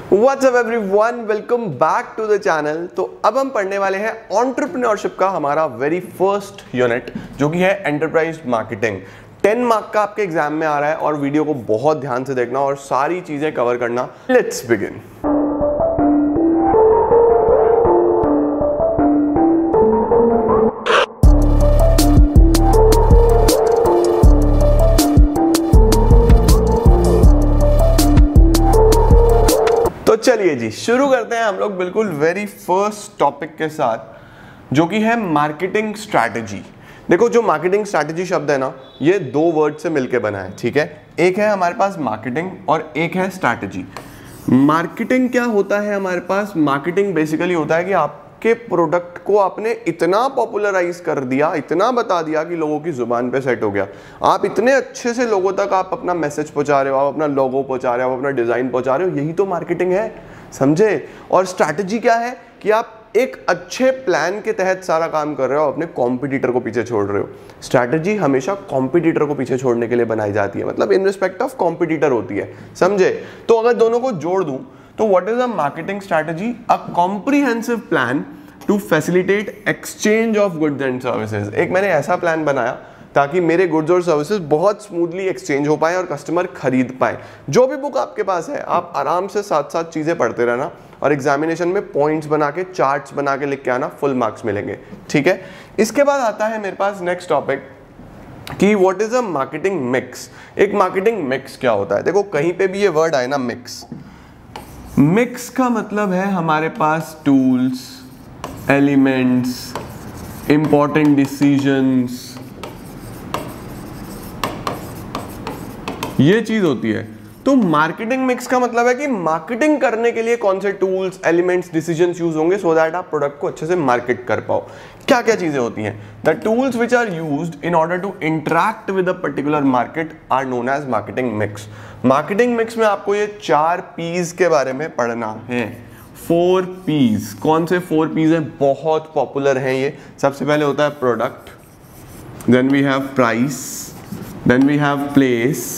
What's up everyone? Welcome back to the channel। तो अब हम पढ़ने वाले हैं एंटरप्रेन्योरशिप का हमारा वेरी फर्स्ट यूनिट जो कि है एंटरप्राइज मार्केटिंग। 10 मार्क का आपके एग्जाम में आ रहा है और वीडियो को बहुत ध्यान से देखना और सारी चीजें कवर करना। Let's begin. तो चलिए जी शुरू करते हैं हम लोग बिल्कुल वेरी फर्स्ट टॉपिक के साथ जो कि है मार्केटिंग स्ट्रैटेजी। देखो जो मार्केटिंग स्ट्रैटेजी शब्द है ना, ये दो वर्ड से मिलके बना है, ठीक है। एक है हमारे पास मार्केटिंग और एक है स्ट्रैटेजी। मार्केटिंग क्या होता है हमारे पास? मार्केटिंग बेसिकली होता है कि आपके प्रोडक्ट को आपने इतना पॉपुलराइज कर दिया, इतना बता दिया कि लोगों की जुबान पे सेट हो गया। आप इतने अच्छे से लोगों तक आप अपना मैसेज पहुंचा रहे हो, आप अपना लोगो पहुंचा रहे हो, आप अपना डिजाइन पहुंचा रहे हो, यही तो मार्केटिंग है, समझे। और स्ट्रैटेजी क्या है कि आप एक अच्छे प्लान के तहत सारा काम कर रहे हो, अपने कॉम्पिटिटर को पीछे छोड़ रहे हो। स्ट्रैटेजी हमेशा कॉम्पिटिटर को पीछे छोड़ने के लिए बनाई जाती है, मतलब इन रिस्पेक्ट ऑफ कॉम्पिटिटर होती है, समझे। तो अगर दोनों को जोड़ दूं तो what is a marketing strategy? A comprehensive plan to facilitate exchange of goods and services. एक मैंने ऐसा प्लान बनाया ताकि मेरे गुड्स और सर्विसेज बहुत स्मूथली एक्सचेंज हो पाए और कस्टमर खरीद पाए। जो भी बुक आपके पास है आप आराम से साथ साथ चीजें पढ़ते रहना और एग्जामिनेशन में पॉइंट्स बना के, चार्ट्स बना के लिख के आना, फुल मार्क्स मिलेंगे, ठीक है। इसके बाद आता है मेरे पास नेक्स्ट टॉपिक कि what is a marketing mix. एक मार्केटिंग मिक्स क्या होता है? देखो कहीं पे भी ये वर्ड आए ना, मिक्स, मिक्स का मतलब है हमारे पास टूल्स, एलिमेंट्स, इंपॉर्टेंट डिसीजंस, ये चीज होती है। तो मार्केटिंग मिक्स का मतलब है कि मार्केटिंग करने के लिए कौन से टूल्स, एलिमेंट्स, डिसीजंस यूज होंगे सो दैट आप प्रोडक्ट को अच्छे से मार्केट कर पाओ। क्या क्या चीजें होती हैं? The tools which are used in order to interact with a particular market are known as marketing mix. Marketing mix में आपको ये 4 P's के बारे में पढ़ना है। 4 P's। कौन से 4 P's हैं? बहुत पॉपुलर हैं ये। सबसे पहले होता है product, then we have price, then we have place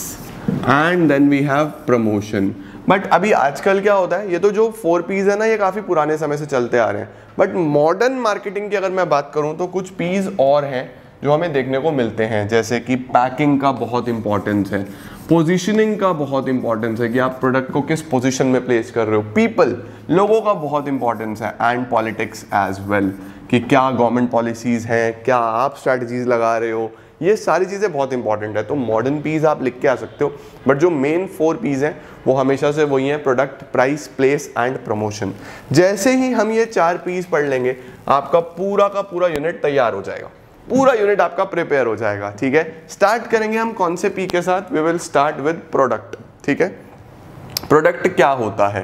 and then we have promotion. But अभी आजकल क्या होता है, ये तो जो 4 P's है ना, ये काफी पुराने समय से चलते आ रहे हैं। बट मॉडर्न मार्केटिंग की अगर मैं बात करूं तो कुछ P's और हैं जो हमें देखने को मिलते हैं, जैसे कि पैकिंग का बहुत इंपॉर्टेंस है, पोजीशनिंग का बहुत इंपॉर्टेंस है कि आप प्रोडक्ट को किस पोजीशन में प्लेस कर रहे हो, पीपल, लोगों का बहुत इंपॉर्टेंस है, एंड पॉलिटिक्स एज वेल कि क्या गवर्नमेंट पॉलिसीज हैं, क्या आप स्ट्रैटेजीज लगा रहे हो, ये सारी चीज़ें बहुत इंपॉर्टेंट है। तो मॉडर्न P's आप लिख के आ सकते हो, बट जो मेन 4 P's हैं वो हमेशा से वही हैं, product, price, place and promotion. जैसे ही हम ये 4 P's पढ़ लेंगे आपका पूरा का पूरा यूनिट तैयार हो जाएगा, पूरा यूनिट आपका प्रिपेयर हो जाएगा, ठीक है। स्टार्ट करेंगे हम कौन से P के साथ? We will start with product, ठीक है। प्रोडक्ट क्या होता है?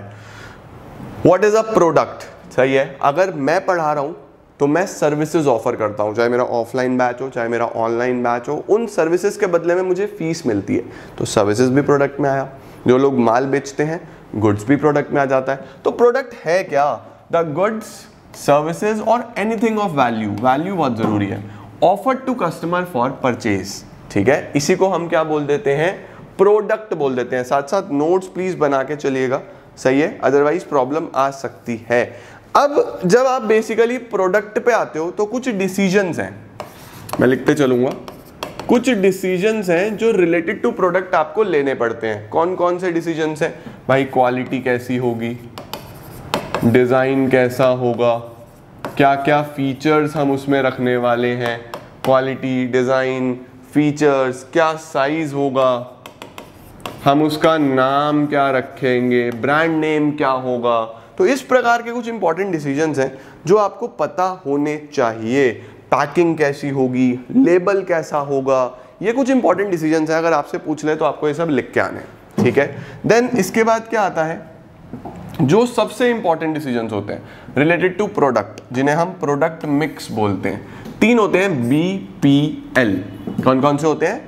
What is a product? सही है, अगर मैं पढ़ा रहा हूं तो मैं सर्विसेज ऑफर करता हूं, चाहे मेरा ऑफलाइन बैच हो, चाहे मेरा ऑनलाइन बैच हो, उन सर्विसेज के बदले में मुझे फीस मिलती है, तो सर्विसेज भी प्रोडक्ट में आया। जो लोग माल बेचते हैं, गुड्स भी प्रोडक्ट में आ जाता है। तो प्रोडक्ट है क्या? द गुड्स, सर्विसेज और एनीथिंग ऑफ वैल्यू, वैल्यू बहुत जरूरी है, offered to customer for purchase, ठीक है। इसी को हम क्या बोल देते हैं? प्रोडक्ट बोल देते हैं। साथ साथ नोट्स प्लीज बना के चलिएगा, सही है, अदरवाइज प्रॉब्लम आ सकती है। अब जब आप बेसिकली प्रोडक्ट पे आते हो तो कुछ डिसीजंस हैं, मैं लिखते चलूंगा, कुछ डिसीजंस हैं जो रिलेटेड टू प्रोडक्ट आपको लेने पड़ते हैं। कौन कौन से डिसीजंस हैं भाई? क्वालिटी कैसी होगी, डिजाइन कैसा होगा, क्या क्या फीचर्स हम उसमें रखने वाले हैं, क्वालिटी, डिजाइन, फीचर्स, क्या साइज होगा, हम उसका नाम क्या रखेंगे, ब्रांड नेम क्या होगा। तो इस प्रकार के कुछ इंपॉर्टेंट डिसीजंस हैं जो आपको पता होने चाहिए। पैकिंग कैसी होगी, लेबल कैसा होगा, ये कुछ इंपॉर्टेंट डिसीजंस हैं। अगर आपसे पूछ ले तो आपको ये सब लिख के आने, ठीक है। देन इसके बाद क्या आता है? जो सबसे इंपॉर्टेंट डिसीजंस होते हैं रिलेटेड टू प्रोडक्ट, जिन्हें हम प्रोडक्ट मिक्स बोलते हैं। 3 होते हैं, BPL। कौन कौन से होते हैं?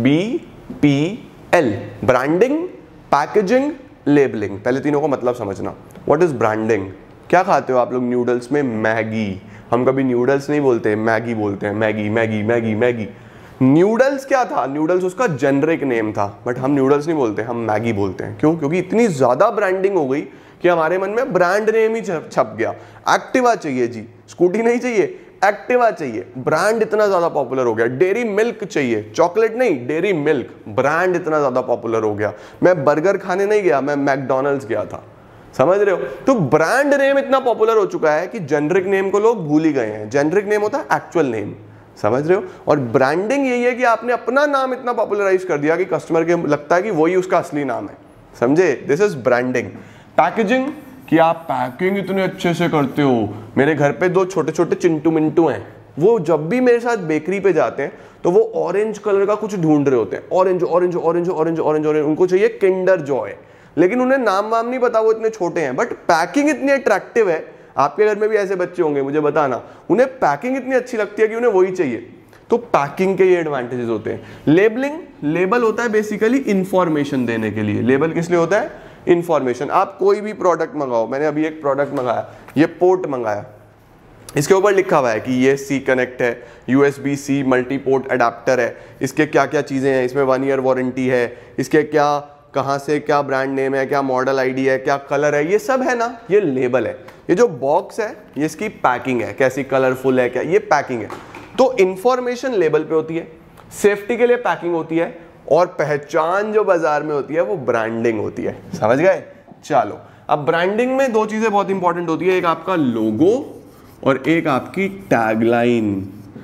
BPL, branding, packaging, labelling. पहले तीनों को मतलब समझना। What is branding? क्या खाते हो आप लोग न्यूडल्स में? मैगी। हम कभी न्यूडल्स नहीं बोलते, मैगी बोलते हैं, Maggi Maggi Maggi Maggi. Noodles क्या था, न्यूडल्स उसका जेनरिक नेम था, बट हम न्यूडल्स नहीं बोलते, हम मैगी बोलते हैं। क्यों? क्योंकि इतनी ज्यादा ब्रांडिंग हो गई कि हमारे मन में ब्रांड नेम ही छप गया। एक्टिवा चाहिए जी, स्कूटी नहीं चाहिए, एक्टिवा चाहिए, ब्रांड इतना ज्यादा पॉपुलर हो गया। डेयरी मिल्क चाहिए, चॉकलेट नहीं, डेयरी मिल्क, ब्रांड इतना ज्यादा पॉपुलर हो गया। मैं बर्गर खाने नहीं गया, मैं मैकडॉनल्ड्स गया था, समझ रहे हो? तो ब्रांड नेम इतना पॉपुलर हो चुका है कि जेनरिक नेम को लोग भूल ही गए हैं। जेनरिक नेम होता है एक्चुअल नेम, समझ रहे हो? और ब्रांडिंग यही है कि आपने अपना नाम इतना पॉपुलराइज कर दिया कि कस्टमर के लगता है कि वही उसका असली नाम है, समझे? This is branding. पैकेजिंग, कि आप पैकिंग इतने अच्छे से करते हो। मेरे घर पे 2 छोटे छोटे चिंटू मिंटू हैं, वो जब भी मेरे साथ बेकरी पे जाते हैं तो वो ऑरेंज कलर का कुछ ढूंढ रहे होते हैं, orange orange orange orange orange orange, उनको चाहिए किंडर जॉय, लेकिन उन्हें नाम वाम नहीं पता, वो इतने छोटे हैं, बट पैकिंग इतनी अट्रैक्टिव है। आपके घर में भी ऐसे बच्चे होंगे, मुझे बताना, उन्हें पैकिंग इतनी अच्छी लगती है कि उन्हें वही चाहिए। तो पैकिंग के ये एडवांटेजेस होते हैं। लेबलिंग, लेबल होता है बेसिकली इंफॉर्मेशन देने के लिए। लेबल किस लिए होता है? इंफॉर्मेशन। आप कोई भी प्रोडक्ट मंगाओ, मैंने अभी एक प्रोडक्ट मंगाया, ये पोर्ट मंगाया, इसके ऊपर लिखा हुआ है कि ये सी कनेक्ट है, USB-C मल्टी पोर्ट अडेप्टर है, इसके क्या क्या चीज़ें हैं, इसमें 1 ईयर वारंटी है, इसके क्या, कहाँ से, क्या ब्रांड नेम है, क्या मॉडल आईडी है, क्या कलर है, ये सब है ना, ये लेबल है। ये जो बॉक्स है ये इसकी पैकिंग है, कैसी कलरफुल है, क्या, ये पैकिंग है। तो इंफॉर्मेशन लेबल पे होती है, सेफ्टी के लिए पैकिंग होती है, और पहचान जो बाजार में होती है वो ब्रांडिंग होती है। समझ गए? चलो, अब ब्रांडिंग में 2 चीजें बहुत इंपॉर्टेंट होती है, एक आपका लोगो और एक आपकी टैगलाइन।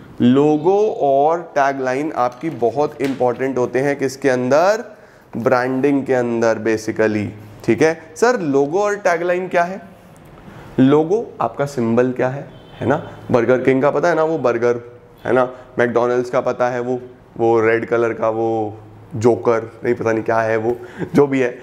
लोगो और टैगलाइन आपकी बहुत इंपॉर्टेंट होते हैं किसके अंदर? ब्रांडिंग के अंदर बेसिकली। ठीक है सर, लोगो और टैगलाइन क्या है? लोगो आपका सिंबल क्या है ना? बर्गर किंग का पता है ना, वो बर्गर है ना। मैकडॉनल्ड्स का पता है, वो रेड कलर का वो जोकर, नहीं पता नहीं क्या है वो, जो भी है।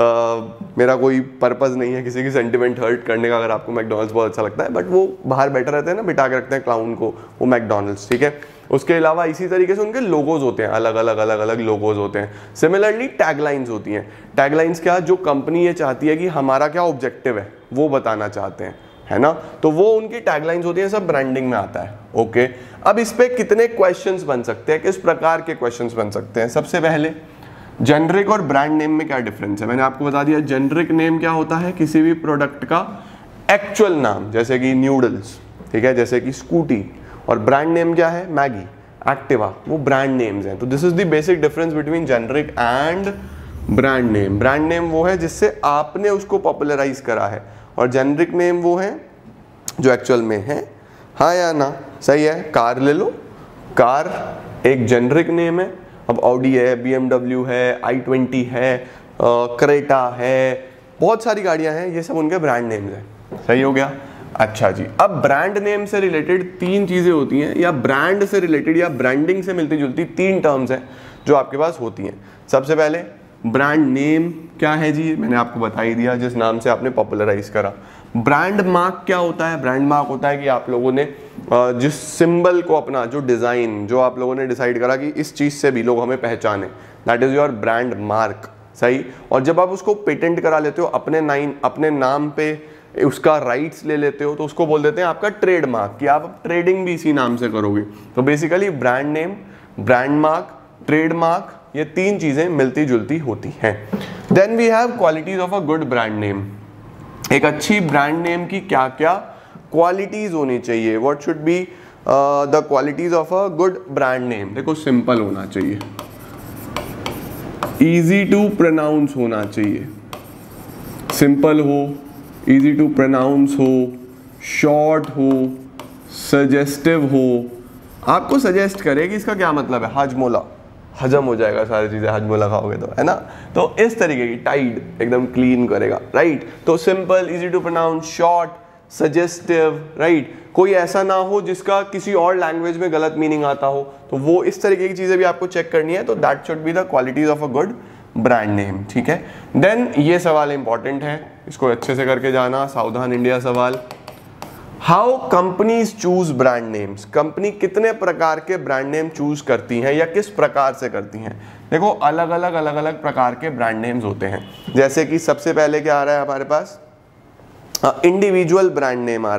मेरा कोई पर्पस नहीं है किसी की सेंटिमेंट हर्ट करने का, अगर आपको मैकडॉनल्ड्स बहुत अच्छा लगता है, बट वो बाहर बैठे रहते हैं ना, बिठा के रखते हैं क्लाउन को, वो मैकडॉनल्ड्स, ठीक है। उसके अलावा इसी तरीके से उनके लोगोज होते हैं, अलग अलग लोगोज होते हैं। सिमिलरली टैगलाइंस होती हैं। टैगलाइंस क्या, जो कंपनी ये चाहती है कि हमारा क्या ऑब्जेक्टिव है वो बताना चाहते हैं, है ना, तो वो उनकी टैगलाइंस होती है, सब ब्रांडिंग में आता है। ओके, अब इस पे कितने क्वेश्चंस बन सकते हैं, किस प्रकार के क्वेश्चंस बन सकते हैं? सबसे पहले, जेनरिक और ब्रांड नेम में क्या डिफरेंस है? मैंने आपको बता दिया। जेनरिक नेम क्या होता है? किसी भी प्रोडक्ट का एक्चुअल नाम, जैसे कि न्यूडल्स, ठीक है, जैसे कि स्कूटी। और ब्रांड नेम क्या है? मैगी, एक्टिवा, वो ब्रांड नेम्स हैं। तो this is the basic difference between generic and brand name. Brand name वो है जिससे आपने उसको पॉपुलराइज करा है, और जेनरिक नेम वो है जो एक्चुअल में है। हाँ या ना? सही है। कार ले लो, कार एक जेनरिक नेम है। अब ऑडी है, BMW है, i20 है, क्रेटा है, बहुत सारी गाड़ियां हैं, ये सब उनके ब्रांड नेम्स हैं। सही हो गया? अच्छा जी, अब ब्रांड नेम से रिलेटेड 3 चीजें होती हैं, या ब्रांड से रिलेटेड या ब्रांडिंग से मिलती जुलती 3 टर्म्स हैं जो आपके पास होती हैं। सबसे पहले, ब्रांड नेम क्या है जी? मैंने आपको बता ही दिया, जिस नाम से आपने पॉपुलराइज करा। ब्रांड मार्क क्या होता है? ब्रांड मार्क होता है कि आप लोगों ने जिस सिंबल को, अपना जो डिजाइन, जो आप लोगों ने डिसाइड करा कि इस चीज से भी लोग हमें पहचाने, that is your brand mark. सही। और जब आप उसको पेटेंट करा लेते हो, अपने नाम पे उसका राइट्स ले लेते हो, तो उसको बोल देते हैं आपका ट्रेडमार्क, कि आप ट्रेडिंग भी इसी नाम से करोगे। तो basically brand name, brand mark, trademark, ये 3 चीजें मिलती जुलती होती हैं। Then we have qualities of a good brand name. एक अच्छी ब्रांड नेम की क्या क्या क्वालिटीज होनी चाहिए? What should be the qualities of a good brand name? देखो, सिंपल होना चाहिए, इजी टू प्रोनाउंस होना चाहिए, सिंपल हो, इजी टू प्रोनाउंस हो, शॉर्ट हो, सजेस्टिव हो। आपको सजेस्ट करे कि इसका क्या मतलब है, हाजमोला, हजम हो जाएगा सारी चीजें, हाजमोला खाओगे तो, है ना। तो इस तरीके की, टाइड, एकदम क्लीन करेगा, राइट। तो simple, easy to pronounce, short, suggestive, right. कोई ऐसा ना हो जिसका किसी और लैंग्वेज में गलत मीनिंग आता हो, तो वो इस तरीके की चीजें भी आपको चेक करनी है। तो that should be the qualities of a good brand name, ठीक है। देन ये सवाल इंपॉर्टेंट है, इसको अच्छे से करके जाना, सावधान इंडिया सवाल। How companies choose brand names? Company कितने प्रकार के ब्रांड नेम चूज करती हैं, या किस प्रकार से करती हैं? देखो, अलग अलग प्रकार के ब्रांड नेम्स होते हैं। जैसे कि सबसे पहले क्या आ रहा है हमारे पास? इंडिविजुअल ब्रांड नेम आ रहा है।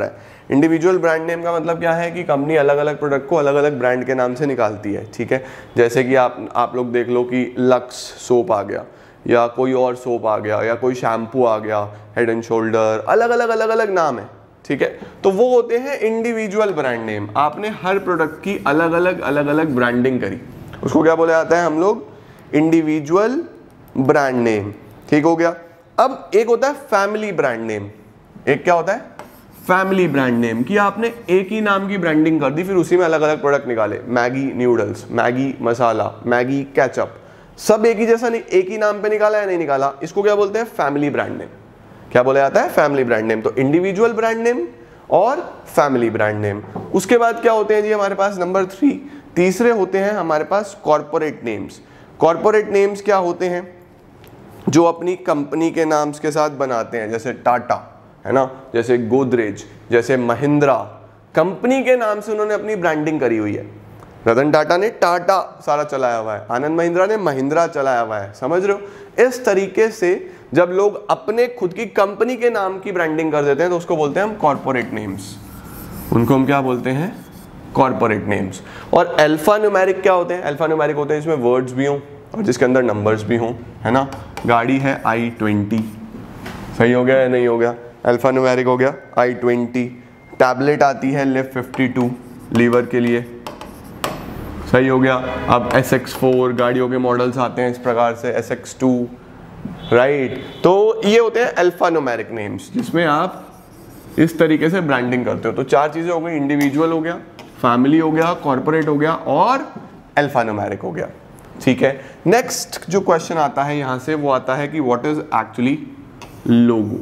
इंडिविजुअल ब्रांड नेम का मतलब क्या है कि कंपनी अलग अलग प्रोडक्ट को अलग अलग ब्रांड के नाम से निकालती है, ठीक है। जैसे कि आप लोग देख लो कि लक्स सोप आ गया, या कोई और सोप आ गया, या कोई शैम्पू आ गया, हेड एंड शोल्डर, अलग अलग नाम है, ठीक है। तो वो होते हैं इंडिविजुअल ब्रांड नेम। आपने हर प्रोडक्ट की अलग अलग ब्रांडिंग करी, उसको क्या बोला जाता है हम लोग, इंडिविजुअल ब्रांड नेम, ठीक हो गया। अब एक होता है फैमिली ब्रांड नेम। एक क्या होता है, फैमिली ब्रांड नेम, कि आपने एक ही नाम की ब्रांडिंग कर दी, फिर उसी में अलग अलग प्रोडक्ट निकाले, Maggi noodles, Maggi masala, Maggi ketchup, सब एक ही जैसा नहीं, एक ही नाम पे निकाला या नहीं निकाला, इसको क्या बोलते हैं, फैमिली ब्रांड नेम। क्या बोला जाता है, फैमिली ब्रांड नेम। तो इंडिविजुअल ब्रांड नेम और फैमिली ब्रांड नेम। उसके बाद क्या होते हैं जी हमारे पास, नंबर 3, तीसरे होते हैं हमारे पास कॉर्पोरेट नेम्स। कॉर्पोरेट नेम्स क्या होते हैं, जो अपनी कंपनी के नाम के साथ बनाते हैं, जैसे टाटा है ना, जैसे गोदरेज, जैसे महिंद्रा, कंपनी के नाम से उन्होंने अपनी ब्रांडिंग करी हुई है। रतन टाटा ने टाटा सारा चलाया हुआ है, आनंद महिंद्रा ने महिंद्रा चलाया हुआ है, समझ रहे हो। इस तरीके से जब लोग अपने खुद की कंपनी के नाम की ब्रांडिंग कर देते हैं तो उसको बोलते हैं हम कॉर्पोरेट नेम्स, उनको हम क्या बोलते हैं, कॉर्पोरेट नेम्स। और अल्फा न्यूमेरिक क्या होते हैं, अल्फा न्यूमेरिक होते हैं जिसमें वर्ड्स भी हों और जिसके अंदर नंबर्स भी हों, है ना। गाड़ी है i20, सही हो गया या नहीं हो गया, अल्फा न्यूमेरिक हो गया i20। टैबलेट आती है लिव 52 लीवर के लिए, सही हो गया। अब SX4 गाड़ियों के मॉडल्स आते हैं इस प्रकार से, SX2, राइट। तो ये होते हैं अल्फा न्यूमेरिक नेम्स जिसमें आप इस तरीके से ब्रांडिंग करते हो। तो 4 चीजें हो गई, इंडिविजुअल हो गया, फैमिली हो गया, कॉर्पोरेट हो गया और अल्फा न्यूमेरिक हो गया, ठीक है। नेक्स्ट जो क्वेश्चन आता है यहां से वो आता है कि what is actually logo.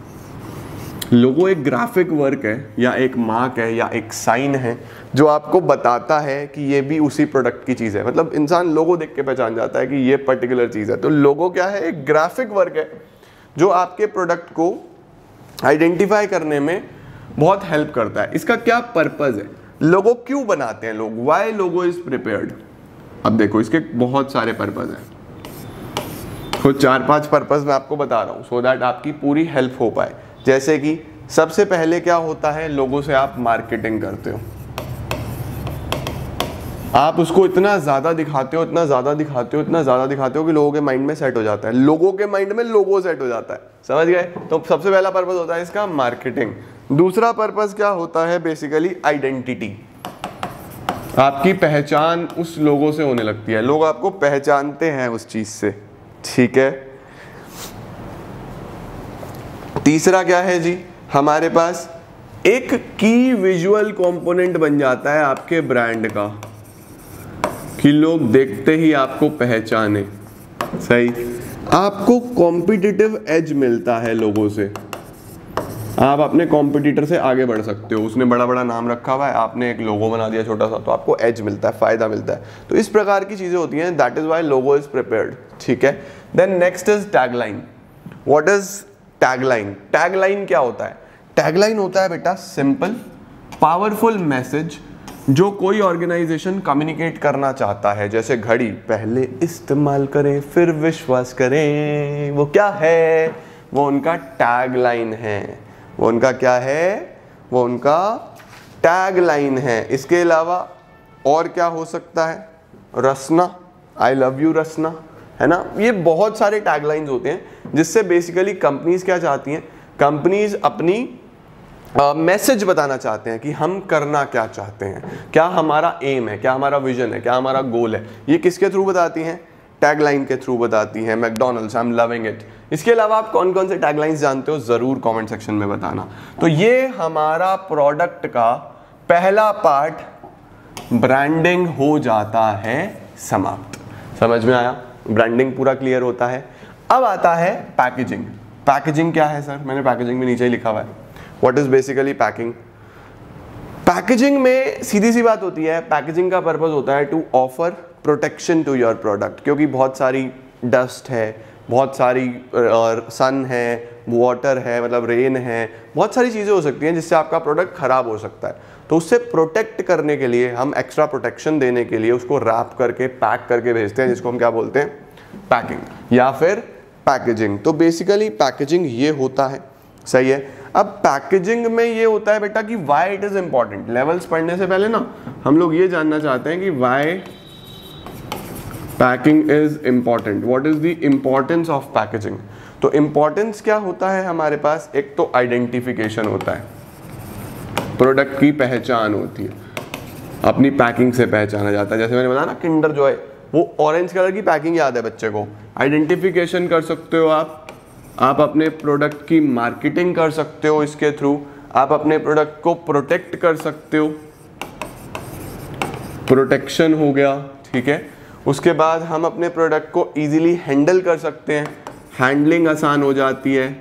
Logo एक ग्राफिक वर्क है या एक मार्क है या एक साइन है जो आपको बताता है कि ये भी उसी प्रोडक्ट की चीज़ है। मतलब इंसान लोगो देख के पहचान जाता है कि ये पर्टिकुलर चीज़ है। तो लोगो क्या है, एक ग्राफिक वर्क है जो आपके प्रोडक्ट को आइडेंटिफाई करने में बहुत हेल्प करता है। इसका क्या पर्पज़ है, लोगो क्यों बनाते हैं लोग, वाई लोगो इज प्रिपेयर्ड। अब देखो इसके बहुत सारे पर्पज़ हैं, तो 4-5 पर्पज़ मैं आपको बता रहा हूँ सो दैट आपकी पूरी हेल्प हो पाए। जैसे कि सबसे पहले क्या होता है, लोगों से आप मार्केटिंग करते हो, आप उसको इतना ज़्यादा दिखाते हो, इतना ज़्यादा दिखाते हो, इतना ज़्यादा दिखाते हो कि लोगों के माइंड में सेट हो जाता है, लोगों के माइंड में लोगो सेट हो जाता है, समझ गए। तो सबसे पहला पर्पस होता है इसका मार्केटिंग। दूसरा पर्पस क्या होता है, बेसिकली आइडेंटिटी। आपकी पहचान उस लोगों से होने लगती है, लोग आपको पहचानते हैं उस चीज़ से, ठीक है। तीसरा क्या है जी, हमारे पास एक की विजुअल कंपोनेंट बन जाता है आपके ब्रांड का कि लोग देखते ही आपको पहचाने, सही। आपको कॉम्पिटिटिव एज मिलता है लोगों से, आप अपने कॉम्पिटिटर से आगे बढ़ सकते हो। उसने बड़ा बड़ा नाम रखा हुआ है, आपने एक लोगो बना दिया छोटा सा, तो आपको एज मिलता है, फायदा मिलता है। तो इस प्रकार की चीजें होती हैं, that is why logo is prepared, ठीक है। Then next is tagline. What is tagline, tagline क्या होता है, टैगलाइन होता है बेटा सिंपल पावरफुल मैसेज जो कोई ऑर्गेनाइजेशन कम्युनिकेट करना चाहता है। जैसे घड़ी, पहले इस्तेमाल करें फिर विश्वास करें, वो क्या है, वो उनका टैगलाइन है, वो उनका क्या है, वो उनका टैगलाइन है। इसके अलावा और क्या हो सकता है, रसना, आई लव यू रसना, है ना। ये बहुत सारे टैगलाइंस होते हैं जिससे बेसिकली कंपनीज क्या चाहती हैं, कंपनीज अपनी मैसेज बताना चाहते हैं कि हम करना क्या चाहते हैं, क्या हमारा एम है, क्या हमारा विजन है, क्या हमारा गोल है। ये किसके थ्रू बताती हैं, टैगलाइन के थ्रू बताती हैं। McDonald's, I am loving it. इसके अलावा आप कौन कौन से टैगलाइंस जानते हो, ज़रूर कमेंट सेक्शन में बताना। तो ये हमारा प्रोडक्ट का पहला पार्ट ब्रांडिंग हो जाता है समाप्त। समझ में आया, ब्रांडिंग पूरा क्लियर होता है। अब आता है पैकेजिंग। पैकेजिंग क्या है सर, मैंने पैकेजिंग में नीचे ही लिखा हुआ है, what is basically packing. Packaging में सीधी सी बात होती है, पैकेजिंग का पर्पस होता है to offer protection to your product, क्योंकि बहुत सारी डस्ट है, बहुत सारी सन है, वाटर है, मतलब रेन है, बहुत सारी चीज़ें हो सकती हैं जिससे आपका प्रोडक्ट ख़राब हो सकता है। तो उससे प्रोटेक्ट करने के लिए, हम एक्स्ट्रा प्रोटेक्शन देने के लिए उसको रैप करके पैक करके भेजते हैं, जिसको हम क्या बोलते हैं, पैकिंग या फिर पैकेजिंग। तो बेसिकली पैकेजिंग ये होता है, सही है। अब पैकेजिंग में ये होता है बेटा कि why it is important. Labels पढ़ने से पहले ना हम लोग ये जानना चाहते हैं कि why packing is important, what is the importance of packaging. तो इंपॉर्टेंस क्या होता है हमारे पास, एक तो आइडेंटिफिकेशन होता है, प्रोडक्ट की पहचान होती है, अपनी पैकिंग से पहचाना जाता है। जैसे मैंने बताया ना किंडर जॉय, वो ऑरेंज कलर की पैकिंग याद है बच्चे को। आइडेंटिफिकेशन कर सकते हो आप अपने प्रोडक्ट की मार्केटिंग कर सकते हो इसके थ्रू, आप अपने प्रोडक्ट को प्रोटेक्ट कर सकते हो, प्रोटेक्शन हो गया, ठीक है। उसके बाद हम अपने प्रोडक्ट को इजीली हैंडल कर सकते हैं, हैंडलिंग आसान हो जाती है।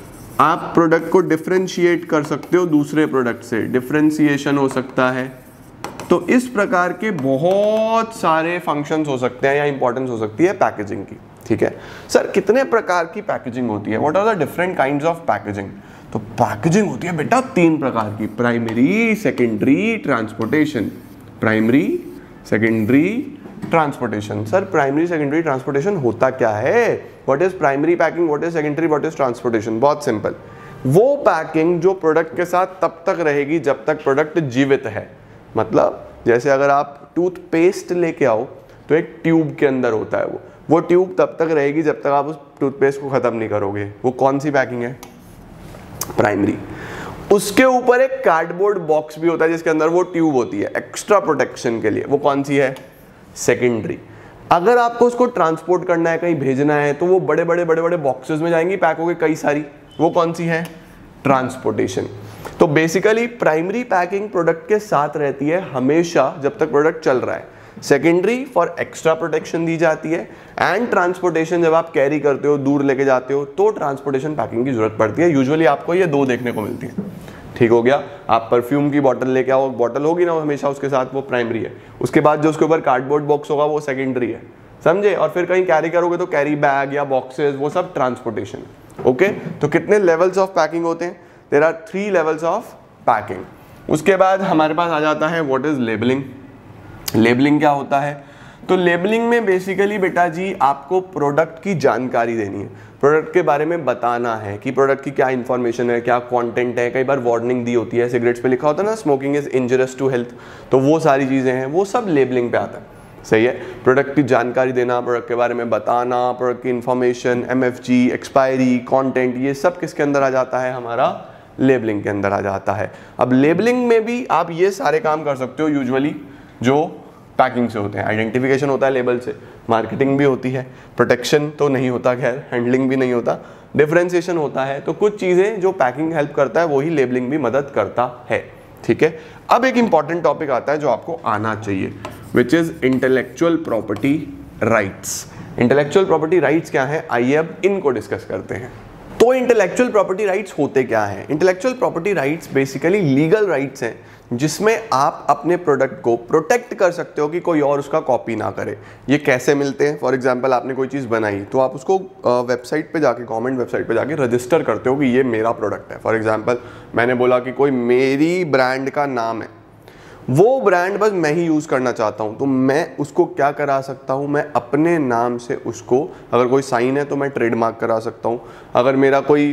आप प्रोडक्ट को डिफरेंशिएट कर सकते हो दूसरे प्रोडक्ट से, डिफरेंशिएशन हो सकता है। तो इस प्रकार के बहुत सारे फंक्शंस हो सकते हैं या इंपॉर्टेंस हो सकती है पैकेजिंग की, ठीक है। सर कितने प्रकार की पैकेजिंग होती है, what are the different kinds of packaging. तो पैकेजिंग होती है बेटा 3 प्रकार की, primary, secondary, transportation. Primary, secondary, transportation. Sir primary, secondary, transportation होता क्या है, what is primary packing, what is secondary, what is transportation. बहुत सिंपल, वो पैकिंग जो प्रोडक्ट के साथ तब तक रहेगी जब तक प्रोडक्ट जीवित है। मतलब जैसे अगर आप टूथपेस्ट लेके आओ तो एक ट्यूब के अंदर होता है, वो ट्यूब तब तक रहेगी जब तक आप उस टूथपेस्ट को खत्म नहीं करोगे। वो कौन सी पैकिंग है, प्राइमरी। उसके ऊपर एक कार्डबोर्ड बॉक्स भी होता है जिसके अंदर वो ट्यूब होती है एक्स्ट्रा प्रोटेक्शन के लिए, वो कौन सी है, सेकेंडरी। अगर आपको उसको ट्रांसपोर्ट करना है, कहीं भेजना है, तो वो बड़े बड़े बॉक्सेस में जाएंगी, पैक होगी कई सारी, वो कौन सी है, ट्रांसपोर्टेशन। तो बेसिकली प्राइमरी पैकिंग प्रोडक्ट के साथ रहती है हमेशा जब तक प्रोडक्ट चल रहा है, सेकेंडरी फॉर एक्स्ट्रा प्रोटेक्शन दी जाती है, एंड ट्रांसपोर्टेशन जब आप कैरी करते हो, दूर लेके जाते हो, तो ट्रांसपोर्टेशन पैकिंग की जरूरत पड़ती है। यूजुअली आपको ये 2 देखने को मिलती है, ठीक हो गया। आप परफ्यूम की बॉटल लेके आओ, बॉटल होगी ना हमेशा उसके साथ, वो प्राइमरी है। उसके बाद जो उसके ऊपर कार्डबोर्ड बॉक्स होगा वो सेकेंडरी है, समझे। और फिर कहीं कैरी करोगे तो कैरी बैग या बॉक्सेस, वो सब ट्रांसपोर्टेशन। ओके, तो कितने लेवल्स ऑफ पैकिंग होते हैं, there are 3 levels of packing. उसके बाद हमारे पास आ जाता है व्हाट इज लेबलिंग। लेबलिंग क्या होता है, तो लेबलिंग में बेसिकली बेटा जी आपको प्रोडक्ट की जानकारी देनी है, प्रोडक्ट के बारे में बताना है कि प्रोडक्ट की क्या इंफॉर्मेशन है, क्या कंटेंट है। कई बार वार्निंग दी होती है, सिगरेट्स पे लिखा होता है ना smoking is injurious to health, तो वो सारी चीज़ें हैं, वो सब लेबलिंग पे आता है, सही है। प्रोडक्ट की जानकारी देना, प्रोडक्ट के बारे में बताना, प्रोडक्ट की इंफॉर्मेशन, MFG, एक्सपायरी, कंटेंट, ये सब किसके अंदर आ जाता है, हमारा लेबलिंग के अंदर आ जाता है। अब लेबलिंग में भी आप ये सारे काम कर सकते हो यूजुअली जो पैकिंग से होते हैं। आइडेंटिफिकेशन होता है लेबल से, मार्केटिंग भी होती है, प्रोटेक्शन तो नहीं होता, खैर हैंडलिंग भी नहीं होता, डिफरेंशिएशन होता है। तो कुछ चीज़ें जो पैकिंग हेल्प करता है वही लेबलिंग भी मदद करता है, ठीक है। अब एक इंपॉर्टेंट टॉपिक आता है जो आपको आना चाहिए, which is intellectual property rights. Intellectual property rights क्या है, आइए अब इनको डिस्कस करते हैं। तो इंटेलेक्चुअल प्रॉपर्टी राइट्स होते क्या हैं। Intellectual property rights basically legal rights हैं जिसमें आप अपने प्रोडक्ट को प्रोटेक्ट कर सकते हो कि कोई और उसका कॉपी ना करे। ये कैसे मिलते हैं, फॉर एग्जांपल आपने कोई चीज़ बनाई तो आप उसको वेबसाइट पे जाके, गवर्नमेंट वेबसाइट पे जाके रजिस्टर करते हो कि ये मेरा प्रोडक्ट है। फॉर एग्जांपल मैंने बोला कि कोई मेरी ब्रांड का नाम है, वो ब्रांड बस मैं ही यूज़ करना चाहता हूँ, तो मैं उसको क्या करा सकता हूँ, मैं अपने नाम से उसको, अगर कोई साइन है तो मैं ट्रेडमार्क करा सकता हूँ, अगर मेरा कोई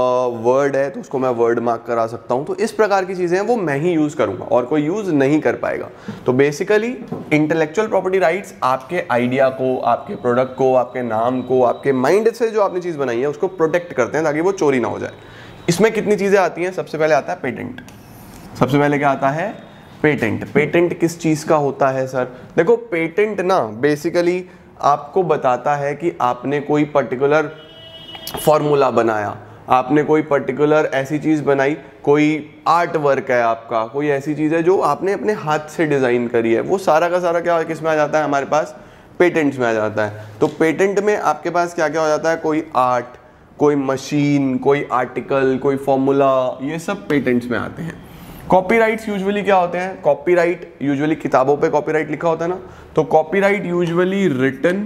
वर्ड है तो उसको मैं वर्ड मार्क करा सकता हूँ। तो इस प्रकार की चीज़ें हैं वो मैं ही यूज़ करूँगा और कोई यूज़ नहीं कर पाएगा। तो बेसिकली इंटेलेक्चुअल प्रॉपर्टी राइट्स आपके आइडिया को, आपके प्रोडक्ट को, आपके नाम को, आपके माइंड से जो आपने चीज़ बनाई है उसको प्रोटेक्ट करते हैं ताकि वो चोरी ना हो जाए। इसमें कितनी चीज़ें आती हैं, सबसे पहले आता है पेटेंट। सबसे पहले क्या आता है, पेटेंट। पेटेंट किस चीज़ का होता है सर, देखो पेटेंट ना बेसिकली आपको बताता है कि आपने कोई पर्टिकुलर फॉर्मूला बनाया, आपने कोई पर्टिकुलर ऐसी चीज़ बनाई, कोई आर्ट वर्क है आपका, कोई ऐसी चीज़ है जो आपने अपने हाथ से डिज़ाइन करी है, वो सारा का सारा क्या किस में आ जाता है, हमारे पास पेटेंट्स में आ जाता है। तो पेटेंट में आपके पास क्या क्या हो जाता है, कोई आर्ट, कोई मशीन, कोई आर्टिकल, कोई फॉर्मूला, ये सब पेटेंट्स में आते हैं। कॉपीराइट्स यूजुअली क्या होते हैं, कॉपीराइट यूजुअली किताबों पे कॉपीराइट लिखा होता है ना, तो कॉपीराइट यूजुअली रिटन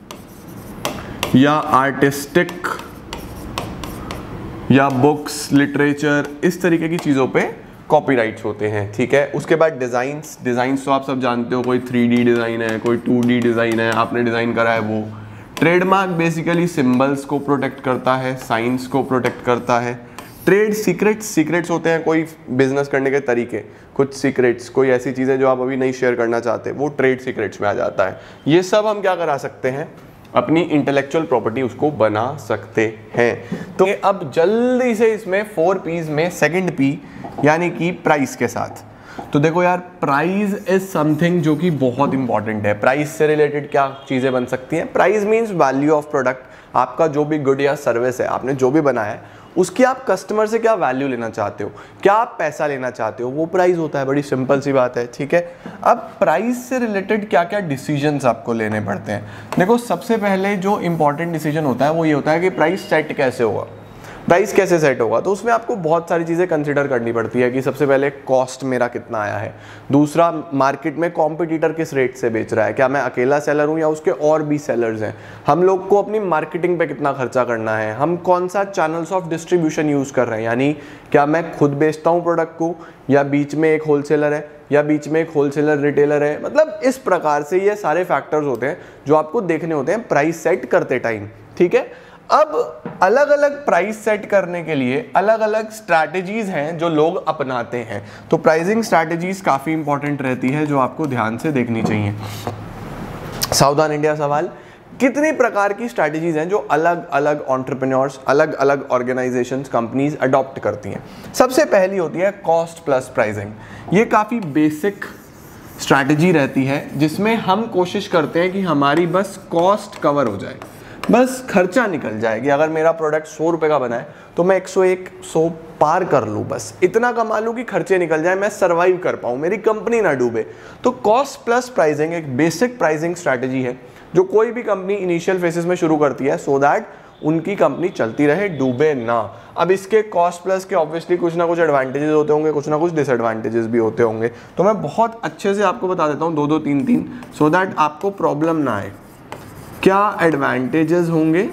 या आर्टिस्टिक या बुक्स, लिटरेचर, इस तरीके की चीज़ों पे कॉपीराइट्स होते हैं, ठीक है। उसके बाद डिज़ाइंस। डिज़ाइंस तो आप सब जानते हो, कोई 3D डिज़ाइन है, कोई 2D डिज़ाइन है, आपने डिज़ाइन करा है वो। ट्रेडमार्क बेसिकली सिंबल्स को प्रोटेक्ट करता है, साइंस को प्रोटेक्ट करता है। ट्रेड सीक्रेट्स होते हैं कोई बिजनेस करने के तरीके, कुछ सीक्रेट्स, कोई ऐसी चीज़ें जो आप अभी नहीं शेयर करना चाहते, वो ट्रेड सीक्रेट्स में आ जाता है। ये सब हम क्या करा सकते हैं, अपनी इंटेलेक्चुअल प्रॉपर्टी उसको बना सकते हैं। तो अब जल्दी से इसमें 4 P's में सेकंड P यानी कि प्राइस के साथ। तो देखो यार, प्राइस इज समथिंग जो कि बहुत इंपॉर्टेंट है। प्राइस से रिलेटेड क्या चीज़ें बन सकती हैं? Price means value of product. आपका जो भी गुड या सर्विस है, आपने जो भी बनाया है, उसकी आप कस्टमर से क्या वैल्यू लेना चाहते हो, क्या आप पैसा लेना चाहते हो, वो प्राइस होता है। बड़ी सिंपल सी बात है, ठीक है। अब प्राइस से रिलेटेड क्या क्या डिसीजंस आपको लेने पड़ते हैं? देखो, सबसे पहले जो इंपॉर्टेंट डिसीजन होता है वो ये होता है कि प्राइस सेट कैसे होगा, प्राइस कैसे सेट होगा। तो उसमें आपको बहुत सारी चीज़ें कंसिडर करनी पड़ती है कि सबसे पहले कॉस्ट मेरा कितना आया है, दूसरा मार्केट में कॉम्पिटिटर किस रेट से बेच रहा है, क्या मैं अकेला सेलर हूँ या उसके और भी सेलर्स हैं, हम लोग को अपनी मार्केटिंग पे कितना खर्चा करना है, हम कौन सा चैनल्स ऑफ डिस्ट्रीब्यूशन यूज़ कर रहे हैं, यानी क्या मैं खुद बेचता हूँ प्रोडक्ट को, या बीच में एक होलसेलर है, या बीच में एक होलसेलर रिटेलर है। मतलब इस प्रकार से ये सारे फैक्टर्स होते हैं जो आपको देखने होते हैं प्राइस सेट करते टाइम, ठीक है। अब अलग अलग प्राइस सेट करने के लिए अलग अलग स्ट्रैटेजीज हैं जो लोग अपनाते हैं। तो प्राइसिंग स्ट्रैटेजीज काफ़ी इंपॉर्टेंट रहती है जो आपको ध्यान से देखनी चाहिए। सावधान इंडिया सवाल, कितनी प्रकार की स्ट्रैटेजीज हैं जो अलग अलग एंटरप्रेन्योर्स, अलग अलग ऑर्गेनाइजेशंस, कंपनीज अडॉप्ट करती हैं? सबसे पहली होती है कॉस्ट प्लस प्राइसिंग। ये काफ़ी बेसिक स्ट्रैटेजी रहती है जिसमें हम कोशिश करते हैं कि हमारी बस कॉस्ट कवर हो जाए, बस खर्चा निकल जाए कि अगर मेरा प्रोडक्ट 100 रुपये का बना है तो मैं 101 पार कर लूँ, बस इतना कमा लूँ कि खर्चे निकल जाए, मैं सर्वाइव कर पाऊँ, मेरी कंपनी ना डूबे। तो कॉस्ट प्लस प्राइसिंग एक बेसिक प्राइसिंग स्ट्रैटेजी है जो कोई भी कंपनी इनिशियल फेसेस में शुरू करती है सो दैट उनकी कंपनी चलती रहे, डूबे ना। अब इसके कॉस्ट प्लस के ऑब्वियसली कुछ ना कुछ एडवांटेजेस होते होंगे, कुछ ना कुछ डिसएडवांटेजेस भी होते होंगे। तो मैं बहुत अच्छे से आपको बता देता हूँ, 2-2, 3-3, सो दैट आपको प्रॉब्लम ना आए। क्या एडवांटेजेस होंगे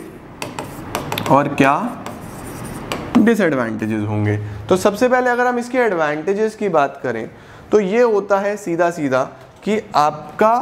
और क्या डिसएडवांटेजेस होंगे। तो सबसे पहले अगर हम इसके एडवांटेजेस की बात करें तो ये होता है सीधा सीधा कि आपका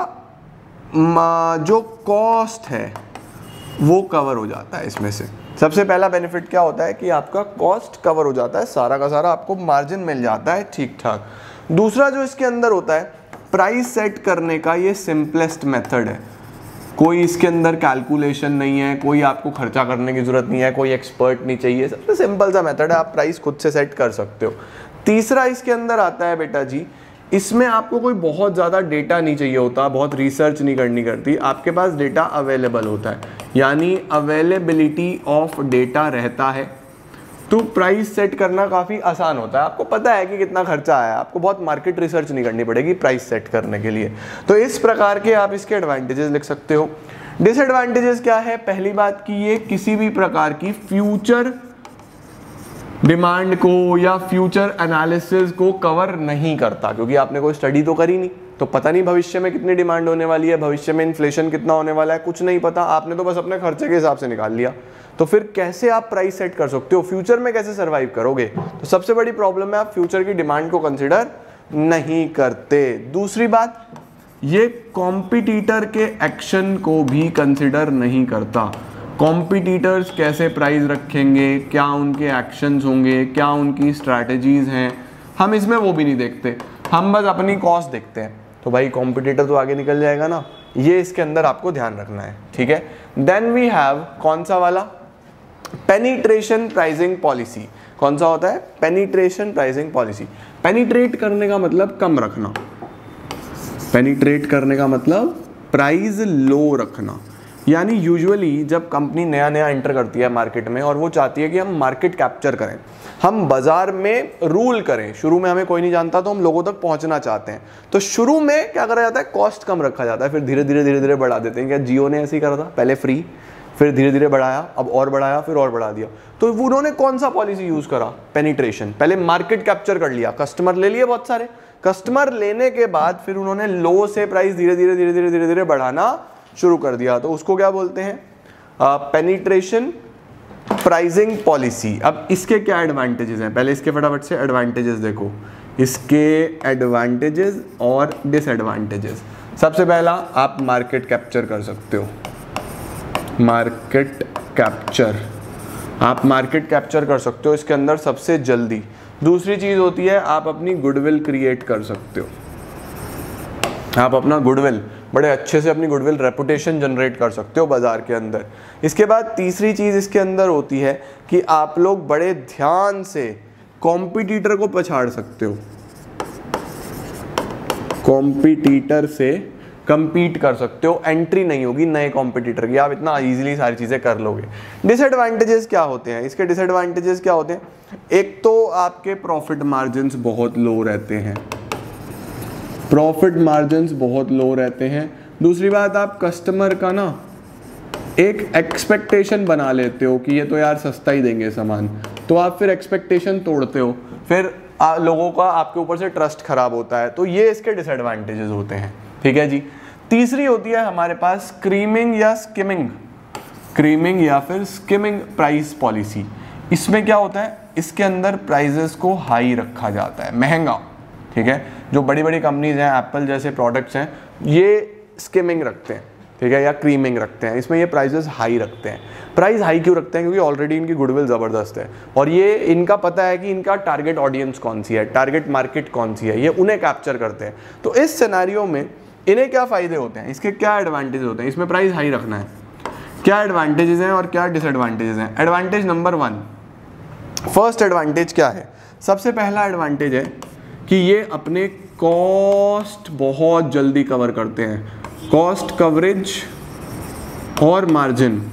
जो कॉस्ट है वो कवर हो जाता है। इसमें से सबसे पहला बेनिफिट क्या होता है कि आपका कॉस्ट कवर हो जाता है, सारा का सारा आपको मार्जिन मिल जाता है ठीक ठाक। दूसरा जो इसके अंदर होता है, प्राइस सेट करने का ये सिंपलेस्ट मेथड है। कोई इसके अंदर कैलकुलेशन नहीं है, कोई आपको खर्चा करने की जरूरत नहीं है, कोई एक्सपर्ट नहीं चाहिए, सबसे सिंपल सा मेथड है, आप प्राइस खुद से सेट कर सकते हो। तीसरा इसके अंदर आता है बेटा जी, इसमें आपको कोई बहुत ज़्यादा डेटा नहीं चाहिए होता, बहुत रिसर्च नहीं करनी करती, आपके पास डेटा अवेलेबल होता है, यानी अवेलेबिलिटी ऑफ डेटा रहता है। तो प्राइस सेट करना काफ़ी आसान होता है, आपको पता है कि कितना खर्चा आया, आपको बहुत मार्केट रिसर्च नहीं करनी पड़ेगी प्राइस सेट करने के लिए। तो इस प्रकार के आप इसके एडवांटेजेस लिख सकते हो। डिसएडवांटेजेस क्या है? पहली बात कि ये किसी भी प्रकार की फ्यूचर डिमांड को या फ्यूचर एनालिसिस को कवर नहीं करता, क्योंकि आपने कोई स्टडी तो करी नहीं, तो पता नहीं भविष्य में कितनी डिमांड होने वाली है, भविष्य में इन्फ्लेशन कितना होने वाला है, कुछ नहीं पता, आपने तो बस अपने खर्चे के हिसाब से निकाल लिया। तो फिर कैसे आप प्राइस सेट कर सकते हो, फ्यूचर में कैसे सर्वाइव करोगे? तो सबसे बड़ी प्रॉब्लम है आप फ्यूचर की डिमांड को कंसिडर नहीं करते। दूसरी बात, ये कॉम्पिटिटर के एक्शन को भी कंसिडर नहीं करता। कॉम्पिटिटर्स कैसे प्राइस रखेंगे, क्या उनके एक्शंस होंगे, क्या उनकी स्ट्रैटेजीज हैं, हम इसमें वो भी नहीं देखते, हम बस अपनी कॉस्ट देखते हैं। तो भाई कॉम्पिटिटर तो आगे निकल जाएगा ना, ये इसके अंदर आपको ध्यान रखना है, ठीक है। देन वी हैव कौन सा वाला, पेनिट्रेशन प्राइसिंग पॉलिसी। कौन सा होता है? Penetration pricing policy. पेनिट्रेट करने का मतलब कम रखना, पेनिट्रेट करने का मतलब प्राइस लो रखना। यानी यूजुअली जब कंपनी नया नया एंटर करती है मार्केट में और वो चाहती है कि हम मार्केट कैप्चर करें, हम बाजार में रूल करें, शुरू में हमें कोई नहीं जानता तो हम लोगों तक पहुंचना चाहते हैं, तो शुरू में क्या करा जाता है, कॉस्ट कम रखा जाता है, फिर धीरे धीरे बढ़ा देते हैं। क्या जियो ने ऐसे ही करा था, पहले फ्री, फिर धीरे धीरे बढ़ाया, अब और बढ़ाया, फिर और बढ़ा दिया। तो उन्होंने कौन सा पॉलिसी यूज करा? पेनिट्रेशन। पहले मार्केट कैप्चर कर लिया, कस्टमर ले लिए बहुत सारे, कस्टमर लेने के बाद फिर उन्होंने लो से प्राइस धीरे धीरे बढ़ाना शुरू कर दिया, तो उसको क्या बोलते हैं? Penetration pricing policy. अब इसके क्या एडवांटेजेस हैं, पहले इसके फटाफट से एडवांटेजेस देखो, इसके एडवांटेजेस और डिसएडवांटेजेस। सबसे पहला, आप मार्केट कैप्चर कर सकते हो, मार्केट कैप्चर। आप मार्केट कैप्चर कर सकते हो इसके अंदर सबसे जल्दी। दूसरी चीज़ होती है आप अपनी गुडविल क्रिएट कर सकते हो, आप अपना गुडविल बड़े अच्छे से अपनी गुडविल रेपुटेशन जनरेट कर सकते हो बाजार के अंदर। इसके बाद तीसरी चीज़ इसके अंदर होती है कि आप लोग बड़े ध्यान से कॉम्पिटिटर को पछाड़ सकते हो, कॉम्पिटिटर से compete कर सकते हो, एंट्री नहीं होगी नए कॉम्पिटिटर की, आप इतना इजीली सारी चीज़ें कर लोगे। डिसएडवांटेजेस क्या होते हैं इसके? डिसएडवांटेजेस क्या होते हैं? एक तो आपके प्रॉफिट मार्जिन्स बहुत लो रहते हैं, प्रॉफिट मार्जिन्स बहुत लो रहते हैं। दूसरी बात, आप कस्टमर का ना एक एक्सपेक्टेशन बना लेते हो कि ये तो यार सस्ता ही देंगे सामान, तो आप फिर एक्सपेक्टेशन तोड़ते हो, फिर लोगों का आपके ऊपर से ट्रस्ट खराब होता है। तो ये इसके डिसएडवांटेजेस होते हैं, ठीक है जी। तीसरी होती है हमारे पास क्रीमिंग या स्किमिंग, क्रीमिंग या फिर स्किमिंग प्राइस पॉलिसी। इसमें क्या होता है, इसके अंदर प्राइजेस को हाई रखा जाता है, महंगा, ठीक है। जो बड़ी बड़ी कंपनीज हैं, एप्पल जैसे प्रोडक्ट्स हैं, ये स्किमिंग रखते हैं, ठीक है, या क्रीमिंग रखते हैं। इसमें ये प्राइजेस हाई रखते हैं। प्राइस हाई क्यों रखते हैं? क्योंकि ऑलरेडी इनकी गुडविल ज़बरदस्त है और ये इनका पता है कि इनका टारगेट ऑडियंस कौन सी है, टारगेट मार्केट कौन सी है, ये उन्हें कैप्चर करते हैं। तो इस सिनेरियो में इन्हें क्या फ़ायदे होते हैं, इसके क्या एडवांटेज होते हैं? इसमें प्राइस हाई रखना है, क्या एडवांटेजेस हैं और क्या डिसएडवांटेजेस हैं? एडवांटेज नंबर 1, फर्स्ट एडवांटेज क्या है? सबसे पहला एडवांटेज है कि ये अपने कॉस्ट बहुत जल्दी कवर करते हैं। कॉस्ट कवरेज और मार्जिन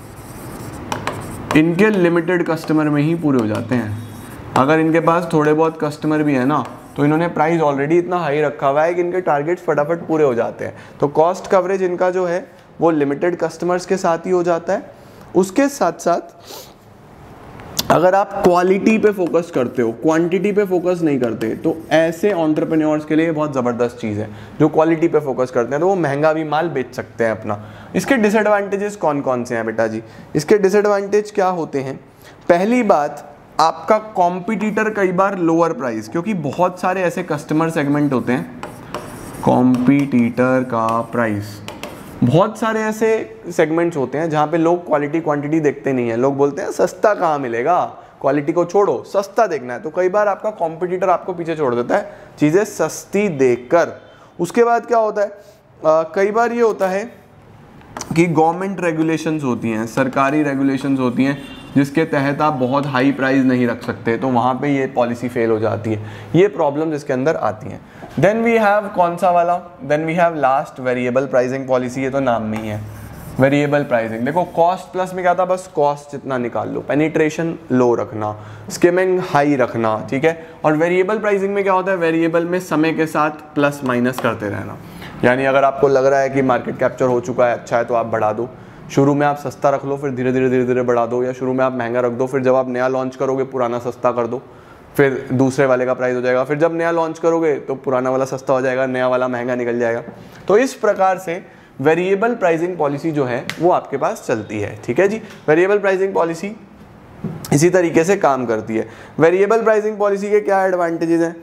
इनके लिमिटेड कस्टमर में ही पूरे हो जाते हैं। अगर इनके पास थोड़े बहुत कस्टमर भी है ना, तो इन्होंने प्राइस ऑलरेडी इतना हाई रखा हुआ है कि इनके टारगेट्स फटाफट पूरे हो जाते हैं। तो कॉस्ट कवरेज इनका जो है वो लिमिटेड कस्टमर्स के साथ ही हो जाता है। उसके साथ साथ अगर आप क्वालिटी पे फोकस करते हो, क्वांटिटी पे फोकस नहीं करते, तो ऐसे एंटरप्रेन्योर्स के लिए बहुत ज़बरदस्त चीज़ है। जो क्वालिटी पे फोकस करते हैं तो वो महंगा भी माल बेच सकते हैं अपना। इसके डिसएडवांटेजेस कौन कौन से हैं बेटा जी? इसके डिसएडवांटेज क्या होते हैं? पहली बात, आपका कॉम्पिटिटर कई बार लोअर प्राइस, क्योंकि बहुत सारे ऐसे कस्टमर सेगमेंट होते हैं, कॉम्पिटिटर का प्राइस, बहुत सारे ऐसे सेगमेंट्स होते हैं जहाँ पे लोग क्वालिटी क्वांटिटी देखते नहीं है। लोग बोलते हैं सस्ता कहाँ मिलेगा, क्वालिटी को छोड़ो, सस्ता देखना है। तो कई बार आपका कॉम्पिटिटर आपको पीछे छोड़ देता है चीज़ें सस्ती देखकर। उसके बाद क्या होता है, कई बार ये होता है कि गवर्नमेंट रेगुलेशंस होती हैं, सरकारी रेगुलेशंस होती हैं, जिसके तहत आप बहुत हाई प्राइस नहीं रख सकते, तो वहाँ पे ये पॉलिसी फेल हो जाती है। ये प्रॉब्लम्स इसके अंदर आती हैं। देन वी हैव कौन सा वाला? Then we have last variable pricing policy. ये तो नाम में ही है वेरिएबल प्राइसिंग। देखो कॉस्ट प्लस में क्या था, बस कॉस्ट जितना निकाल लो, पेनिट्रेशन लो रखना, स्किमिंग हाई रखना, ठीक है। और वेरिएबल प्राइसिंग में क्या होता है, वेरिएबल में समय के साथ प्लस माइनस करते रहना। यानी अगर आपको लग रहा है कि मार्केट कैप्चर हो चुका है, अच्छा है, तो आप बढ़ा दो। शुरू में आप सस्ता रख लो, फिर धीरे धीरे बढ़ा दो, या शुरू में आप महंगा रख दो, फिर जब आप नया लॉन्च करोगे पुराना सस्ता कर दो, फिर दूसरे वाले का प्राइस हो जाएगा, फिर जब नया लॉन्च करोगे तो पुराना वाला सस्ता हो जाएगा, नया वाला महंगा निकल जाएगा। तो इस प्रकार से वेरिएबल प्राइसिंग पॉलिसी जो है वो आपके पास चलती है, ठीक है जी। वेरिएबल प्राइसिंग पॉलिसी इसी तरीके से काम करती है। वेरिएबल प्राइसिंग पॉलिसी के क्या एडवांटेजेस हैं?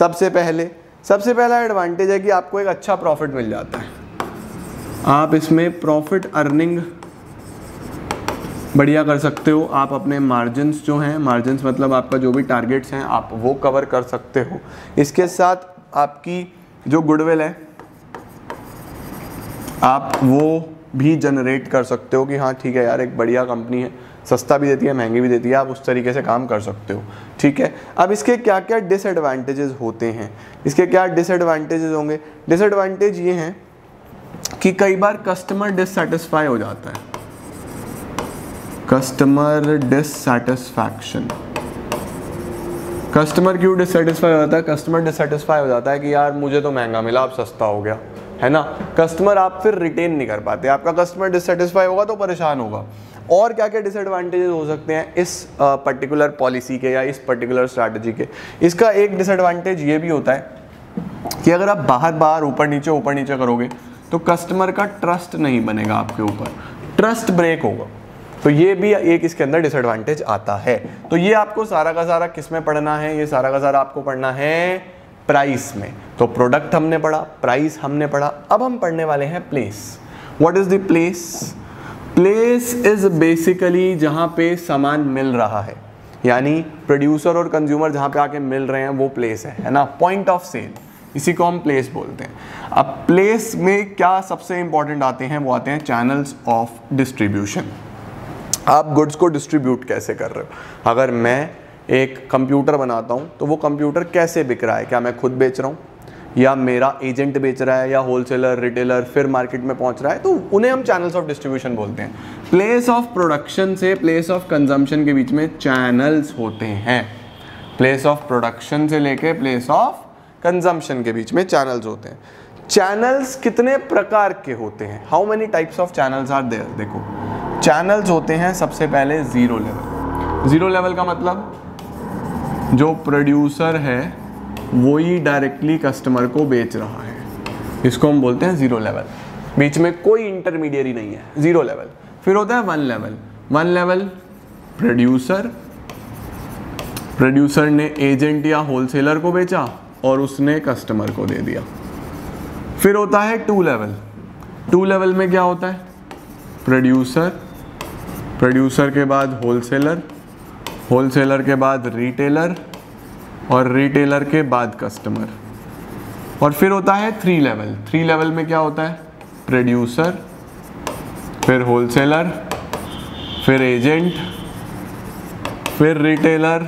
सबसे पहला एडवांटेज है कि आपको एक अच्छा प्रॉफिट मिल जाता है। आप इसमें प्रॉफिट अर्निंग बढ़िया कर सकते हो। आप अपने मार्जिन्स जो हैं, मार्जिन्स मतलब आपका जो भी टारगेट्स हैं, आप वो कवर कर सकते हो। इसके साथ आपकी जो गुडविल है आप वो भी जनरेट कर सकते हो कि हाँ ठीक है यार, एक बढ़िया कंपनी है, सस्ता भी देती है, महंगी भी देती है, आप उस तरीके से काम कर सकते हो, ठीक है। अब इसके क्या क्या डिसएडवांटेजेस होते हैं? इसके क्या डिसएडवांटेजेस होंगे? डिसएडवांटेज ये हैं कि कई बार कस्टमर डिससैटिस्फाई हो जाता है, कस्टमर डिससैटिस्फैक्शन। कस्टमर क्यों डिससैटिस्फाई हो जाता है? कस्टमर डिससैटिस्फाई हो जाता है कि यार मुझे तो महंगा मिला, अब सस्ता हो गया, है ना। कस्टमर आप फिर रिटेन नहीं कर पाते, आपका कस्टमर डिससैटिस्फाई होगा तो परेशान होगा। और क्या क्या डिसएडवांटेजेस हो सकते हैं इस पर्टिकुलर पॉलिसी के या इस पर्टिकुलर स्ट्रैटेजी के? इसका एक डिसएडवांटेज ये भी होता है कि अगर आप बाहर ऊपर नीचे करोगे तो कस्टमर का ट्रस्ट नहीं बनेगा आपके ऊपर, ट्रस्ट ब्रेक होगा। तो ये भी एक इसके अंदर डिसएडवांटेज आता है। तो ये आपको सारा का सारा किस में पढ़ना है? ये सारा का सारा आपको पढ़ना है प्राइस में। तो प्रोडक्ट हमने पढ़ा, प्राइस हमने पढ़ा, अब हम पढ़ने वाले हैं place. What is the place? Place is basically जहां पे सामान मिल रहा है, यानी प्रोड्यूसर और कंज्यूमर जहां पे आके मिल रहे हैं वो प्लेस है ना, पॉइंट ऑफ सेल, इसी को हम प्लेस बोलते हैं। अब प्लेस में क्या सबसे इंपॉर्टेंट आते हैं, वो आते हैं चैनल्स ऑफ डिस्ट्रीब्यूशन। आप गुड्स को डिस्ट्रीब्यूट कैसे कर रहे हो। अगर मैं एक कंप्यूटर बनाता हूँ तो वो कंप्यूटर कैसे बिक रहा है, क्या मैं खुद बेच रहा हूँ या मेरा एजेंट बेच रहा है या होलसेलर रिटेलर फिर मार्केट में पहुंच रहा है, तो उन्हें हम चैनल्स ऑफ डिस्ट्रीब्यूशन बोलते हैं। प्लेस ऑफ प्रोडक्शन से प्लेस ऑफ कंजम्पशन के बीच में चैनल्स होते हैं। प्लेस ऑफ प्रोडक्शन से लेके प्लेस ऑफ कंजम्पशन के बीच में चैनल्स होते हैं। चैनल्स कितने प्रकार के होते हैं, how many types of channels are there. देखो चैनल्स होते हैं सबसे पहले जीरो लेवल। जीरो लेवल का मतलब जो प्रोड्यूसर है वही डायरेक्टली कस्टमर को बेच रहा है, इसको हम बोलते हैं जीरो लेवल। बीच में कोई इंटरमीडियरी नहीं है, जीरो लेवल। फिर होता है one level. One level producer, producer ने एजेंट या होलसेलर को बेचा और उसने कस्टमर को दे दिया। फिर होता है टू लेवल। टू लेवल में क्या होता है, प्रोड्यूसर, प्रोड्यूसर के बाद होलसेलर, होलसेलर के बाद रिटेलर और रिटेलर के बाद कस्टमर। और फिर होता है थ्री लेवल। थ्री लेवल में क्या होता है, प्रोड्यूसर, फिर होलसेलर, फिर एजेंट, फिर रिटेलर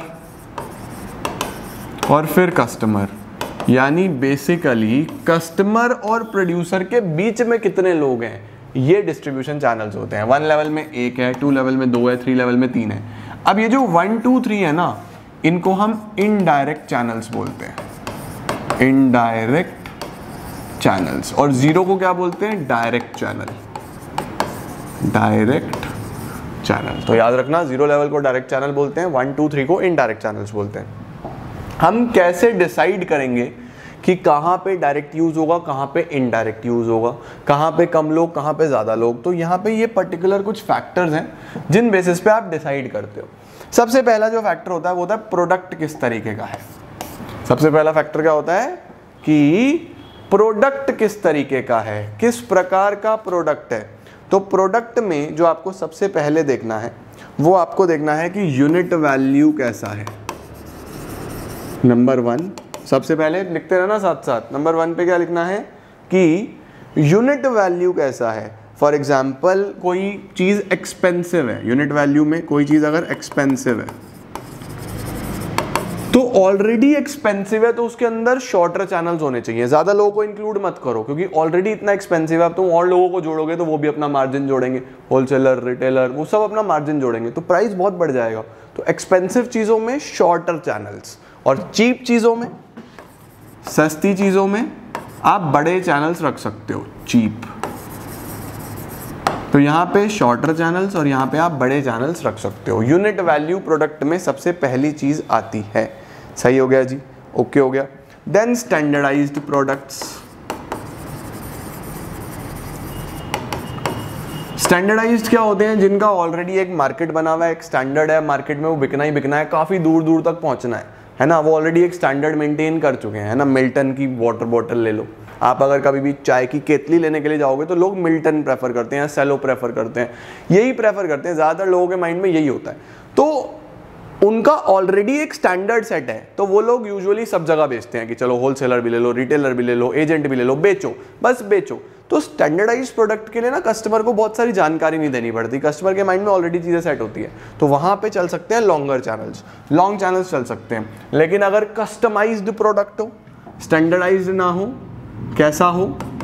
और फिर कस्टमर। यानी बेसिकली कस्टमर और प्रोड्यूसर के बीच में कितने लोग हैं, ये डिस्ट्रीब्यूशन चैनल्स होते हैं। वन लेवल में एक है, टू लेवल में दो है, थ्री लेवल में तीन है। अब ये जो 1 2 3 है ना, इनको हम इनडायरेक्ट चैनल्स बोलते हैं, इनडायरेक्ट चैनल्स। और जीरो को क्या बोलते हैं, डायरेक्ट चैनल, डायरेक्ट चैनल। तो याद रखना, जीरो लेवल को डायरेक्ट चैनल बोलते हैं, 1 2 3 को इनडायरेक्ट चैनल्स बोलते हैं। हम कैसे डिसाइड करेंगे कि कहाँ पे डायरेक्ट यूज होगा, कहाँ पे इनडायरेक्ट यूज होगा, कहाँ पे कम लोग, कहाँ पे ज़्यादा लोग। तो यहाँ पे ये पर्टिकुलर कुछ फैक्टर्स हैं जिन बेसिस पे आप डिसाइड करते हो। सबसे पहला जो फैक्टर होता है वो होता है प्रोडक्ट किस तरीके का है। सबसे पहला फैक्टर क्या होता है कि प्रोडक्ट किस तरीके का है, किस प्रकार का प्रोडक्ट है। तो प्रोडक्ट में जो आपको सबसे पहले देखना है वो आपको देखना है कि यूनिट वैल्यू कैसा है। नंबर 1 सबसे पहले लिखते रहना साथ साथ। नंबर 1 पे क्या लिखना है कि यूनिट वैल्यू कैसा है। फॉर एग्जाम्पल कोई चीज़ एक्सपेंसिव है, यूनिट वैल्यू में कोई चीज़ अगर एक्सपेंसिव है तो ऑलरेडी एक्सपेंसिव है तो उसके अंदर शॉर्टर चैनल्स होने चाहिए। ज़्यादा लोगों को इंक्लूड मत करो क्योंकि ऑलरेडी इतना एक्सपेंसिव है। अब तुम और लोगों को जोड़ोगे तो वो भी अपना मार्जिन जोड़ेंगे, होलसेलर रिटेलर वो सब अपना मार्जिन जोड़ेंगे तो प्राइस बहुत बढ़ जाएगा। तो एक्सपेंसिव चीज़ों में शॉर्टर चैनल्स और चीप चीज़ों में, सस्ती चीज़ों में आप बड़े चैनल्स रख सकते हो, चीप। तो यहाँ पे शॉर्टर चैनल्स और यहाँ पे आप बड़े चैनल्स रख सकते हो। यूनिट वैल्यू प्रोडक्ट में सबसे पहली चीज़ आती है। सही हो गया जी, ओके हो गया। Then standardised products. स्टैंडर्डाइज्ड क्या होते हैं, जिनका ऑलरेडी एक मार्केट बना हुआ है, एक स्टैंडर्ड है, मार्केट में वो बिकना ही बिकना है, काफ़ी दूर दूर तक पहुँचना है ना। वो ऑलरेडी एक स्टैंडर्ड मेंटेन कर चुके हैं, है ना। मिल्टन की वाटर बॉटल ले लो, आप अगर कभी भी चाय की केतली लेने के लिए जाओगे तो लोग मिल्टन प्रेफर करते हैं, सेलो प्रेफर करते हैं, यही प्रेफर करते हैं, ज़्यादातर लोगों के माइंड में यही होता है। तो उनका ऑलरेडी एक स्टैंडर्ड सेट है तो वो लोग यूजुअली सब जगह बेचते हैं कि चलो होलसेलर भी ले लो, रिटेलर भी ले लो, एजेंट भी ले लो, बेचो, बस बेचो। तो स्टैंडर्डाइज्ड प्रोडक्ट के लिए ना कस्टमर को बहुत सारी जानकारी नहीं देनी पड़ती, कस्टमर के माइंड में ऑलरेडी चीज़ें सेट होती है। तो वहाँ पे चल सकते हैं लॉन्गर चैनल्स, लॉन्ग चैनल्स चल सकते हैं। लेकिन अगर कस्टमाइज्ड प्रोडक्ट हो, स्टैंडर्डाइज्ड ना हो, कैसा हो,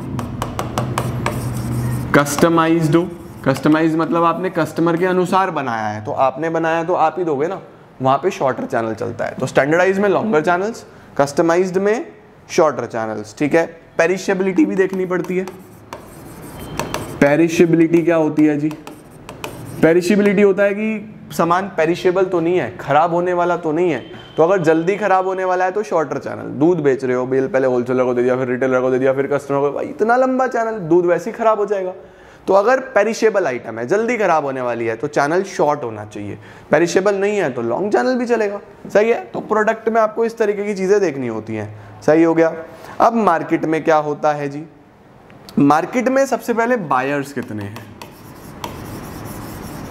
कस्टमाइज्ड हो। कस्टमाइज्ड मतलब आपने कस्टमर के अनुसार बनाया है, तो आपने बनाया तो आप ही दोगे ना, वहाँ पे शॉर्टर चैनल चलता है। तो स्टैंडर्डाइज्ड में लॉन्गर चैनल्स, कस्टमाइज्ड में शॉर्टर चैनल्स, ठीक है। पेरिशेबिलिटी भी देखनी पड़ती है। पेरिशेबिलिटी क्या होती है जी, पेरिशेबिलिटी होता है कि सामान पेरिशेबल तो नहीं है, खराब होने वाला तो नहीं है। तो अगर जल्दी खराब होने वाला है तो शॉर्टर चैनल। दूध बेच रहे हो, बिल पहले होलसेलर को दे दिया, फिर रिटेलर को दे दिया, फिर कस्टमर को, भाई इतना लंबा चैनल, दूध वैसे ही खराब हो जाएगा। तो अगर पेरिशेबल आइटम है, जल्दी खराब होने वाली है, तो चैनल शॉर्ट होना चाहिए। पेरिशेबल नहीं है तो लॉन्ग चैनल भी चलेगा। सही है। तो प्रोडक्ट में आपको इस तरीके की चीज़ें देखनी होती हैं। सही हो गया। अब मार्केट में क्या होता है जी, मार्केट में सबसे पहले बायर्स कितने हैं,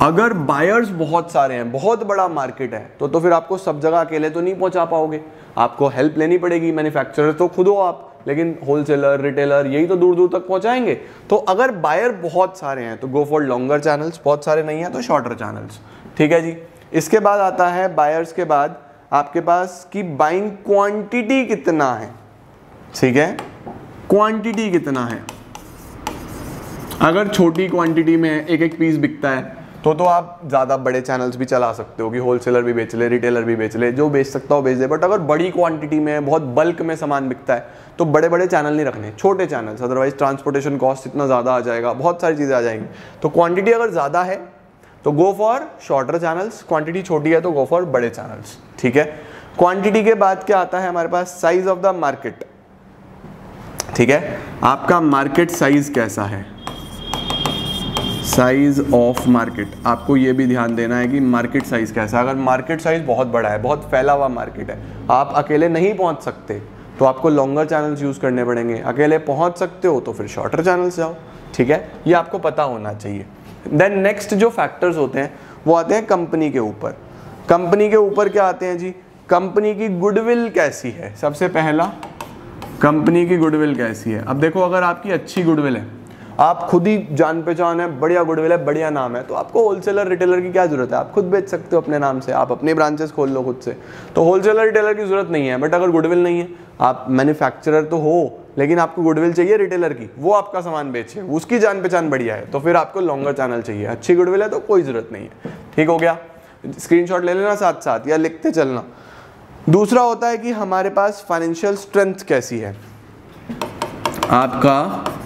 अगर बायर्स बहुत सारे हैं, बहुत बड़ा मार्केट है, तो फिर आपको सब जगह अकेले तो नहीं पहुंचा पाओगे, आपको हेल्प लेनी पड़ेगी। मैन्युफैक्चरर तो खुद हो आप, लेकिन होलसेलर, रिटेलर यही तो दूर दूर तक पहुंचाएंगे। तो अगर बायर बहुत सारे हैं तो गो फॉर लॉन्गर चैनल्स, बहुत सारे नहीं है तो शॉर्टर चैनल्स। ठीक है जी। इसके बाद आता है बायर्स के बाद आपके पास कि बाइंग क्वांटिटी कितना है। ठीक है, क्वांटिटी कितना है। अगर छोटी क्वांटिटी में एक एक पीस बिकता है तो आप ज़्यादा बड़े चैनल्स भी चला सकते हो कि होलसेलर भी बेच ले, रिटेलर भी बेच ले, जो बेच सकता हो बेच दे। बट अगर बड़ी क्वांटिटी में बहुत बल्क में सामान बिकता है तो बड़े बड़े चैनल नहीं रखने, छोटे चैनल्स, अदरवाइज ट्रांसपोर्टेशन कॉस्ट इतना ज़्यादा आ जाएगा, बहुत सारी चीज़ें आ जाएंगी। तो क्वांटिटी अगर ज़्यादा है तो go for shorter channels, quantity छोटी है तो गो फॉर बड़े चैनल्स। ठीक है। क्वांटिटी के बाद क्या आता है हमारे पास, साइज ऑफ द मार्केट। ठीक है, आपका मार्केट साइज कैसा है, साइज ऑफ मार्केट। आपको ये भी ध्यान देना है कि मार्केट साइज कैसा है। अगर मार्केट साइज बहुत बड़ा है, बहुत फैला हुआ मार्केट है, आप अकेले नहीं पहुंच सकते तो आपको लॉन्गर चैनल्स यूज करने पड़ेंगे। अकेले पहुंच सकते हो तो फिर शॉर्टर चैनल्स जाओ। ठीक है, ये आपको पता होना चाहिए। देन नेक्स्ट जो फैक्टर्स होते हैं वो आते हैं कंपनी के ऊपर। कंपनी के ऊपर क्या आते हैं जी, कंपनी की गुडविल कैसी है। सबसे पहला, कंपनी की गुडविल कैसी है। अब देखो, अगर आपकी अच्छी गुडविल है, आप खुद ही जान पहचान है, बढ़िया गुडविल है, बढ़िया नाम है, तो आपको होलसेलर रिटेलर की क्या जरूरत है। आप खुद बेच सकते हो अपने नाम से, आप अपने ब्रांचेस खोल लो खुद से, तो होलसेलर रिटेलर की जरूरत नहीं है। बट अगर गुडविल नहीं है, आप मैन्युफैक्चरर तो हो लेकिन आपको गुडविल चाहिए रिटेलर की, वो आपका सामान बेचे, उसकी जान पहचान बढ़िया है, तो फिर आपको लॉन्गर चैनल चाहिए। अच्छी गुडविल है तो कोई जरूरत नहीं है। ठीक हो गया, स्क्रीनशॉट ले लेना साथ साथ या लिखते चलना। दूसरा होता है कि हमारे पास फाइनेंशियल स्ट्रेंथ कैसी है, आपका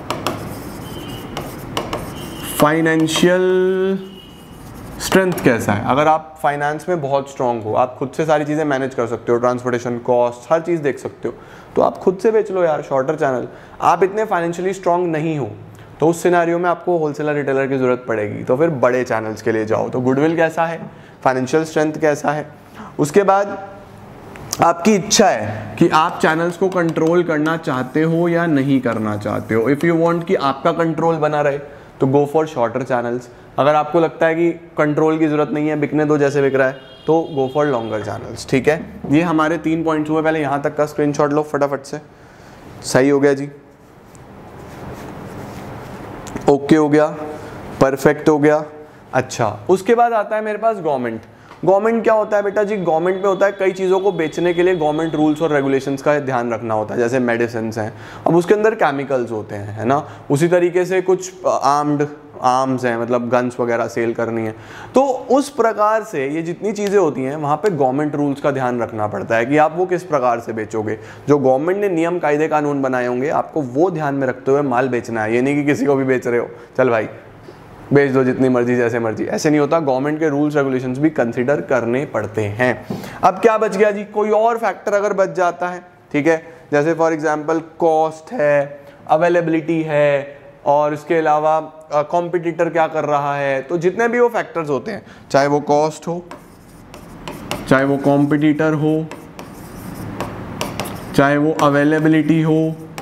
फाइनेंशियल स्ट्रेंथ कैसा है। अगर आप फाइनेंस में बहुत स्ट्रांग हो, आप खुद से सारी चीज़ें मैनेज कर सकते हो, ट्रांसपोर्टेशन कॉस्ट हर चीज़ देख सकते हो, तो आप खुद से बेच लो यार शॉर्टर चैनल। आप इतने फाइनेंशियली स्ट्रांग नहीं हो तो उस सिनेरियो में आपको होलसेलर रिटेलर की ज़रूरत पड़ेगी, तो फिर बड़े चैनल्स के लिए जाओ। तो गुडविल कैसा है, फाइनेंशियल स्ट्रेंथ कैसा है। उसके बाद आपकी इच्छा है कि आप चैनल्स को कंट्रोल करना चाहते हो या नहीं करना चाहते हो। इफ़ यू वांट कि आपका कंट्रोल बना रहे तो गो फॉर शॉर्टर चैनल्स। अगर आपको लगता है कि कंट्रोल की ज़रूरत नहीं है, बिकने दो जैसे बिक रहा है, तो गो फॉर लॉन्गर चैनल्स। ठीक है, ये हमारे 3 पॉइंट्स हुए। पहले यहाँ तक का स्क्रीनशॉट लो फटाफट से। सही हो गया जी, ओके हो गया, परफेक्ट हो गया। अच्छा, उसके बाद आता है मेरे पास गवर्नमेंट। गवर्नमेंट क्या होता है बेटा जी, गवर्नमेंट में होता है कई चीज़ों को बेचने के लिए गवर्नमेंट रूल्स और रेगुलेशंस का ध्यान रखना होता है। जैसे मेडिसिन हैं, अब उसके अंदर केमिकल्स होते हैं, है ना। उसी तरीके से कुछ आर्म्स हैं, मतलब गन्स वगैरह सेल करनी है, तो उस प्रकार से ये जितनी चीज़ें होती हैं वहाँ पे गवर्नमेंट रूल्स का ध्यान रखना पड़ता है कि आप वो किस प्रकार से बेचोगे। जो गवर्नमेंट ने नियम कायदे कानून बनाए होंगे, आपको वो ध्यान में रखते हुए माल बेचना है। ये नहीं कि किसी को भी बेच रहे हो, चल भाई बेच दो जितनी मर्जी जैसे मर्जी, ऐसे नहीं होता। गवर्नमेंट के रूल्स रेगुलेशंस भी कंसीडर करने पड़ते हैं। अब क्या बच गया जी, कोई और फैक्टर अगर बच जाता है, ठीक है, जैसे फॉर एग्जांपल कॉस्ट है, अवेलेबिलिटी है, और इसके अलावा कॉम्पिटिटर क्या कर रहा है, तो जितने भी वो फैक्टर्स होते हैं, चाहे वो कॉस्ट हो, चाहे वो कॉम्पिटिटर हो, चाहे वो अवेलेबिलिटी हो,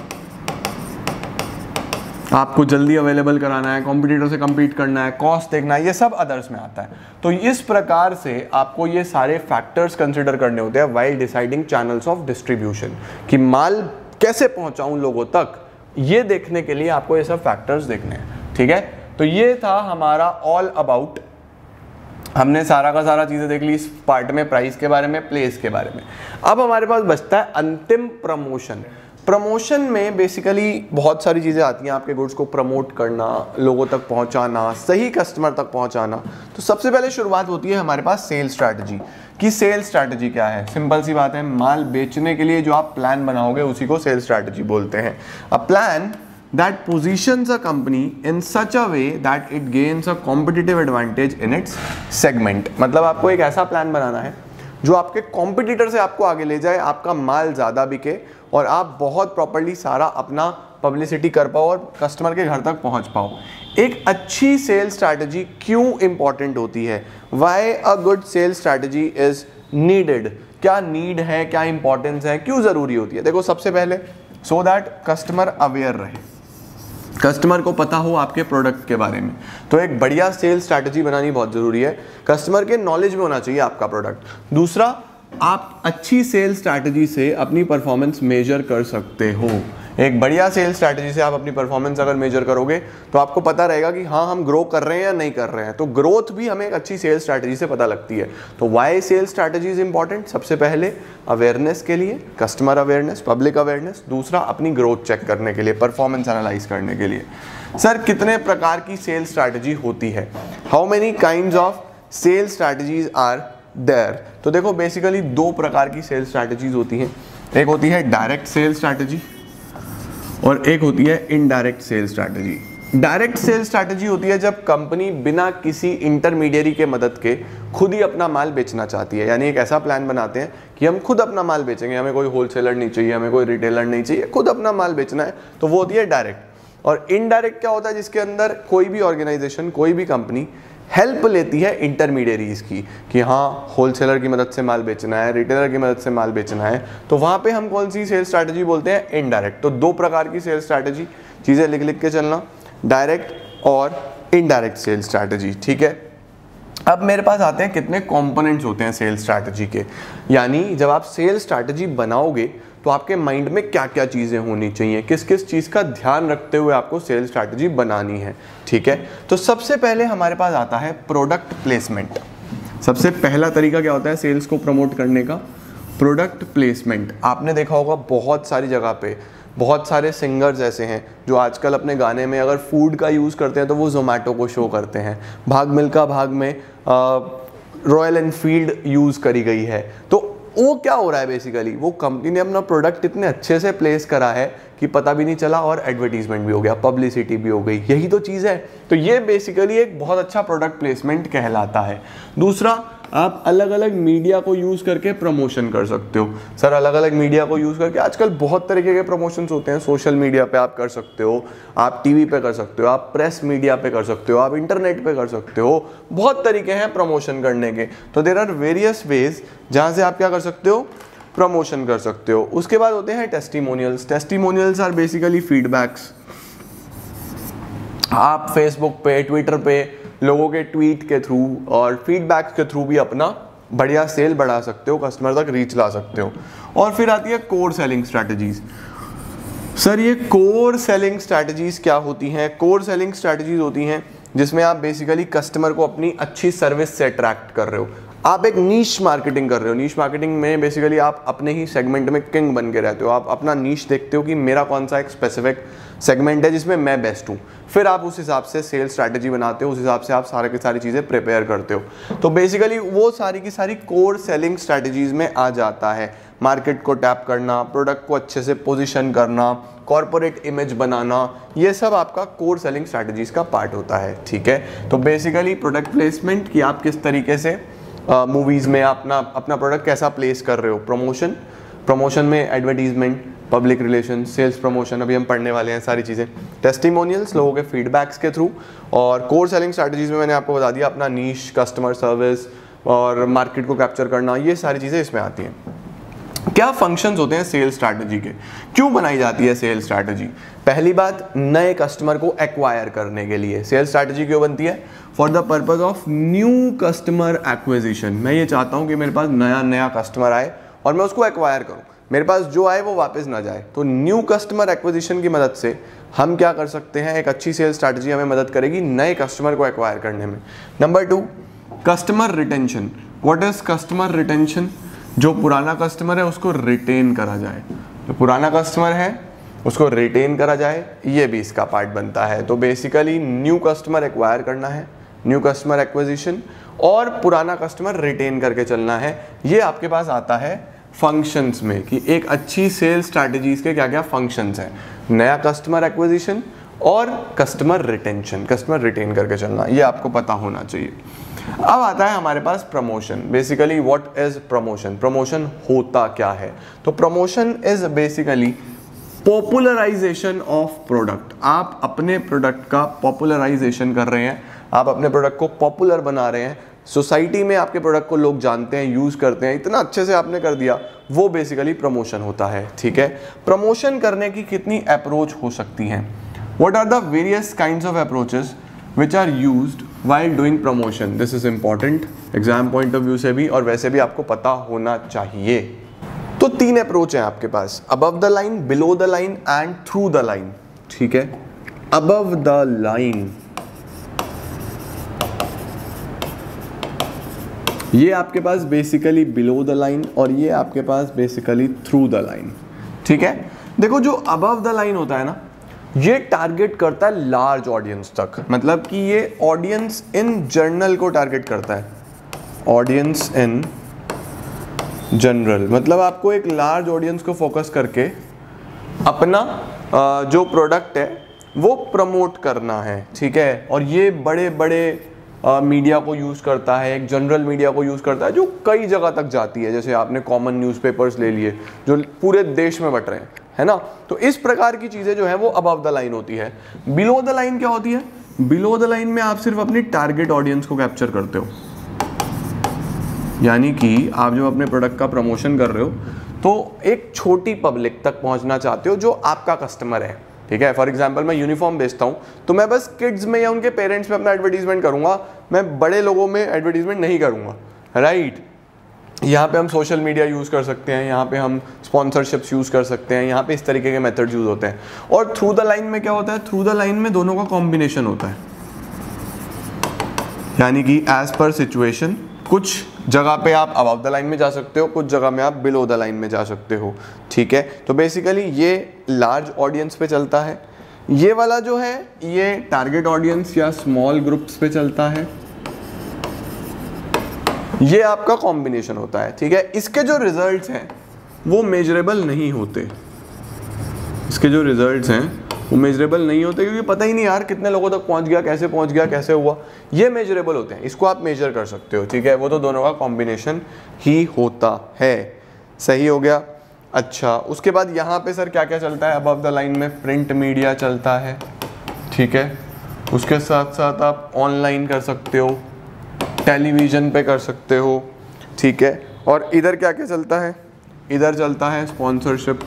आपको जल्दी अवेलेबल कराना है, कॉम्पिटिटर से कम्पीट करना है, कॉस्ट देखना है, ये सब अदर्स में आता है। तो इस प्रकार से आपको ये सारे फैक्टर्स कंसिडर करने होते हैं while deciding channels of distribution, कि माल कैसे पहुंचाऊं लोगों तक, ये देखने के लिए आपको ये सब फैक्टर्स देखने हैं। ठीक है, तो ये था हमारा ऑल अबाउट। हमने सारा का सारा चीज़ें देख ली इस पार्ट में, प्राइस के बारे में, प्लेस के बारे में। अब हमारे पास बचता है अंतिम प्रमोशन। प्रमोशन में बेसिकली बहुत सारी चीज़ें आती हैं, आपके गुड्स को प्रमोट करना, लोगों तक पहुंचाना, सही कस्टमर तक पहुंचाना। तो सबसे पहले शुरुआत होती है हमारे पास सेल स्ट्रैटेजी की। सेल स्ट्रैटेजी क्या है, सिंपल सी बात है, माल बेचने के लिए जो आप प्लान बनाओगे उसी को सेल स्ट्रैटेजी बोलते हैं। A plan that positions a company in such a way that it gains a competitive advantage in its segment। मतलब आपको एक ऐसा प्लान बनाना है जो आपके कॉम्पिटिटर से आपको आगे ले जाए, आपका माल ज़्यादा बिके और आप बहुत प्रॉपर्ली सारा अपना पब्लिसिटी कर पाओ और कस्टमर के घर तक पहुंच पाओ। एक अच्छी सेल स्ट्रैटेजी क्यों इंपॉर्टेंट होती है, why a good sale strategy is needed, क्या नीड है, क्या इंपॉर्टेंस है, क्यों ज़रूरी होती है। देखो सबसे पहले सो दैट कस्टमर अवेयर रहे। कस्टमर को पता हो आपके प्रोडक्ट के बारे में। तो एक बढ़िया सेल्स स्ट्रैटेजी बनानी बहुत ज़रूरी है, कस्टमर के नॉलेज में होना चाहिए आपका प्रोडक्ट। दूसरा, आप अच्छी सेल्स स्ट्रैटेजी से अपनी परफॉर्मेंस मेजर कर सकते हो। एक बढ़िया सेल्स स्ट्रैटेजी से आप अपनी परफॉर्मेंस अगर मेजर करोगे तो आपको पता रहेगा कि हाँ हम ग्रो कर रहे हैं या नहीं कर रहे हैं। तो ग्रोथ भी हमें एक अच्छी सेल्स स्ट्रैटेजी से पता लगती है। तो why sales strategy is important? सबसे पहले अवेयरनेस के लिए, कस्टमर अवेयरनेस, पब्लिक अवेयरनेस। दूसरा, अपनी ग्रोथ चेक करने के लिए, परफॉर्मेंस एनालाइज करने के लिए। सर कितने प्रकार की सेल्स स्ट्रैटेजी होती है? How many kinds of sales strategies are there? तो देखो बेसिकली दो प्रकार की सेल्स स्ट्रैटेजीज होती हैं। एक होती है डायरेक्ट सेल्स स्ट्रैटेजी और एक होती है indirect sales strategy. Direct sales strategy होती है जब कंपनी बिना किसी इंटरमीडियरी के मदद के खुद ही अपना माल बेचना चाहती है। यानी एक ऐसा प्लान बनाते हैं कि हम खुद अपना माल बेचेंगे, हमें कोई होलसेलर नहीं चाहिए, हमें कोई रिटेलर नहीं चाहिए, खुद अपना माल बेचना है। तो वो होती है डायरेक्ट। और इनडायरेक्ट क्या होता है? जिसके अंदर कोई भी ऑर्गेनाइजेशन, कोई भी कंपनी हेल्प लेती है इंटरमीडियरीज की कि हाँ होलसेलर की मदद से माल बेचना है, रिटेलर की मदद से माल बेचना है। तो वहाँ पे हम कौन सी सेल्स स्ट्रैटेजी बोलते हैं? इनडायरेक्ट। तो दो प्रकार की सेल्स स्ट्रैटेजी, चीज़ें लिख लिख के चलना, डायरेक्ट और इनडायरेक्ट सेल्स स्ट्रैटेजी। ठीक है, अब मेरे पास आते हैं कितने कंपोनेंट्स होते हैं सेल्स स्ट्रैटेजी के। यानी जब आप सेल्स स्ट्रैटेजी बनाओगे तो आपके माइंड में क्या क्या चीज़ें होनी चाहिए, किस किस चीज़ का ध्यान रखते हुए आपको सेल्स स्ट्रैटेजी बनानी है। ठीक है, तो सबसे पहले हमारे पास आता है प्रोडक्ट प्लेसमेंट। सबसे पहला तरीका क्या होता है सेल्स को प्रमोट करने का? Product placement. आपने देखा होगा बहुत सारी जगह पे बहुत सारे सिंगर्स ऐसे हैं जो आजकल अपने गाने में अगर फूड का यूज़ करते हैं तो वो जोमेटो को शो करते हैं। भाग मिल्खा भाग में रॉयल एनफील्ड यूज़ करी गई है। तो वो क्या हो रहा है बेसिकली, वो कंपनी ने अपना प्रोडक्ट इतने अच्छे से प्लेस करा है कि पता भी नहीं चला और एडवर्टीजमेंट भी हो गया, पब्लिसिटी भी हो गई। यही तो चीज़ है। तो ये बेसिकली एक बहुत अच्छा प्रोडक्ट प्लेसमेंट कहलाता है। दूसरा, आप अलग अलग मीडिया को यूज़ करके प्रमोशन कर सकते हो। सर अलग अलग मीडिया को यूज़ करके आजकल बहुत तरीके के प्रमोशंस होते हैं। सोशल मीडिया पे आप कर सकते हो, आप टीवी पे कर सकते हो, आप प्रेस मीडिया पे कर सकते हो, आप इंटरनेट पे कर सकते हो। बहुत तरीके हैं प्रमोशन करने के। तो देयर आर वेरियस वेज जहाँ से आप क्या कर सकते हो, प्रमोशन कर सकते हो। उसके बाद होते हैं testimonials. Testimonials are basically feedbacks. आप फेसबुक पे, ट्विटर पे लोगों के ट्वीट के थ्रू और फीडबैक के थ्रू भी अपना बढ़िया सेल बढ़ा सकते हो, कस्टमर तक रीच ला सकते हो। और फिर आती है कोर सेलिंग स्ट्रैटेजीज। सर ये कोर सेलिंग स्ट्रैटेजीज क्या होती हैं? कोर सेलिंग स्ट्रैटेजीज होती हैं जिसमें आप बेसिकली कस्टमर को अपनी अच्छी सर्विस से अट्रैक्ट कर रहे हो। आप एक नीश मार्केटिंग कर रहे हो। नीश मार्केटिंग में बेसिकली आप अपने ही सेगमेंट में किंग बन के रहते हो। आप अपना नीश देखते हो कि मेरा कौन सा एक स्पेसिफिक सेगमेंट है जिसमें मैं बेस्ट हूँ। फिर आप उस हिसाब से सेल्स स्ट्रैटेजी बनाते हो, उस हिसाब से आप सारे की सारी चीज़ें प्रिपेयर करते हो। तो बेसिकली वो सारी की सारी कोर सेलिंग स्ट्रैटेजीज में आ जाता है। मार्केट को टैप करना, प्रोडक्ट को अच्छे से पोजीशन करना, कॉर्पोरेट इमेज बनाना, ये सब आपका कोर सेलिंग स्ट्रैटेजीज का पार्ट होता है। ठीक है, तो बेसिकली प्रोडक्ट प्लेसमेंट कि आप किस तरीके से मूवीज़ में अपना प्रोडक्ट कैसा प्लेस कर रहे हो, प्रमोशन में advertisement, public relation, sales promotion, अभी हम पढ़ने वाले हैं सारी चीज़ें। टेस्टिमोनियल्स लोगों के फीडबैक्स के थ्रू। और कोर सेलिंग स्ट्रैटेजीज में मैंने आपको बता दिया अपना नीश, कस्टमर सर्विस और मार्केट को कैप्चर करना, ये सारी चीज़ें इसमें आती हैं। क्या फंक्शंस होते हैं सेल्स स्ट्रैटेजी के, क्यों बनाई जाती है सेल्स स्ट्रैटेजी? पहली बात, नए कस्टमर को एक्वायर करने के लिए सेल्स स्ट्रैटेजी क्यों बनती है? For the purpose of new customer acquisition. मैं ये चाहता हूँ कि मेरे पास नया कस्टमर आए और मैं उसको एक्वायर करूँ, मेरे पास जो आए वो वापस ना जाए। तो न्यू कस्टमर एक्विजिशन की मदद से हम क्या कर सकते हैं, एक अच्छी सेल्स स्ट्रैटेजी हमें मदद करेगी नए कस्टमर को एक्वायर करने में। Number 2, customer retention. What is customer retention? जो पुराना कस्टमर है उसको रिटेन करा जाए, जो पुराना कस्टमर है उसको रिटेन करा जाए, ये भी इसका पार्ट बनता है। तो बेसिकली न्यू कस्टमर एक्वायर करना है, न्यू कस्टमर एक्विजिशन, और पुराना कस्टमर रिटेन करके चलना है। ये आपके पास आता है फंक्शंस में कि एक अच्छी सेल्स स्ट्रैटेजीज के क्या क्या फंक्शंस हैं। नया कस्टमर एक्विजिशन और कस्टमर रिटेंशन, कस्टमर रिटेन करके चलना, ये आपको पता होना चाहिए। अब आता है हमारे पास promotion. Basically what is promotion? Promotion होता क्या है? तो promotion is basically popularization of product. आप अपने प्रोडक्ट का पॉपुलराइजेशन कर रहे हैं, आप अपने प्रोडक्ट को पॉपुलर बना रहे हैं, सोसाइटी में आपके प्रोडक्ट को लोग जानते हैं, यूज़ करते हैं, इतना अच्छे से आपने कर दिया, वो बेसिकली प्रमोशन होता है। ठीक है, प्रमोशन करने की कितनी अप्रोच हो सकती हैं? What are the various kinds of approaches which are used while doing promotion? This is important exam point of view से भी, और वैसे भी आपको पता होना चाहिए। तो 3 अप्रोच है आपके पास, above the line, below the line and through the line. ठीक है, अबव द लाइन ये आपके पास बेसिकली बिलो द लाइन, और ये आपके पास बेसिकली थ्रू द लाइन। ठीक है, देखो जो अबव द लाइन होता है ना, ये टारगेट करता है लार्ज ऑडियंस तक, मतलब कि ये ऑडियंस इन जनरल को टारगेट करता है। ऑडियंस इन जनरल मतलब आपको एक लार्ज ऑडियंस को फोकस करके अपना जो प्रोडक्ट है वो प्रमोट करना है। ठीक है, और ये बड़े बड़े मीडिया को यूज़ करता है, एक जनरल मीडिया को यूज़ करता है जो कई जगह तक जाती है। जैसे आपने कॉमन न्यूज़पेपर्स ले लिए जो पूरे देश में बट रहे हैं, है ना। तो इस प्रकार की चीज़ें जो है वो अबव द लाइन होती है। बिलो द लाइन क्या होती है? बिलो द लाइन में आप सिर्फ अपनी टारगेट ऑडियंस को कैप्चर करते हो, यानी कि आप जब अपने प्रोडक्ट का प्रमोशन कर रहे हो तो एक छोटी पब्लिक तक पहुंचना चाहते हो जो आपका कस्टमर है। ठीक है, फॉर एग्जांपल मैं यूनिफॉर्म बेचता हूँ तो मैं बस किड्स में या उनके पेरेंट्स में अपना एडवर्टीजमेंट करूँगा, मैं बड़े लोगों में एडवर्टीजमेंट नहीं करूँगा। राइट, यहाँ पे हम सोशल मीडिया यूज़ कर सकते हैं, यहाँ पे हम स्पॉन्सरशिप्स यूज़ कर सकते हैं, यहाँ पे इस तरीके के मेथड यूज़ होते हैं। और थ्रू द लाइन में क्या होता है? थ्रू द लाइन में दोनों का कॉम्बिनेशन होता है, यानी कि एज पर सिचुएशन कुछ जगह पे आप अबव द लाइन में जा सकते हो, कुछ जगह में आप बिलो द लाइन में जा सकते हो। ठीक है, तो बेसिकली ये लार्ज ऑडियंस पे चलता है, ये वाला जो है ये टारगेट ऑडियंस या स्मॉल ग्रुप्स पे चलता है, ये आपका कॉम्बिनेशन होता है। ठीक है, इसके जो रिजल्ट्स हैं वो मेजरेबल नहीं होते, इसके जो रिजल्ट्स हैं वो मेजरेबल नहीं होते क्योंकि पता ही नहीं यार कितने लोगों तक पहुंच गया, कैसे हुआ। ये मेजरेबल होते हैं, इसको आप मेजर कर सकते हो। ठीक है, वो तो दोनों का कॉम्बिनेशन ही होता है। सही हो गया। अच्छा, उसके बाद यहाँ पे सर क्या क्या चलता है अबव द लाइन में? प्रिंट मीडिया चलता है। ठीक है, उसके साथ साथ आप ऑनलाइन कर सकते हो, टेलीविज़न पे कर सकते हो। ठीक है, और इधर क्या क्या चलता है? इधर चलता है स्पॉन्सरशिप,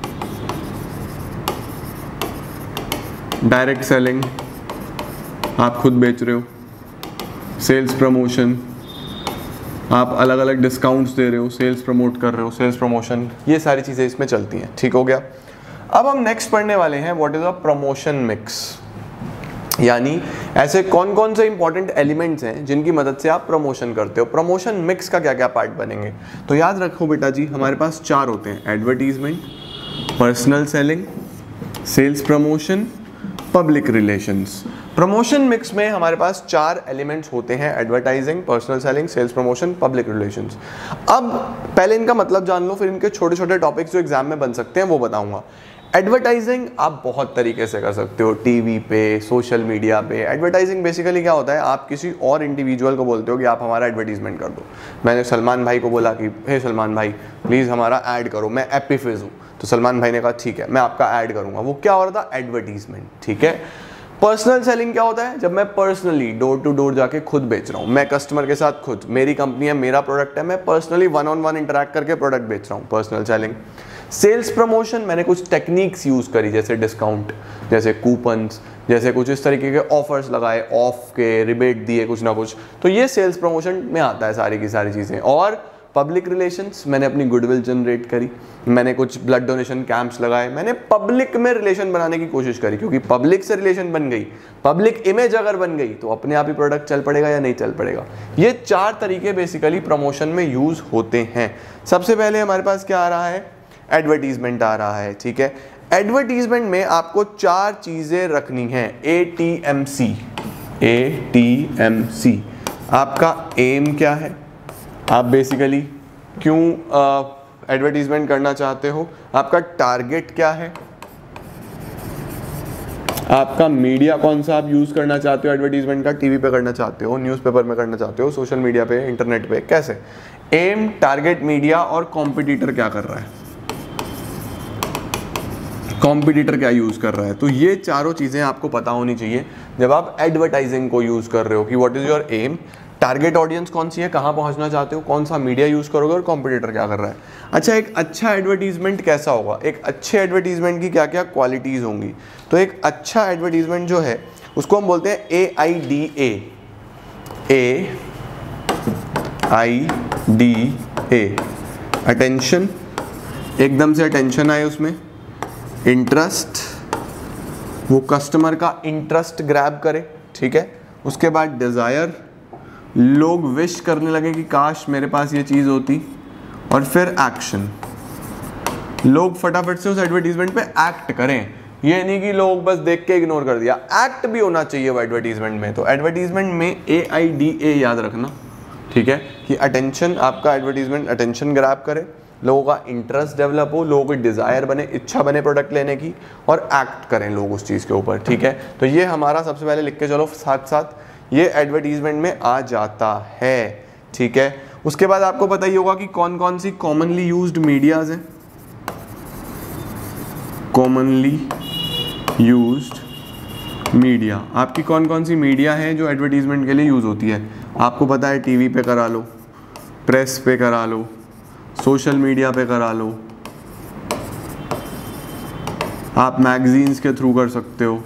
डायरेक्ट सेलिंग, आप खुद बेच रहे हो, सेल्स प्रमोशन, आप अलग अलग डिस्काउंट्स दे रहे हो, सेल्स प्रमोट कर रहे हो, सेल्स प्रमोशन, ये सारी चीज़ें इसमें चलती हैं। ठीक हो गया। अब हम नेक्स्ट पढ़ने वाले हैं what is a promotion mix, यानी ऐसे कौन कौन से इंपॉर्टेंट एलिमेंट्स हैं जिनकी मदद से आप प्रमोशन करते हो। प्रमोशन मिक्स का क्या क्या पार्ट बनेंगे? तो याद रखो बेटा जी, हमारे पास 4 होते हैं, advertisement, personal selling, sales promotion, public relations. Promotion mix में हमारे पास 4 एलिमेंट्स होते हैं, advertising, personal selling, sales promotion, public relations. अब पहले इनका मतलब जान लो, फिर इनके छोटे छोटे टॉपिक्स जो एग्जाम में बन सकते हैं वो बताऊंगा। एडवर्टाइजिंग आप बहुत तरीके से कर सकते हो, टीवी पे, सोशल मीडिया पे। एडवर्टाइजिंग बेसिकली क्या होता है, आप किसी और इंडिविजुअल को बोलते हो कि आप हमारा एडवर्टीजमेंट कर दो। मैंने सलमान भाई को बोला कि हे सलमान भाई प्लीज़ हमारा ऐड करो, मैं एपिफिज हूँ, तो सलमान भाई ने कहा ठीक है मैं आपका ऐड करूँगा। वो क्या हो रहा था? एडवर्टीजमेंट। ठीक है। पर्सनल सेलिंग क्या होता है? जब मैं पर्सनली डोर टू डोर जाके खुद बेच रहा हूँ, मैं कस्टमर के साथ खुद, मेरी कंपनी है, मेरा प्रोडक्ट है, मैं पर्सनली 1-on-1 इंटरैक्ट करके प्रोडक्ट बेच रहा हूँ, पर्सनल सेलिंग। सेल्स प्रमोशन, मैंने कुछ टेक्निक्स यूज़ करी, जैसे डिस्काउंट, जैसे कूपन्स, जैसे कुछ इस तरीके के ऑफर्स लगाए, ऑफ के रिबेट दिए कुछ ना कुछ, तो ये सेल्स प्रमोशन में आता है सारी की सारी चीज़ें। और पब्लिक रिलेशंस, मैंने अपनी गुडविल जनरेट करी, मैंने कुछ ब्लड डोनेशन कैंप्स लगाए, मैंने पब्लिक में रिलेशन बनाने की कोशिश करी, क्योंकि पब्लिक से रिलेशन बन गई, पब्लिक इमेज अगर बन गई तो अपने आप ही प्रोडक्ट चल पड़ेगा या नहीं चल पड़ेगा। ये 4 तरीके बेसिकली प्रमोशन में यूज़ होते हैं। सबसे पहले हमारे पास क्या आ रहा है? एडवर्टीजमेंट आ रहा है। ठीक है, एडवर्टीजमेंट में आपको 4 चीज़ें रखनी है। ATMC, ATMC, आपका एम क्या है, आप बेसिकली क्यों एडवर्टीजमेंट करना चाहते हो, आपका टारगेट क्या है, आपका मीडिया कौन सा आप यूज़ करना चाहते हो एडवर्टीजमेंट का, टीवी पे करना चाहते हो, न्यूज़पेपर में करना चाहते हो, सोशल मीडिया पे, इंटरनेट पे, कैसे। एम, टारगेट, मीडिया, और कॉम्पिटिटर क्या कर रहा है, कॉम्पिटिटर क्या यूज़ कर रहा है। तो ये चारों चीज़ें आपको पता होनी चाहिए जब आप एडवर्टाइजिंग को यूज़ कर रहे हो कि what is your aim, target audience कौन सी है, कहाँ पहुंचना चाहते हो, कौन सा मीडिया यूज करोगे और कॉम्पिटिटर क्या कर रहा है। अच्छा, एक अच्छा एडवर्टीजमेंट कैसा होगा, एक अच्छे एडवर्टीजमेंट की क्या क्या क्वालिटीज होंगी। तो एक अच्छा एडवर्टीजमेंट जो है उसको हम बोलते हैं AIDA, अटेंशन, एकदम से अटेंशन आए उसमें, इंटरेस्ट, वो कस्टमर का इंटरेस्ट ग्रैब करे, ठीक है। उसके बाद डिजायर, लोग विश करने लगे कि काश मेरे पास ये चीज होती। और फिर एक्शन, लोग फटाफट से उस एडवर्टीजमेंट पे एक्ट करें। ये नहीं कि लोग बस देख के इग्नोर कर दिया, एक्ट भी होना चाहिए वो एडवर्टीजमेंट में। तो एडवर्टीजमेंट में AIDA याद रखना, ठीक है, कि अटेंशन, आपका एडवर्टीजमेंट अटेंशन ग्रैब करे, लोगों का इंटरेस्ट डेवलप हो, लोगों की डिजायर बने, इच्छा बने प्रोडक्ट लेने की, और एक्ट करें लोग उस चीज़ के ऊपर, ठीक है। तो ये हमारा सबसे पहले लिख के चलो साथ साथ, ये एडवर्टीजमेंट में आ जाता है, ठीक है। उसके बाद आपको पता ही होगा कि कौन कौन सी कॉमनली यूज्ड मीडियाज हैं। कॉमनली यूज्ड मीडिया, आपकी कौन कौन सी मीडिया है जो एडवर्टीजमेंट के लिए यूज होती है। आपको पता है, टीवी पे करा लो, प्रेस पे करा लो, सोशल मीडिया पे करा लो, आप मैगजीन्स के थ्रू कर सकते हो।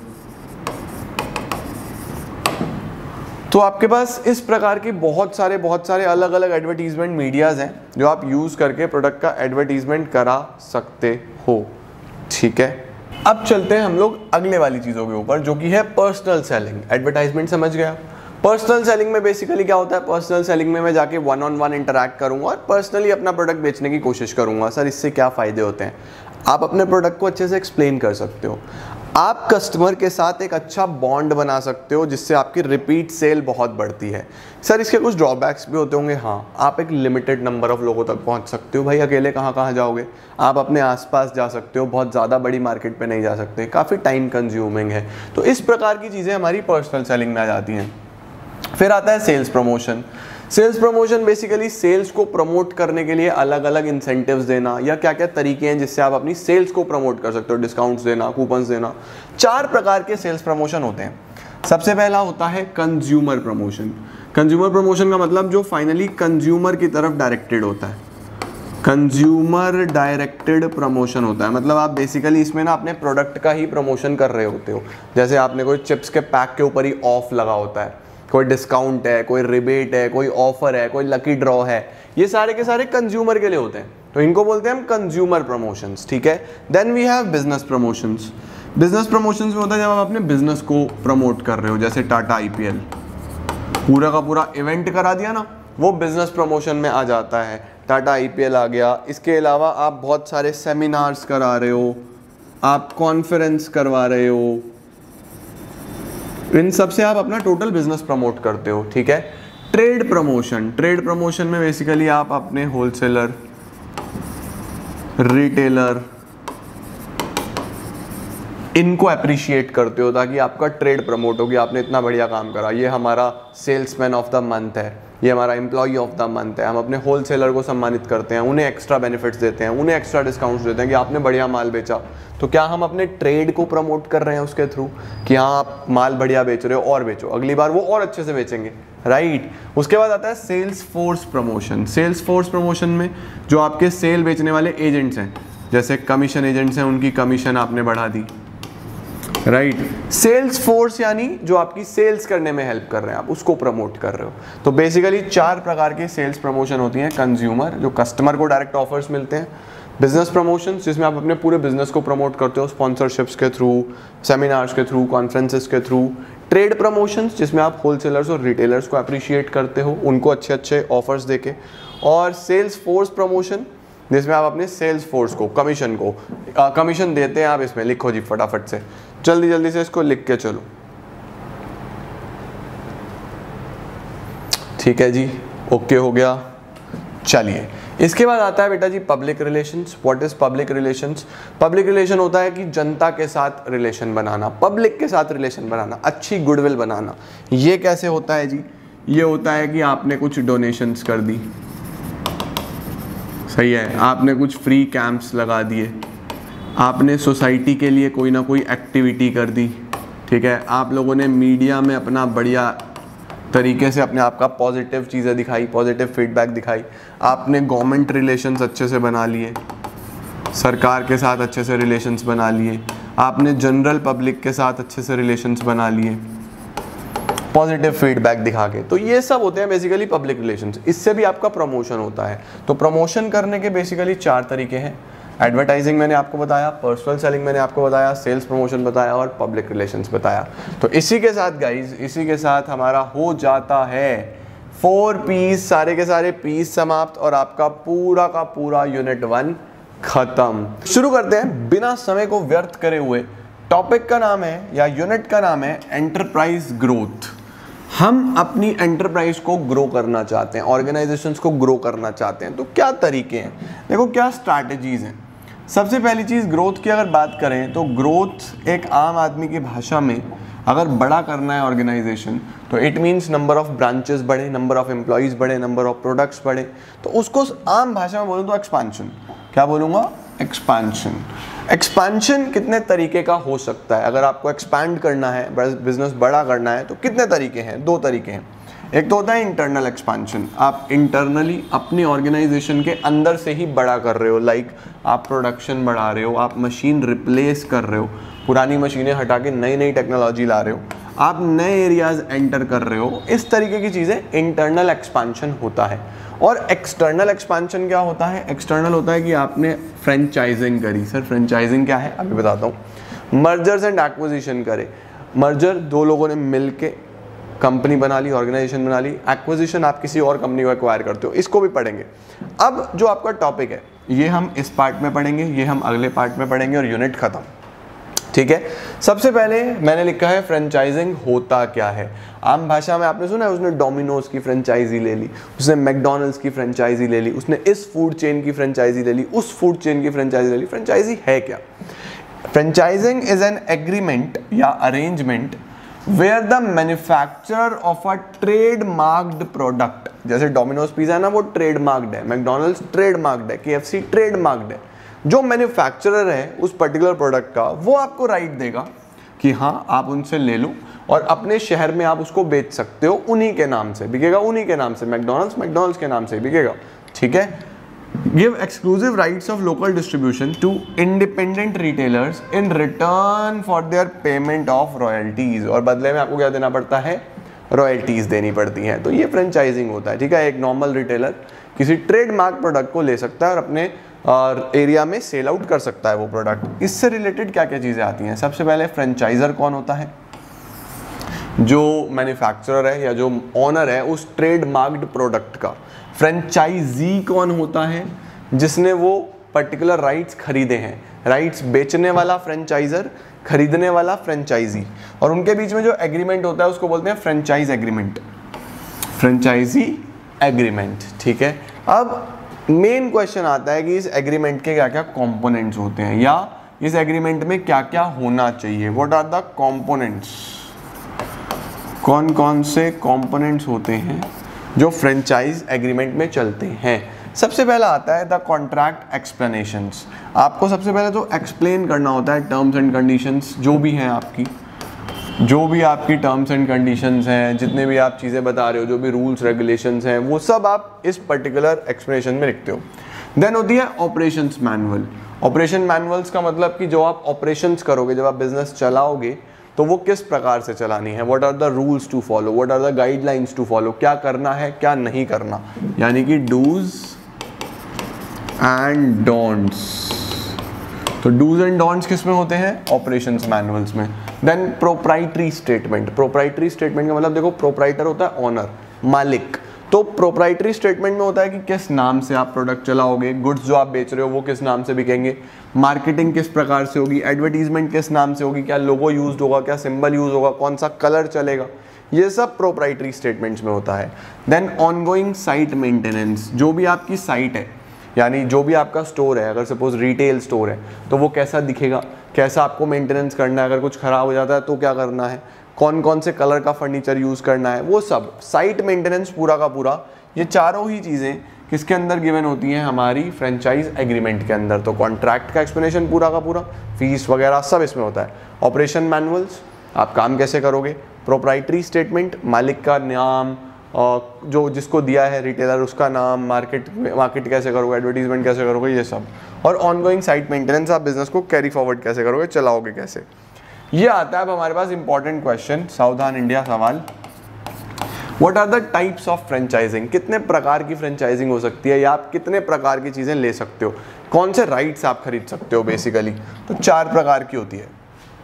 तो आपके पास इस प्रकार के बहुत सारे अलग अलग एडवर्टीजमेंट मीडियाज हैं जो आप यूज करके प्रोडक्ट का एडवर्टीजमेंट करा सकते हो, ठीक है। अब चलते हैं हम लोग अगले वाली चीजों के ऊपर, जो कि है पर्सनल सेलिंग। एडवर्टाइजमेंट समझ गया। पर्सनल सेलिंग में बेसिकली क्या होता है, पर्सनल सेलिंग में मैं जाके 1-on-1 इंटरैक्ट करूंगा और पर्सनली अपना प्रोडक्ट बेचने की कोशिश करूंगा। सर इससे क्या फायदे होते हैं, आप अपने प्रोडक्ट को अच्छे से एक्सप्लेन कर सकते हो, आप कस्टमर के साथ एक अच्छा बॉन्ड बना सकते हो जिससे आपकी रिपीट सेल बहुत बढ़ती है। सर इसके कुछ ड्रॉबैक्स भी होते होंगे, हाँ, आप एक लिमिटेड नंबर ऑफ लोगों तक पहुंच सकते हो। भाई अकेले कहाँ कहाँ जाओगे, आप अपने आसपास जा सकते हो, बहुत ज़्यादा बड़ी मार्केट पे नहीं जा सकते, काफ़ी टाइम कंज्यूमिंग है। तो इस प्रकार की चीज़ें हमारी पर्सनल सेलिंग में आ जाती हैं। फिर आता है sales promotion. Sales promotion basically sales को प्रमोट करने के लिए अलग अलग इंसेंटिव्स देना, या क्या क्या तरीके हैं जिससे आप अपनी सेल्स को प्रमोट कर सकते हो, डिस्काउंट्स देना, कूपन्स देना। 4 प्रकार के सेल्स प्रमोशन होते हैं। सबसे पहला होता है कंज्यूमर प्रमोशन। कंज्यूमर प्रमोशन का मतलब जो फाइनली कंज्यूमर की तरफ डायरेक्टेड होता है, कंज्यूमर डायरेक्टेड प्रमोशन होता है। मतलब आप बेसिकली इसमें ना अपने प्रोडक्ट का ही प्रमोशन कर रहे होते हो। जैसे आपने कोई चिप्स के पैक के ऊपर ही ऑफ लगा होता है, कोई डिस्काउंट है, कोई रिबेट है, कोई ऑफर है, कोई लकी ड्रॉ है, ये सारे के सारे कंज्यूमर के लिए होते हैं, तो इनको बोलते हैं हम कंज्यूमर प्रमोशंस, ठीक है। Then we have business promotions. Business promotions में होता है जब आप अपने बिजनेस को प्रमोट कर रहे हो, जैसे टाटा IPL पूरा का पूरा इवेंट करा दिया ना, वो बिजनेस प्रमोशन में आ जाता है। टाटा IPL आ गया। इसके अलावा आप बहुत सारे सेमिनार्स करा रहे हो, आप कॉन्फ्रेंस करवा रहे हो, इन सब से आप अपना टोटल बिजनेस प्रमोट करते हो, ठीक है। Trade promotion. ट्रेड प्रमोशन में बेसिकली आप अपने होलसेलर, रिटेलर, इनको अप्रिशिएट करते हो ताकि आपका ट्रेड प्रमोट हो कि आपने इतना बढ़िया काम करा, ये हमारा सेल्समैन ऑफ द मंथ है, ये हमारा एम्प्लॉय ऑफ द मंथ है। हम अपने होलसेलर को सम्मानित करते हैं, उन्हें एक्स्ट्रा बेनिफिट्स देते हैं, उन्हें एक्स्ट्रा डिस्काउंट्स देते हैं कि आपने बढ़िया माल बेचा। तो क्या हम अपने ट्रेड को प्रमोट कर रहे हैं उसके थ्रू कि हाँ आप माल बढ़िया बेच रहे हो और बेचो, अगली बार वो और अच्छे से बेचेंगे, राइट। उसके बाद आता है sales force promotion. Sales force promotion में जो आपके सेल बेचने वाले एजेंट्स हैं, जैसे कमीशन एजेंट्स हैं, उनकी कमीशन आपने बढ़ा दी, राइट। सेल्स फोर्स यानी जो आपकी सेल्स करने में हेल्प कर रहे हैं, आप उसको प्रमोट कर रहे हो। तो बेसिकली 4 प्रकार के सेल्स प्रमोशन होती हैं। कंज्यूमर, जो कस्टमर को डायरेक्ट ऑफर्स मिलते हैं। बिजनेस प्रमोशन, जिसमें आप अपने पूरे बिजनेस को प्रमोट करते हो स्पॉन्सरशिप्स के थ्रू, सेमिनार्स के थ्रू, कॉन्फ्रेंसेस के थ्रू। ट्रेड प्रमोशंस, जिसमें आप होलसेलर्स और रिटेलर्स को अप्रिशिएट करते हो, उनको अच्छे अच्छे ऑफर्स देके। और सेल्स फोर्स प्रमोशन, जिसमें आप अपने सेल्स फोर्स को, कमीशन को, कमीशन देते हैं आप। इसमें लिखो जी फटाफट से, जल्दी जल्दी से इसको लिख के चलो, ठीक है जी, ओके हो गया। चलिए इसके बाद आता है बेटा जी public relations. What is public relations? Public relation होता है कि जनता के साथ रिलेशन बनाना, पब्लिक के साथ रिलेशन बनाना, अच्छी गुडविल बनाना। ये कैसे होता है जी? ये होता है कि आपने कुछ डोनेशंस कर दी, सही है, आपने कुछ फ्री कैंप्स लगा दिए, आपने सोसाइटी के लिए कोई ना कोई एक्टिविटी कर दी, ठीक है, आप लोगों ने मीडिया में अपना बढ़िया तरीके से अपने आप का पॉजिटिव चीज़ें दिखाई, पॉजिटिव फीडबैक दिखाई, आपने गवर्नमेंट रिलेशंस अच्छे से बना लिए, सरकार के साथ अच्छे से रिलेशंस बना लिए, आपने जनरल पब्लिक के साथ अच्छे से रिलेशंस बना लिए पॉजिटिव फीडबैक दिखा के। तो ये सब होते हैं बेसिकली पब्लिक रिलेशंस। इससे भी आपका प्रमोशन होता है। तो प्रमोशन करने के बेसिकली 4 तरीके हैं। एडवर्टाइजिंग मैंने आपको बताया, पर्सनल सेलिंग मैंने आपको बताया, सेल्स प्रमोशन बताया और पब्लिक रिलेशंस बताया। तो इसी के साथ गाइज, इसी के साथ हमारा हो जाता है 4 पीस, सारे के सारे पीस समाप्त और आपका पूरा का पूरा यूनिट 1 खत्म। शुरू करते हैं बिना समय को व्यर्थ करे हुए। टॉपिक का नाम है या यूनिट का नाम है एंटरप्राइज ग्रोथ। हम अपनी एंटरप्राइज को ग्रो करना चाहते हैं, ऑर्गेनाइजेशंस को ग्रो करना चाहते हैं। तो क्या तरीके हैं, देखो क्या स्ट्रैटेजीज हैं। सबसे पहली चीज़ ग्रोथ की अगर बात करें तो ग्रोथ एक आम आदमी की भाषा में अगर बड़ा करना है ऑर्गेनाइजेशन तो it means number of branches बढ़े, नंबर ऑफ एम्प्लॉयज़ बढ़े, नंबर ऑफ प्रोडक्ट्स बढ़े। तो उसको आम भाषा में बोलूँ तो एक्सपांशन। क्या बोलूँगा? एक्सपांशन। एक्सपांशन कितने तरीके का हो सकता है? अगर आपको एक्सपैंड करना है, बिजनेस बड़ा करना है तो कितने तरीके हैं? 2 तरीके हैं। एक तो होता है इंटरनल एक्सपांशन, आप इंटरनली अपनी ऑर्गेनाइजेशन के अंदर से ही बड़ा कर रहे हो। लाइक आप प्रोडक्शन बढ़ा रहे हो, आप मशीन रिप्लेस कर रहे हो, पुरानी मशीनें हटा के नई नई टेक्नोलॉजी ला रहे हो, आप नए एरियाज एंटर कर रहे हो। इस तरीके की चीज़ें इंटरनल एक्सपांशन होता है। और एक्सटर्नल एक्सपांशन क्या होता है? एक्सटर्नल होता है कि आपने फ्रेंचाइजिंग करी। सर फ्रेंचाइजिंग क्या है? अभी बताता हूँ। मर्जर्स एंड एक्विजिशन करे। मर्जर 2 लोगों ने मिल के कंपनी बना ली, ऑर्गेनाइजेशन बना ली। एक्विजिशन आप किसी और कंपनी को एक्वायर करते हो, इसको भी पढ़ेंगे। अब जो आपका टॉपिक है ये हम इस पार्ट में पढ़ेंगे, ये हम अगले पार्ट में पढ़ेंगे और यूनिट खत्म। ठीक है। सबसे पहले मैंने लिखा है फ्रेंचाइजिंग होता क्या है। आम भाषा में आपने सुना है, उसने डोमिनोज की फ्रेंचाइजी ले ली, उसने मैकडॉनल्ड्स की फ्रेंचाइजी ले ली, उसने इस फूड चेन की फ्रेंचाइजी ले ली, उस फूड चेन की फ्रेंचाइजी ले ली। फ्रेंचाइजी है क्या? फ्रेंचाइजिंग इज एन एग्रीमेंट या arrangement where the manufacturer of a trademarked product, जैसे डोमिनोज पिज्जा है ना, वो ट्रेडमार्क्ड है, मैकडॉनल्ड्स ट्रेडमार्क्ड है, KFC ट्रेडमार्क्ड है। जो मैन्युफैक्चरर है उस पर्टिकुलर प्रोडक्ट का, वो आपको राइट देगा कि हाँ आप उनसे ले लो और अपने शहर में आप उसको बेच सकते हो, उन्हीं के नाम से बिकेगा, उन्हीं के नाम से। मैकडॉनल्ड्स के नाम से बिकेगा। ठीक है। Give exclusive rights of local distribution to independent retailers in return for their payment of royalties, और बदले में आपको क्या देना पड़ता है? रॉयल्टीज देनी पड़ती हैं। तो ये फ्रेंचाइजिंग होता है। ठीक है। एक नॉर्मल रिटेलर किसी ट्रेडमार्क प्रोडक्ट को ले सकता है और अपने एरिया में सेल आउट कर सकता है वो प्रोडक्ट। इससे रिलेटेड क्या क्या चीज़ें आती हैं? सबसे पहले फ्रेंचाइजर कौन होता है? जो मैन्युफैक्चरर है या जो ओनर है उस ट्रेडमार्क्ड प्रोडक्ट का। फ्रेंचाइजी कौन होता है? जिसने वो पर्टिकुलर राइट्स खरीदे हैं। राइट्स बेचने वाला फ्रेंचाइजर, खरीदने वाला फ्रेंचाइजी, और उनके बीच में जो एग्रीमेंट होता है उसको बोलते हैं फ्रेंचाइज एग्रीमेंट, फ्रेंचाइजी एग्रीमेंट। ठीक है। अब मेन क्वेश्चन आता है कि इस एग्रीमेंट के क्या क्या कंपोनेंट्स होते हैं या इस एग्रीमेंट में क्या क्या होना चाहिए। What are the components? कौन कौन से कंपोनेंट्स होते हैं जो फ्रेंचाइज एग्रीमेंट में चलते हैं? सबसे पहला आता है द कॉन्ट्रैक्ट एक्सप्लेनेशंस। आपको सबसे पहले तो एक्सप्लेन करना होता है टर्म्स एंड कंडीशंस जो भी हैं आपकी, जो भी आपकी टर्म्स एंड कंडीशंस हैं, जितने भी आप चीज़ें बता रहे हो, जो भी रूल्स रेगुलेशंस हैं, वो सब आप इस पर्टिकुलर एक्सप्लेनेशन में लिखते हो। देन होती है ऑपरेशंस मैनुअल। ऑपरेशन मैनुअल्स का मतलब कि जो आप ऑपरेशंस करोगे, जब आप बिजनेस चलाओगे तो वो किस प्रकार से चलानी है। What are the rules to follow, what are the guidelines to follow, क्या करना है क्या नहीं करना, यानी कि डूज एंड डोंट्स। तो डूज एंड डोंट्स किस में होते हैं? ऑपरेशंस मैनुअल्स में। Then proprietary statement. Proprietary statement का मतलब देखो, प्रोप्राइटर होता है ओनर, मालिक। तो प्रोप्राइटरी स्टेटमेंट में होता है कि किस नाम से आप प्रोडक्ट चलाओगे, गुड्स जो आप बेच रहे हो वो किस नाम से बिकेंगे, मार्केटिंग किस प्रकार से होगी, एडवर्टीजमेंट किस नाम से होगी, क्या लोगो यूज होगा, क्या सिंबल यूज होगा, कौन सा कलर चलेगा, ये सब प्रोप्राइटरी स्टेटमेंट्स में होता है। Then ongoing site maintenance. जो भी आपकी साइट है, यानी जो भी आपका स्टोर है, अगर सपोज रिटेल स्टोर है तो वो कैसा दिखेगा, कैसा आपको मेंटेनेंस करना है, अगर कुछ खराब हो जाता है तो क्या करना है, कौन कौन से कलर का फर्नीचर यूज़ करना है, वो सब साइट मेंटेनेंस पूरा का पूरा। ये चारों ही चीज़ें किसके अंदर गिवन होती हैं? हमारी फ्रेंचाइज एग्रीमेंट के अंदर। तो कॉन्ट्रैक्ट का एक्सप्लेनेशन पूरा का पूरा, फीस वगैरह सब इसमें होता है। ऑपरेशन मैनुअल्स, आप काम कैसे करोगे, प्रोप्राइटरी स्टेटमेंट, मालिक का नाम, जो जिसको दिया है रिटेलर उसका नाम, मार्केट कैसे करोगे, एडवर्टीजमेंट कैसे करोगे, ये सब। और ऑनगोइंग साइट मेंटेनेंस, आप बिजनेस को कैरी फॉरवर्ड कैसे करोगे, चलाओगे कैसे। ये आता है अब हमारे पास इंपॉर्टेंट क्वेश्चन, सावधान इंडिया सवाल। What are the types of franchising, कितने प्रकार की फ्रेंचाइजिंग हो सकती है या आप कितने प्रकार की चीज़ें ले सकते हो, कौन से राइट्स आप खरीद सकते हो बेसिकली। तो 4 प्रकार की होती है।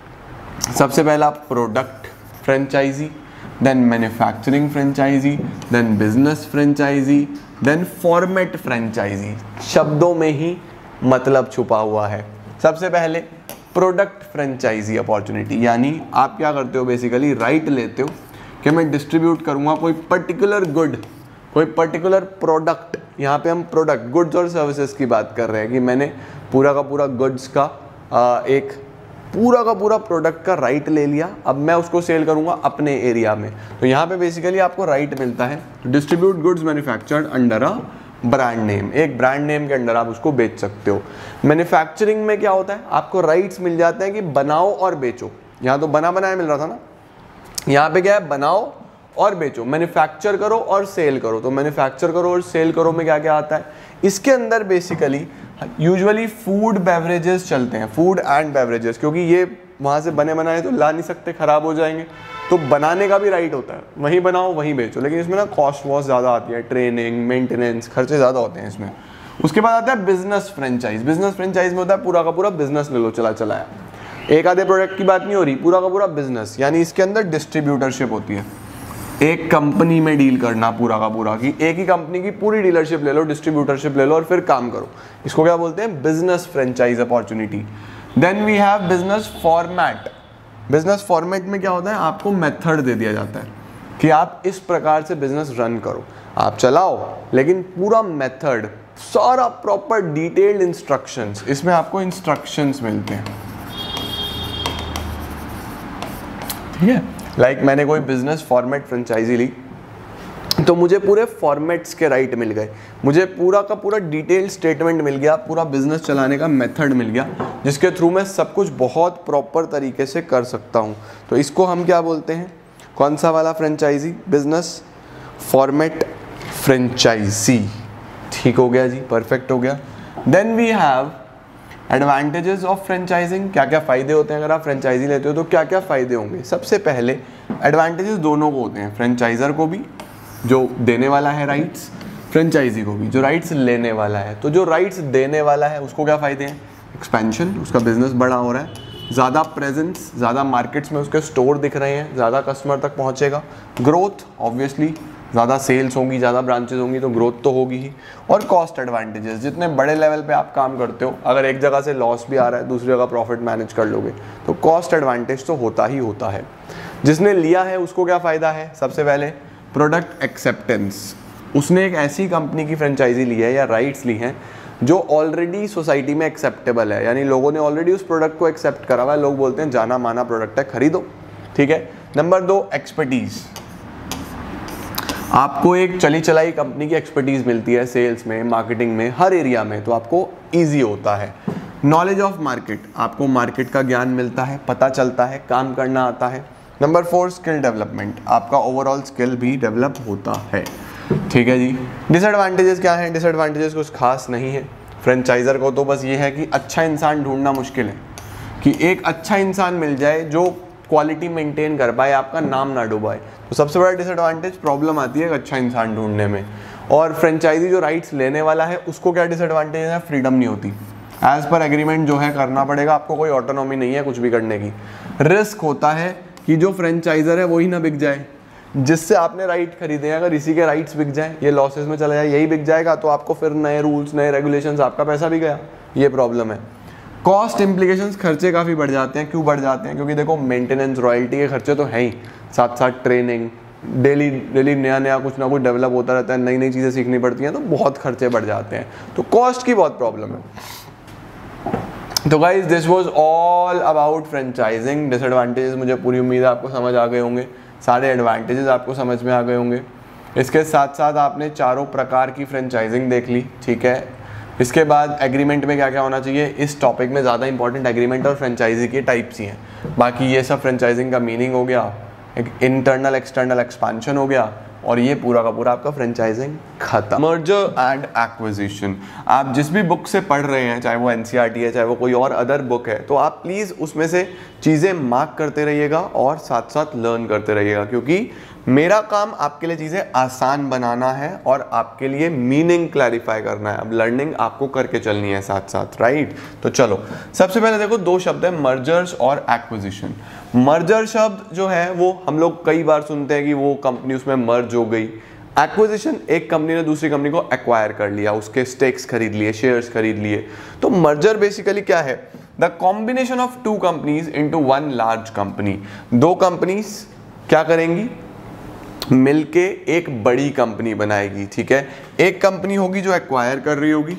सबसे पहला product franchisee, then manufacturing franchisee, then business franchisee, then format franchisee. शब्दों में ही मतलब छुपा हुआ है। सबसे पहले प्रोडक्ट फ्रेंचाइजी अपॉर्चुनिटी, यानी आप क्या करते हो बेसिकली, राइट लेते हो कि मैं डिस्ट्रीब्यूट करूंगा कोई पर्टिकुलर गुड, कोई पर्टिकुलर प्रोडक्ट। यहाँ पे हम प्रोडक्ट, गुड्स और सर्विसेज की बात कर रहे हैं कि मैंने पूरा का पूरा गुड्स का एक पूरा का पूरा प्रोडक्ट का राइट ले लिया, अब मैं उसको सेल करूंगा अपने एरिया में। तो यहाँ पे बेसिकली आपको राइट मिलता है distribute goods manufactured under a brand name, एक ब्रांड नेम के अंडर आप उसको बेच सकते हो। मैन्युफैक्चरिंग में क्या होता है, आपको राइट्स मिल जाते हैं कि बनाओ और बेचो। यहाँ तो बना बनाया मिल रहा था ना, यहाँ पे क्या है, बनाओ और बेचो, मैन्युफैक्चर करो और सेल करो। तो मैन्युफैक्चर करो और सेल करो में क्या क्या आता है, इसके अंदर बेसिकली यूजुअली फूड बेवरेजेस चलते हैं, फूड एंड बेवरेजेस, क्योंकि ये वहाँ से बने बनाए तो ला नहीं सकते, ख़राब हो जाएंगे। तो बनाने का भी राइट होता है, वहीं बनाओ वहीं बेचो, लेकिन इसमें ना कॉस्ट वॉस्ट ज़्यादा आती है, ट्रेनिंग मेंटेनेंस खर्चे ज़्यादा होते हैं इसमें। उसके बाद आता है बिजनेस फ्रेंचाइज। बिजनेस फ्रेंचाइज में होता है पूरा का पूरा बिजनेस ले लो, चला चलाया, एक आधे प्रोडक्ट की बात नहीं हो रही, पूरा का पूरा बिजनेस, यानी इसके अंदर डिस्ट्रीब्यूटरशिप होती है, एक कंपनी में डील करना पूरा का पूरा, कि एक ही कंपनी की पूरी डीलरशिप ले लो, डिस्ट्रीब्यूटरशिप ले लो और फिर काम करो। इसको क्या बोलते हैं, business franchise opportunity. Then we have business format. Business format में क्या होता है, आपको मेथड दे दिया जाता है कि आप इस प्रकार से बिजनेस रन करो, आप चलाओ, लेकिन पूरा मेथड, सारा प्रॉपर डिटेल्ड इंस्ट्रक्शंस, इसमें आपको इंस्ट्रक्शंस मिलते हैं। ठीक है, लाइक मैंने कोई बिजनेस फॉर्मेट फ्रेंचाइजी ली तो मुझे पूरे फॉर्मेट्स के राइट मिल गए, मुझे पूरा का पूरा डिटेल स्टेटमेंट मिल गया, पूरा बिजनेस चलाने का मेथड मिल गया, जिसके थ्रू मैं सब कुछ बहुत प्रॉपर तरीके से कर सकता हूँ। तो इसको हम क्या बोलते हैं, कौन सा वाला फ्रेंचाइजी, बिजनेस फॉर्मेट फ्रेंचाइजी। ठीक हो गया जी, परफेक्ट हो गया। Then we have advantages of franchising. क्या क्या फ़ायदे होते हैं अगर आप फ्रेंचाइजी लेते हो, तो क्या क्या फ़ायदे होंगे। सबसे पहले एडवांटेजेस दोनों को होते हैं, फ्रेंचाइजर को भी जो देने वाला है राइट्स, फ्रेंचाइजी को भी जो राइट्स लेने वाला है। तो जो राइट्स देने वाला है उसको क्या फ़ायदे हैं, एक्सपेंशन, उसका बिजनेस बड़ा हो रहा है, ज़्यादा प्रेजेंस, ज़्यादा मार्केट्स में उसके स्टोर दिख रहे हैं, ज़्यादा कस्टमर तक पहुँचेगा, ग्रोथ, ऑब्वियसली ज़्यादा सेल्स होंगी, ज़्यादा ब्रांचेज होंगी तो ग्रोथ तो होगी ही। और कॉस्ट एडवांटेजेस, जितने बड़े लेवल पे आप काम करते हो, अगर एक जगह से लॉस भी आ रहा है दूसरी जगह प्रॉफिट मैनेज कर लोगे, तो कॉस्ट एडवांटेज तो होता ही होता है। जिसने लिया है उसको क्या फ़ायदा है, सबसे पहले प्रोडक्ट एक्सेप्टेंस, उसने एक ऐसी कंपनी की फ्रेंचाइजी ली है या राइट्स ली हैं जो ऑलरेडी सोसाइटी में एक्सेप्टेबल है, यानी लोगों ने ऑलरेडी उस प्रोडक्ट को एक्सेप्ट करा हुआ है, लोग बोलते हैं जाना माना प्रोडक्ट है, खरीदो। ठीक है। नंबर 2, एक्सपर्टीज़, आपको एक चली चलाई कंपनी की एक्सपर्टीज़ मिलती है सेल्स में, मार्केटिंग में, हर एरिया में, तो आपको ईजी होता है। नॉलेज ऑफ मार्केट, आपको मार्केट का ज्ञान मिलता है, पता चलता है, काम करना आता है। नंबर 4, स्किल डेवलपमेंट, आपका ओवरऑल स्किल भी डेवलप होता है। ठीक है जी। डिसएडवांटेजेस क्या हैं, डिसएडवांटेजेस कुछ खास नहीं है। फ्रेंचाइजर को तो बस ये है कि अच्छा इंसान ढूंढना मुश्किल है, कि एक अच्छा इंसान मिल जाए जो क्वालिटी मेंटेन कर पाए, आपका नाम ना डुबाए। तो सबसे बड़ा डिसएडवांटेज प्रॉब्लम आती है एक अच्छा इंसान ढूंढने में। और फ्रेंचाइजी जो राइट्स लेने वाला है उसको क्या डिसएडवांटेज है, फ्रीडम नहीं होती, एज पर एग्रीमेंट जो है करना पड़ेगा आपको, कोई ऑटोनॉमी नहीं है कुछ भी करने की। रिस्क होता है कि जो फ्रेंचाइजर है वही ना बिक जाए, जिससे आपने राइट खरीदे हैं, अगर इसी के राइट्स बिक जाए, ये लॉसेस में चला जाए, यही बिक जाएगा, तो आपको फिर नए रूल्स, नए रेगुलेशंस, आपका पैसा भी गया, ये प्रॉब्लम है। कॉस्ट इम्प्लीकेशंस, खर्चे काफ़ी बढ़ जाते हैं। क्यों बढ़ जाते हैं, क्योंकि देखो मेंटेनेंस, रॉयल्टी के खर्चे तो हैं ही, साथ साथ ट्रेनिंग, डेली नया नया कुछ ना कुछ डेवलप होता रहता है, नई नई चीज़ें सीखनी पड़ती हैं, तो बहुत खर्चे बढ़ जाते हैं, तो कॉस्ट की बहुत प्रॉब्लम है। तो guys this was all about franchising. Disadvantages मुझे पूरी उम्मीद है आपको समझ आ गए होंगे, सारे एडवांटेजेस आपको समझ में आ गए होंगे। इसके साथ साथ आपने चारों प्रकार की फ्रेंचाइजिंग देख ली। ठीक है। इसके बाद एग्रीमेंट में क्या क्या होना चाहिए, इस टॉपिक में ज़्यादा इंपॉर्टेंट एग्रीमेंट और फ्रेंचाइजी के टाइप्स ही हैं। बाकी ये सब फ्रेंचाइजिंग का मीनिंग हो गया, एक इंटरनल एक्सटर्नल एक्सपेंशन हो गया और ये पूरा का पूरा आपका फ्रेंचाइजिंग खत्म। मर्जर एंड एक्विजिशन, आप जिस भी बुक से पढ़ रहे हैं, चाहे वो एनसीईआरटी है, चाहे वो कोई और अदर बुक है, तो आप प्लीज़ उसमें से चीज़ें मार्क करते रहिएगा और साथ साथ लर्न करते रहिएगा, क्योंकि मेरा काम आपके लिए चीज़ें आसान बनाना है और आपके लिए मीनिंग क्लैरिफाई करना है। अब लर्निंग आपको करके चलनी है साथ साथ, राइट। तो चलो सबसे पहले देखो, दो शब्द है मर्जर्स और एक्विजिशन। मर्जर शब्द जो है वो हम लोग कई बार सुनते हैं कि वो कंपनी उसमें मर्ज हो गई। एक्विजिशन, एक कंपनी ने दूसरी कंपनी को एक्वायर कर लिया, उसके स्टेक्स खरीद लिए, शेयर्स खरीद लिए। तो मर्जर बेसिकली क्या है? The combination of two companies into one large company. दो कंपनीज क्या करेंगी? मिलके एक बड़ी कंपनी बनाएगी, ठीक है। एक कंपनी होगी जो एक्वायर कर रही होगी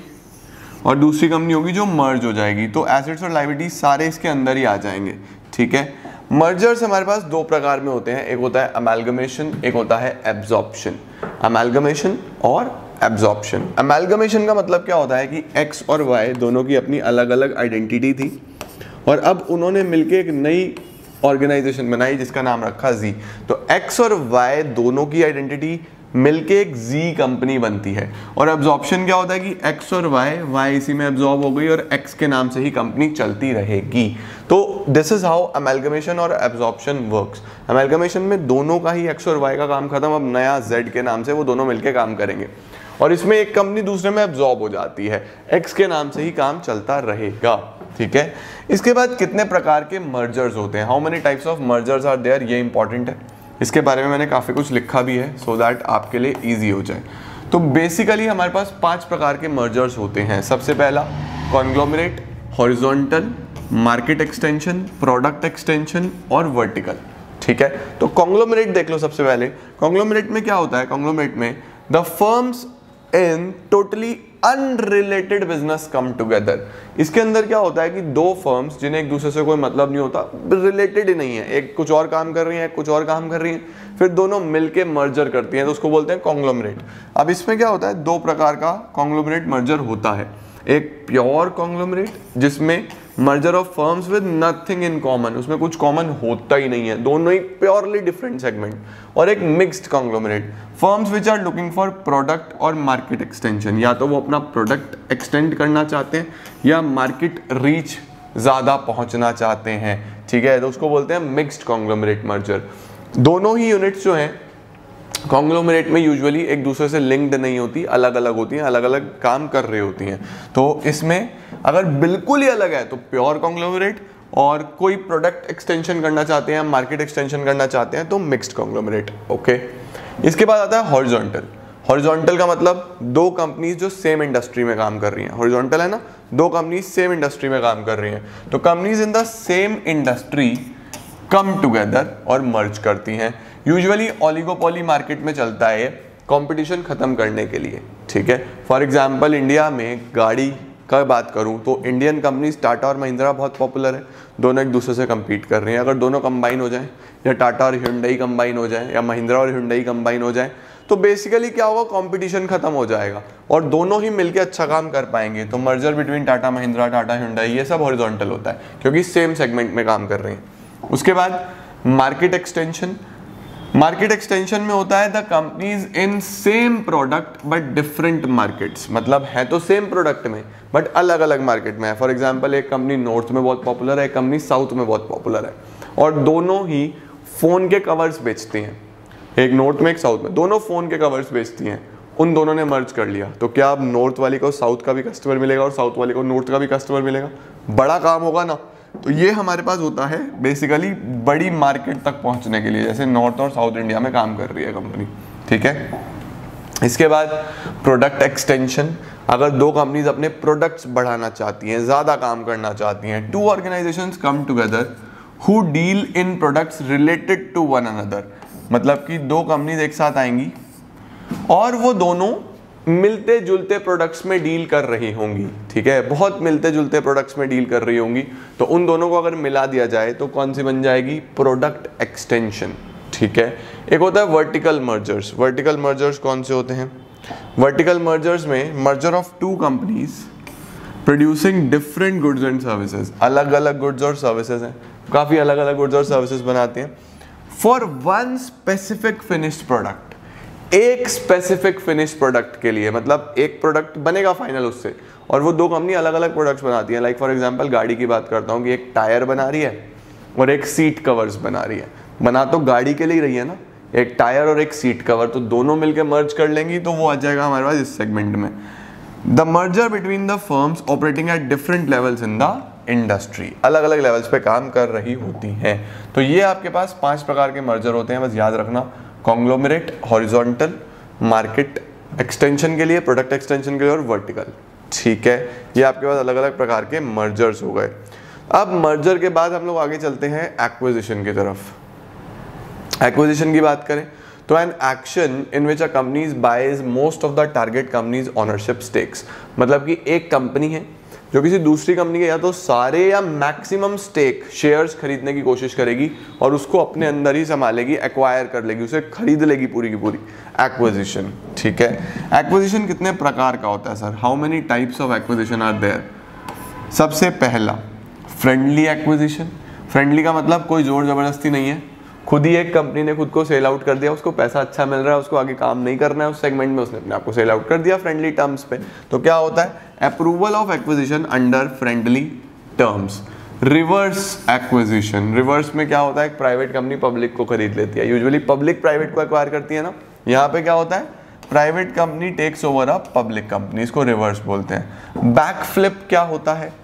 और दूसरी कंपनी होगी जो मर्ज हो जाएगी। तो एसेट्स और लायबिलिटीज सारे इसके अंदर ही आ जाएंगे, ठीक है। मर्जर्स हमारे पास दो प्रकार में होते हैं, एक होता है अमेलगमेशन, एक होता है एब्जॉर्प्शन। अमेलगमेशन और एब्जॉर्प्शन। अमेलगमेशन का मतलब क्या होता है कि एक्स और वाई दोनों की अपनी अलग अलग आइडेंटिटी थी और अब उन्होंने मिलके एक नई ऑर्गेनाइजेशन बनाई जिसका नाम रखा जी। तो एक्स और वाई दोनों की आइडेंटिटी मिलके एक जी कंपनी बनती है। और एब्जॉर्प्शन क्या होता है कि एक्स और वाई इसी में एब्जॉर्ब हो गई और एक्स के नाम से ही कंपनी चलती रहेगी। तो दिस इज हाउ अमेलगमेशन और एब्जॉर्प्शन वर्क्स। अमेलगमेशन में दोनों का ही एक्स और वाई का काम खत्म, अब नया जेड के नाम से वो दोनों मिलके काम करेंगे और इसमें एक कंपनी दूसरे में एब्जॉर्ब हो जाती है, एक्स के नाम से ही काम चलता रहेगा, ठीक है। इसके बाद कितने प्रकार के मर्जर्स होते हैं, how many types of mergers are there, ये इंपॉर्टेंट है। इसके बारे में मैंने काफ़ी कुछ लिखा भी है सो दैट आपके लिए ईजी हो जाए। तो बेसिकली हमारे पास 5 प्रकार के मर्जर्स होते हैं। सबसे पहला conglomerate, horizontal, market extension, product extension और वर्टिकल, ठीक है। तो कॉन्ग्लोमरेट देख लो सबसे पहले। कॉन्ग्लोमरेट में क्या होता है? कॉन्ग्लोमरेट में the firms in totally unrelated business come together. इसके अंदर क्या होता है कि दो फर्म्स जिन्हें एक दूसरे से कोई मतलब नहीं होता, रिलेटेड ही नहीं है, एक कुछ और काम कर रही है, कुछ और काम कर रही है, फिर दोनों मिलके मर्जर करती हैं, तो उसको बोलते हैं कॉन्ग्लोमरेट। अब इसमें क्या होता है? दो प्रकार का कॉन्ग्लोमरेट मर्जर होता है। एक प्योर कॉन्ग्लोमरेट जिसमें merger of firms with nothing in common, उसमें कुछ कॉमन होता ही नहीं है, दोनों ही प्योरली डिफरेंट सेगमेंट। और एक mixed conglomerate, firms which are looking for product और मार्केट एक्सटेंशन, या तो वो अपना प्रोडक्ट एक्सटेंड करना चाहते हैं या मार्केट रीच ज़्यादा पहुंचना चाहते हैं, ठीक है। तो उसको बोलते हैं मिक्स्ड कॉन्ग्लोमरेट मर्जर। दोनों ही यूनिट्स जो हैं कॉन्ग्लोमरेट में यूजुअली एक दूसरे से लिंक्ड नहीं होती, अलग अलग होती हैं, अलग अलग काम कर रही होती हैं। तो इसमें अगर बिल्कुल ही अलग है तो प्योर कॉन्ग्लोमरेट, और कोई प्रोडक्ट एक्सटेंशन करना चाहते हैं, मार्केट एक्सटेंशन करना चाहते हैं तो मिक्स्ड कॉन्ग्लोमरेट, ओके। इसके बाद आता है हॉरिजॉन्टल। हॉरिजॉन्टल का मतलब दो कंपनीज जो सेम इंडस्ट्री में काम कर रही हैं। हॉरिजॉन्टल है ना, दो कंपनीज सेम इंडस्ट्री में काम कर रही हैं, तो companies in the same industry come together और मर्ज करती हैं। यूजुअली ओलिगोपोली मार्केट में चलता है, कंपटीशन खत्म करने के लिए, ठीक है। फॉर एग्जांपल इंडिया में गाड़ी का बात करूं तो इंडियन कंपनीज टाटा और महिंद्रा बहुत पॉपुलर है, दोनों एक दूसरे से compete कर रही हैं। अगर दोनों कंबाइन हो जाएं, या टाटा और ह्युंडई कंबाइन हो जाएं, या महिंद्रा और ह्युंडई कंबाइन हो जाएं, तो बेसिकली क्या होगा? कंपटीशन खत्म हो जाएगा और दोनों ही मिलके अच्छा काम कर पाएंगे। तो merger between Tata Mahindra, Tata Hyundai, ये सब हॉरिजॉन्टल होता है क्योंकि सेम सेगमेंट में काम कर रहे हैं। उसके बाद मार्केट एक्सटेंशन। मार्केट एक्सटेंशन में होता है the companies in same product but different markets, मतलब है तो सेम प्रोडक्ट में बट अलग अलग मार्केट में है। फॉर एग्जांपल एक कंपनी नॉर्थ में बहुत पॉपुलर है, एक कंपनी साउथ में बहुत पॉपुलर है, और दोनों ही फोन के कवर्स बेचती हैं, एक नॉर्थ में एक साउथ में, दोनों फोन के कवर्स बेचती हैं। उन दोनों ने मर्ज कर लिया, तो क्या अब नॉर्थ वाली को साउथ का भी कस्टमर मिलेगा और साउथ वाली को नॉर्थ का भी कस्टमर मिलेगा? बड़ा काम होगा ना। तो ये हमारे पास होता है बेसिकली बड़ी मार्केट तक पहुंचने के लिए, जैसे नॉर्थ और साउथ इंडिया में काम कर रही है कंपनी, ठीक है। इसके बाद प्रोडक्ट एक्सटेंशन। अगर दो कंपनीज अपने प्रोडक्ट्स बढ़ाना चाहती हैं, ज़्यादा काम करना चाहती हैं, two organizations come together who deal in products related to one another, मतलब कि दो कंपनीज एक साथ आएंगी और वो दोनों मिलते जुलते प्रोडक्ट्स में डील कर रही होंगी, ठीक है, बहुत मिलते जुलते प्रोडक्ट्स में डील कर रही होंगी, तो उन दोनों को अगर मिला दिया जाए तो कौन सी बन जाएगी? प्रोडक्ट एक्सटेंशन, ठीक है। एक होता है वर्टिकल मर्जर्स। वर्टिकल मर्जर्स कौन से होते हैं? वर्टिकल मर्जर्स में merger of two companies producing different goods and services, अलग अलग गुड्स और सर्विसेज हैं, काफ़ी अलग अलग गुड्स और सर्विसेज बनाते हैं। For one specific finished product, एक स्पेसिफिक फिनिश्ड प्रोडक्ट के लिए, मतलब एक प्रोडक्ट बनेगा फाइनल उससे, और वो दो कंपनी अलग अलग प्रोडक्ट्स बनाती हैं। लाइक फॉर एग्जांपल गाड़ी की बात करता हूँ कि एक टायर बना रही है और एक सीट कवर्स बना रही है। बना तो गाड़ी के लिए रही है ना, एक टायर और एक सीट कवर, तो दोनों मिलकर मर्ज कर लेंगी तो वो आ जाएगा हमारे पास इस सेगमेंट में। The merger between the firms operating at different levels in the industry, अलग अलग लेवल्स पे काम कर रही होती हैं। तो ये आपके पास 5 प्रकार के मर्जर होते हैं, बस याद रखना। कॉन्ग्लोमरेट, हॉरिजॉन्टल, मार्केट एक्सटेंशन के लिए, प्रोडक्ट एक्सटेंशन के लिए, और वर्टिकल। ठीक है, ये आपके पास अलग अलग प्रकार के मर्जर्स हो गए। अब मर्जर के बाद हम लोग आगे चलते हैं एक्विजिशन की तरफ। एक्विजिशन की बात करें तो an action in which a companies buys most of the target companies ownership stakes, मतलब कि एक कंपनी है जो किसी दूसरी कंपनी के या तो सारे या मैक्सिमम स्टेक शेयर्स खरीदने की कोशिश करेगी और उसको अपने अंदर ही संभालेगी, एक्वायर कर लेगी, उसे खरीद लेगी पूरी की पूरी। एक्विजिशन। ठीक है, एक्विजिशन कितने प्रकार का होता है sir? How many types of acquisition are there? सबसे पहला फ्रेंडली एक्विजिशन। फ्रेंडली का मतलब कोई जोर जबरदस्ती नहीं है, खुद ही एक कंपनी ने खुद को सेल आउट कर दिया, उसको पैसा अच्छा मिल रहा है, उसको आगे काम नहीं करना है उस सेगमेंट में, उसने अपने आप को सेल आउट कर दिया फ्रेंडली टर्म्स पे। तो क्या होता है? Approval of acquisition under friendly terms. Reverse acquisition, reverse में क्या होता है? एक प्राइवेट कंपनी पब्लिक को खरीद लेती है, यूजुअली पब्लिक प्राइवेट को एक्वायर करती है ना, यहाँ पे क्या होता है? Private company takes over a public company, इसको रिवर्स बोलते हैं। बैक फ्लिप क्या होता है?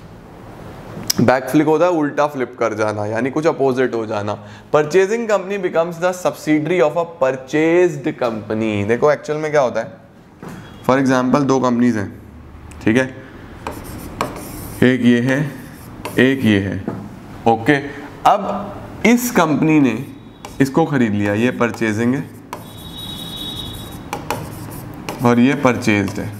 बैक फ्लिप होता है उल्टा फ्लिप कर जाना, यानी कुछ अपोजिट हो जाना। Purchasing company becomes the subsidiary of a purchased company. देखो एक्चुअल में क्या होता है, फॉर एग्जांपल 2 कंपनीज हैं, ठीक है, एक ये है एक ये है, ओके। अब इस कंपनी ने इसको खरीद लिया, ये परचेजिंग है और ये परचेज्ड है।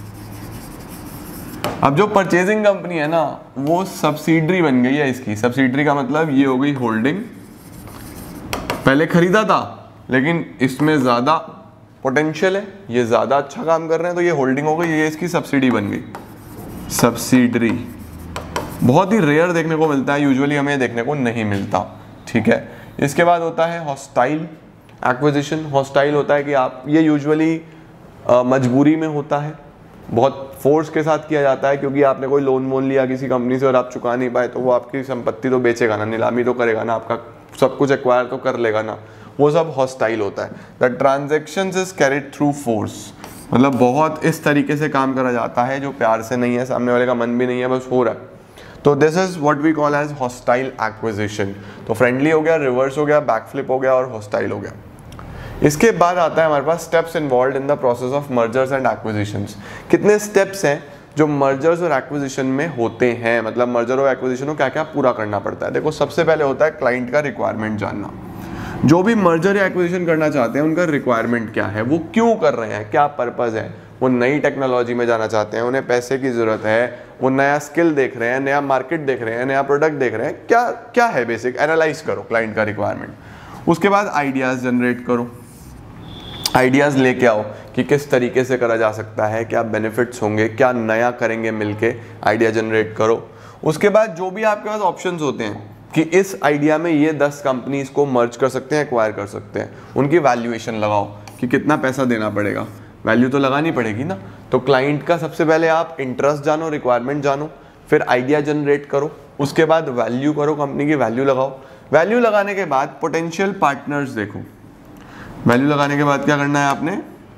अब जो परचेजिंग कंपनी है ना वो सब्सिडरी बन गई है इसकी। सब्सिडरी का मतलब ये हो गई होल्डिंग, पहले खरीदा था लेकिन इसमें ज़्यादा पोटेंशियल है, ये ज़्यादा अच्छा काम कर रहे हैं, तो ये होल्डिंग हो गई, ये इसकी सब्सिडी बन गई, सब्सिडरी। बहुत ही रेयर देखने को मिलता है, यूजुअली हमें देखने को नहीं मिलता। ठीक है, इसके बाद होता है हॉस्टाइल एक्विजिशन। हॉस्टाइल होता है कि आप, ये यूजुअली मजबूरी में होता है, बहुत फोर्स के साथ किया जाता है, क्योंकि आपने कोई लोन वोन लिया किसी कंपनी से और आप चुका नहीं पाए, तो वो आपकी संपत्ति तो बेचेगा ना, नीलामी तो करेगा ना, आपका सब कुछ एक्वायर तो कर लेगा ना, वो सब हॉस्टाइल होता है। The transactions is carried through force, मतलब बहुत इस तरीके से काम करा जाता है जो प्यार से नहीं है, सामने वाले का मन भी नहीं है, बस हो रहा है। तो this is what we call as hostile acquisition. तो फ्रेंडली हो गया, रिवर्स हो गया, बैकफ्लिप हो गया और हॉस्टाइल हो गया। इसके बाद आता है हमारे पास steps involve in the process of mergers and acquisitions. कितने स्टेप्स हैं जो मर्जर्स और एक्विजिशन में होते हैं, मतलब मर्जर और एक्विजिशन को क्या क्या पूरा करना पड़ता है। देखो सबसे पहले होता है क्लाइंट का रिक्वायरमेंट जानना। जो भी मर्जर या एक्विजिशन करना चाहते हैं उनका रिक्वायरमेंट क्या है, वो क्यों कर रहे हैं, क्या पर्पज़ है, वो नई टेक्नोलॉजी में जाना चाहते हैं, उन्हें पैसे की ज़रूरत है, वो नया स्किल देख रहे हैं, नया मार्केट देख रहे हैं, नया प्रोडक्ट देख रहे हैं, क्या क्या है बेसिक, एनालाइज करो क्लाइंट का रिक्वायरमेंट। उसके बाद आइडियाज़ जनरेट करो, आइडियाज़ लेके आओ कि किस तरीके से करा जा सकता है, क्या बेनिफिट्स होंगे, क्या नया करेंगे मिलके, आइडिया जनरेट करो। उसके बाद जो भी आपके पास ऑप्शंस होते हैं कि इस आइडिया में ये 10 कंपनीज को मर्ज कर सकते हैं, एक्वायर कर सकते हैं, उनकी वैल्यूएशन लगाओ कि कितना पैसा देना पड़ेगा, वैल्यू तो लगानी पड़ेगी ना। तो क्लाइंट का सबसे पहले आप इंटरेस्ट जानो, रिक्वायरमेंट जानो, फिर आइडिया जनरेट करो, उसके बाद वैल्यू करो, कंपनी की वैल्यू लगाओ। वैल्यू लगाने के बाद पोटेंशियल पार्टनर्स देखो। वैल्यू लगाने के बाद क्या करना है आपने,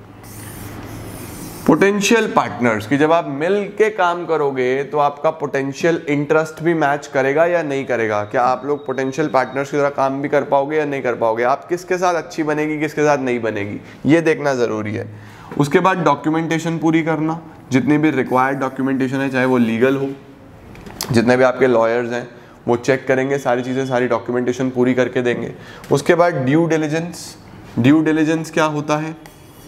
पोटेंशियल पार्टनर्स की जब आप मिल के काम करोगे तो आपका पोटेंशियल इंटरेस्ट भी मैच करेगा या नहीं करेगा, क्या आप लोग पोटेंशियल पार्टनर्स की तरह काम भी कर पाओगे या नहीं कर पाओगे, आप किसके साथ अच्छी बनेगी किसके साथ नहीं बनेगी, ये देखना ज़रूरी है। उसके बाद डॉक्यूमेंटेशन पूरी करना, जितनी भी रिक्वायर्ड डॉक्यूमेंटेशन है, चाहे वो लीगल हो, जितने भी आपके लॉयर्स हैं वो चेक करेंगे सारी चीज़ें, सारी डॉक्यूमेंटेशन पूरी करके देंगे। उसके बाद ड्यू डिलिजेंस। ड्यू डिलिजेंस क्या होता है,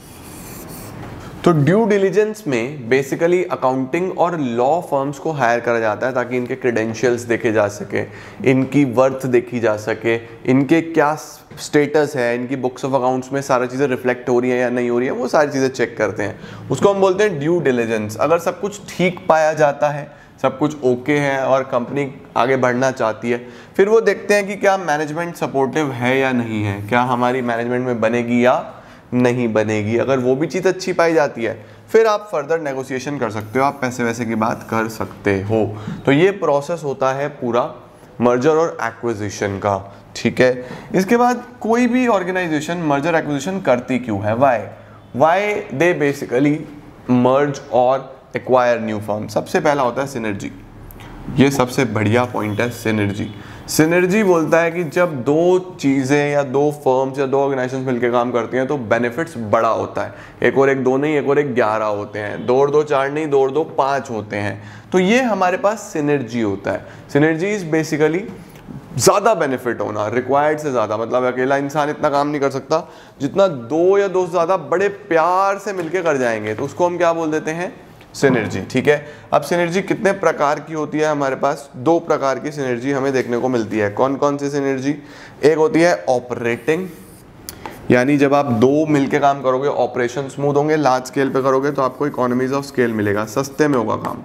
तो ड्यू डिलिजेंस में बेसिकली अकाउंटिंग और लॉ फर्म्स को हायर करा जाता है ताकि इनके क्रेडेंशियल्स देखे जा सके, इनकी वर्थ देखी जा सके, इनके क्या स्टेटस है, इनकी बुक्स ऑफ अकाउंट्स में सारी चीज़ें रिफ्लेक्ट हो रही है या नहीं हो रही है, वो सारी चीज़ें चेक करते हैं, उसको हम बोलते हैं ड्यू डिलिजेंस। अगर सब कुछ ठीक पाया जाता है सब कुछ ओके है और कंपनी आगे बढ़ना चाहती है, फिर वो देखते हैं कि क्या मैनेजमेंट सपोर्टिव है या नहीं है, क्या हमारी मैनेजमेंट में बनेगी या नहीं बनेगी। अगर वो भी चीज़ अच्छी पाई जाती है फिर आप फर्दर नेगोशिएशन कर सकते हो, आप पैसे वैसे की बात कर सकते हो। तो ये प्रोसेस होता है पूरा मर्जर और एक्विजिशन का, ठीक है। इसके बाद कोई भी ऑर्गेनाइजेशन मर्जर एक्विजिशन करती क्यों है, वाई दे बेसिकली मर्ज और एक्वायर न्यू फर्म। सबसे पहला होता है सिनर्जी, ये सबसे बढ़िया पॉइंट है सिनर्जी। सिनर्जी बोलता है कि जब दो चीज़ें या दो फर्म्स या दो ऑर्गेनाइजेशंस मिलकर काम करती हैं तो बेनिफिट्स बड़ा होता है। एक और एक दो नहीं, एक और एक 11 होते हैं, 2 और 2 4 नहीं, 2 और 2 5 होते हैं। तो ये हमारे पास सिनर्जी होता है। सिनर्जी इज बेसिकली ज़्यादा बेनिफिट होना, रिक्वायर्ड से ज़्यादा। मतलब अकेला इंसान इतना काम नहीं कर सकता जितना 2 या 2 से ज़्यादा बड़े प्यार से मिलकर कर जाएंगे, तो उसको हम क्या बोल देते हैं, सिनर्जी, ठीक है। अब सिनर्जी कितने प्रकार की होती है, हमारे पास 2 प्रकार की सिनर्जी हमें देखने को मिलती है। कौन कौन सी सिनर्जी, एक होती है ऑपरेटिंग, यानी जब आप 2 मिलके काम करोगे ऑपरेशन स्मूथ होंगे, लार्ज स्केल पे करोगे तो आपको इकोनॉमीज ऑफ स्केल मिलेगा, सस्ते में होगा काम।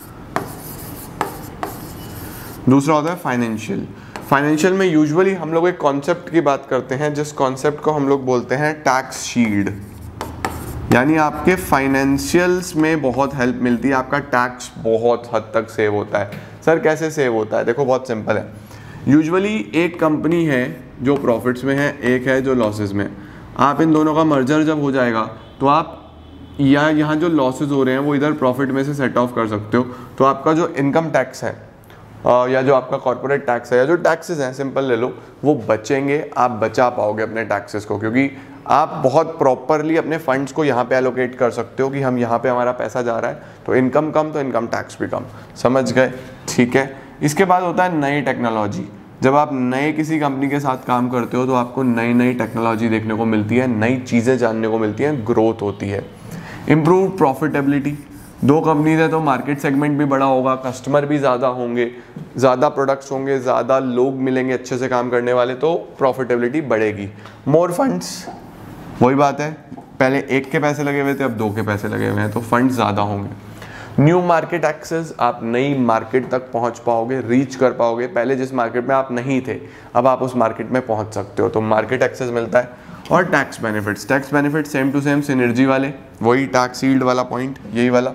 दूसरा होता है फाइनेंशियल। फाइनेंशियल में यूजुअली हम लोग एक कॉन्सेप्ट की बात करते हैं जिस कॉन्सेप्ट को हम लोग बोलते हैं टैक्स शील्ड, यानी आपके फाइनेंशियल्स में बहुत हेल्प मिलती है, आपका टैक्स बहुत हद तक सेव होता है। सर कैसे सेव होता है, देखो बहुत सिंपल है। यूजुअली एक कंपनी है जो प्रॉफिट्स में है, एक है जो लॉसेस में। आप इन दोनों का मर्जर जब हो जाएगा तो आप या यहाँ जो लॉसेस हो रहे हैं वो इधर प्रॉफिट में से सेट ऑफ कर सकते हो, तो आपका जो इनकम टैक्स है या जो आपका कॉर्पोरेट टैक्स है या जो टैक्सेस हैं सिंपल ले लो, वो बचेंगे, आप बचा पाओगे अपने टैक्सेस को, क्योंकि आप बहुत प्रॉपरली अपने फंड्स को यहाँ पे एलोकेट कर सकते हो कि हम यहाँ पे हमारा पैसा जा रहा है, तो इनकम कम तो इनकम टैक्स भी कम, समझ गए, ठीक है। इसके बाद होता है नई टेक्नोलॉजी। जब आप नए किसी कंपनी के साथ काम करते हो तो आपको नई नई टेक्नोलॉजी देखने को मिलती है, नई चीज़ें जानने को मिलती हैं, ग्रोथ होती है। इम्प्रूव प्रॉफिटेबिलिटी, 2 कंपनीज है तो मार्केट सेगमेंट भी बड़ा होगा, कस्टमर भी ज़्यादा होंगे, ज़्यादा प्रोडक्ट्स होंगे, ज़्यादा लोग मिलेंगे अच्छे से काम करने वाले, तो प्रॉफिटेबिलिटी बढ़ेगी। मोर फंड्स, वही बात है, पहले 1 के पैसे लगे हुए थे, अब 2 के पैसे लगे हुए हैं, तो फंड्स ज़्यादा होंगे। न्यू मार्केट एक्सेस, आप नई मार्केट तक पहुंच पाओगे, रीच कर पाओगे। पहले जिस मार्केट में आप नहीं थे अब आप उस मार्केट में पहुंच सकते हो, तो मार्केट एक्सेस मिलता है। और tax benefits, tax benefit same to same synergy वाले, वही टैक्स शील्ड वाला पॉइंट, यही वाला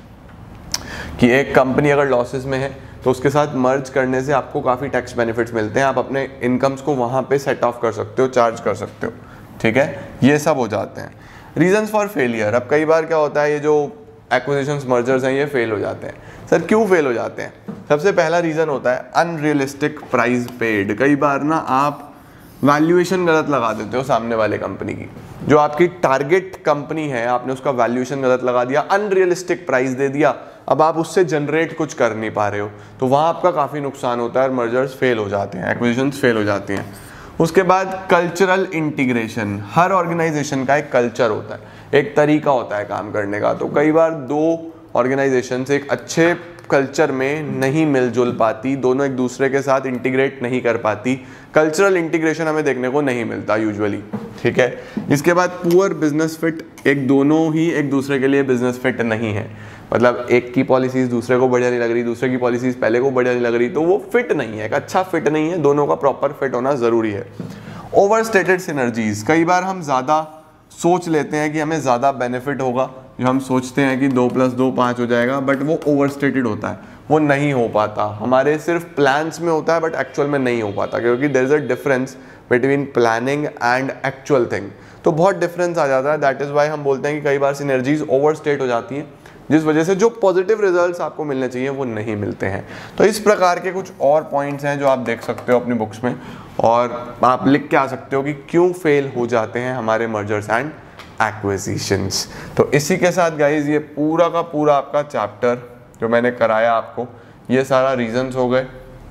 कि एक कंपनी अगर लॉसेस में है तो उसके साथ मर्ज करने से आपको काफ़ी टैक्स बेनिफिट्स मिलते हैं, आप अपने इनकम्स को वहाँ पे सेट ऑफ कर सकते हो, चार्ज कर सकते हो, ठीक है। ये सब हो जाते हैं। रीजंस फॉर फेलियर, अब कई बार क्या होता है ये जो एक्विजिशंस मर्जर्स हैं ये फेल हो जाते हैं। सर क्यों फेल हो जाते हैं, सबसे पहला रीज़न होता है अनरियलिस्टिक प्राइस पेड। कई बार ना आप वैल्यूएशन गलत लगा देते हो सामने वाले कंपनी की, जो आपकी टारगेट कंपनी है आपने उसका वैल्यूएशन गलत लगा दिया, अनरियलिस्टिक प्राइस दे दिया, अब आप उससे जनरेट कुछ कर नहीं पा रहे हो, तो वहाँ आपका काफ़ी नुकसान होता है और मर्जर्स फेल हो जाते हैं, एक्विजिशंस फेल हो जाती हैं। उसके बाद कल्चरल इंटीग्रेशन, हर ऑर्गेनाइजेशन का एक कल्चर होता है, एक तरीका होता है काम करने का, तो कई बार 2 ऑर्गेनाइजेशंस एक अच्छे कल्चर में नहीं मिलजुल पाती, दोनों एक दूसरे के साथ इंटीग्रेट नहीं कर पाती, कल्चरल इंटीग्रेशन हमें देखने को नहीं मिलता यूजुअली, ठीक है। इसके बाद पुअर बिजनेस फिट, एक दोनों ही एक दूसरे के लिए बिजनेस फिट नहीं है, मतलब एक की पॉलिसीज दूसरे को बढ़िया नहीं लग रही, दूसरे की पॉलिसीज पहले को बढ़िया नहीं लग रही, तो वो फिट नहीं है, एक अच्छा फिट नहीं है, दोनों का प्रॉपर फिट होना ज़रूरी है। ओवरस्टेटेड सिनर्जीज, कई बार हम ज़्यादा सोच लेते हैं कि हमें ज़्यादा बेनिफिट होगा, जो हम सोचते हैं कि 2 + 2 5 हो जाएगा, बट वो ओवरस्टेटेड होता है, वो नहीं हो पाता, हमारे सिर्फ प्लान्स में होता है बट एक्चुअल में नहीं हो पाता, क्योंकि there is a difference between planning and actual thing, तो बहुत डिफरेंस आ जाता है। दैट इज़ वाई हम बोलते हैं कि कई बार सिनर्जीज ओवरस्टेट हो जाती हैं, जिस वजह से जो पॉजिटिव रिजल्ट्स आपको मिलने चाहिए वो नहीं मिलते हैं। तो इस प्रकार के कुछ और पॉइंट्स हैं जो आप देख सकते हो अपनी बुक्स में, और आप लिख के आ सकते हो कि क्यों फेल हो जाते हैं हमारे मर्जर्स एंड एक्विजिशंस। तो इसी के साथ गाइज ये पूरा का पूरा आपका चैप्टर जो मैंने कराया आपको, ये सारा रीजंस हो गए,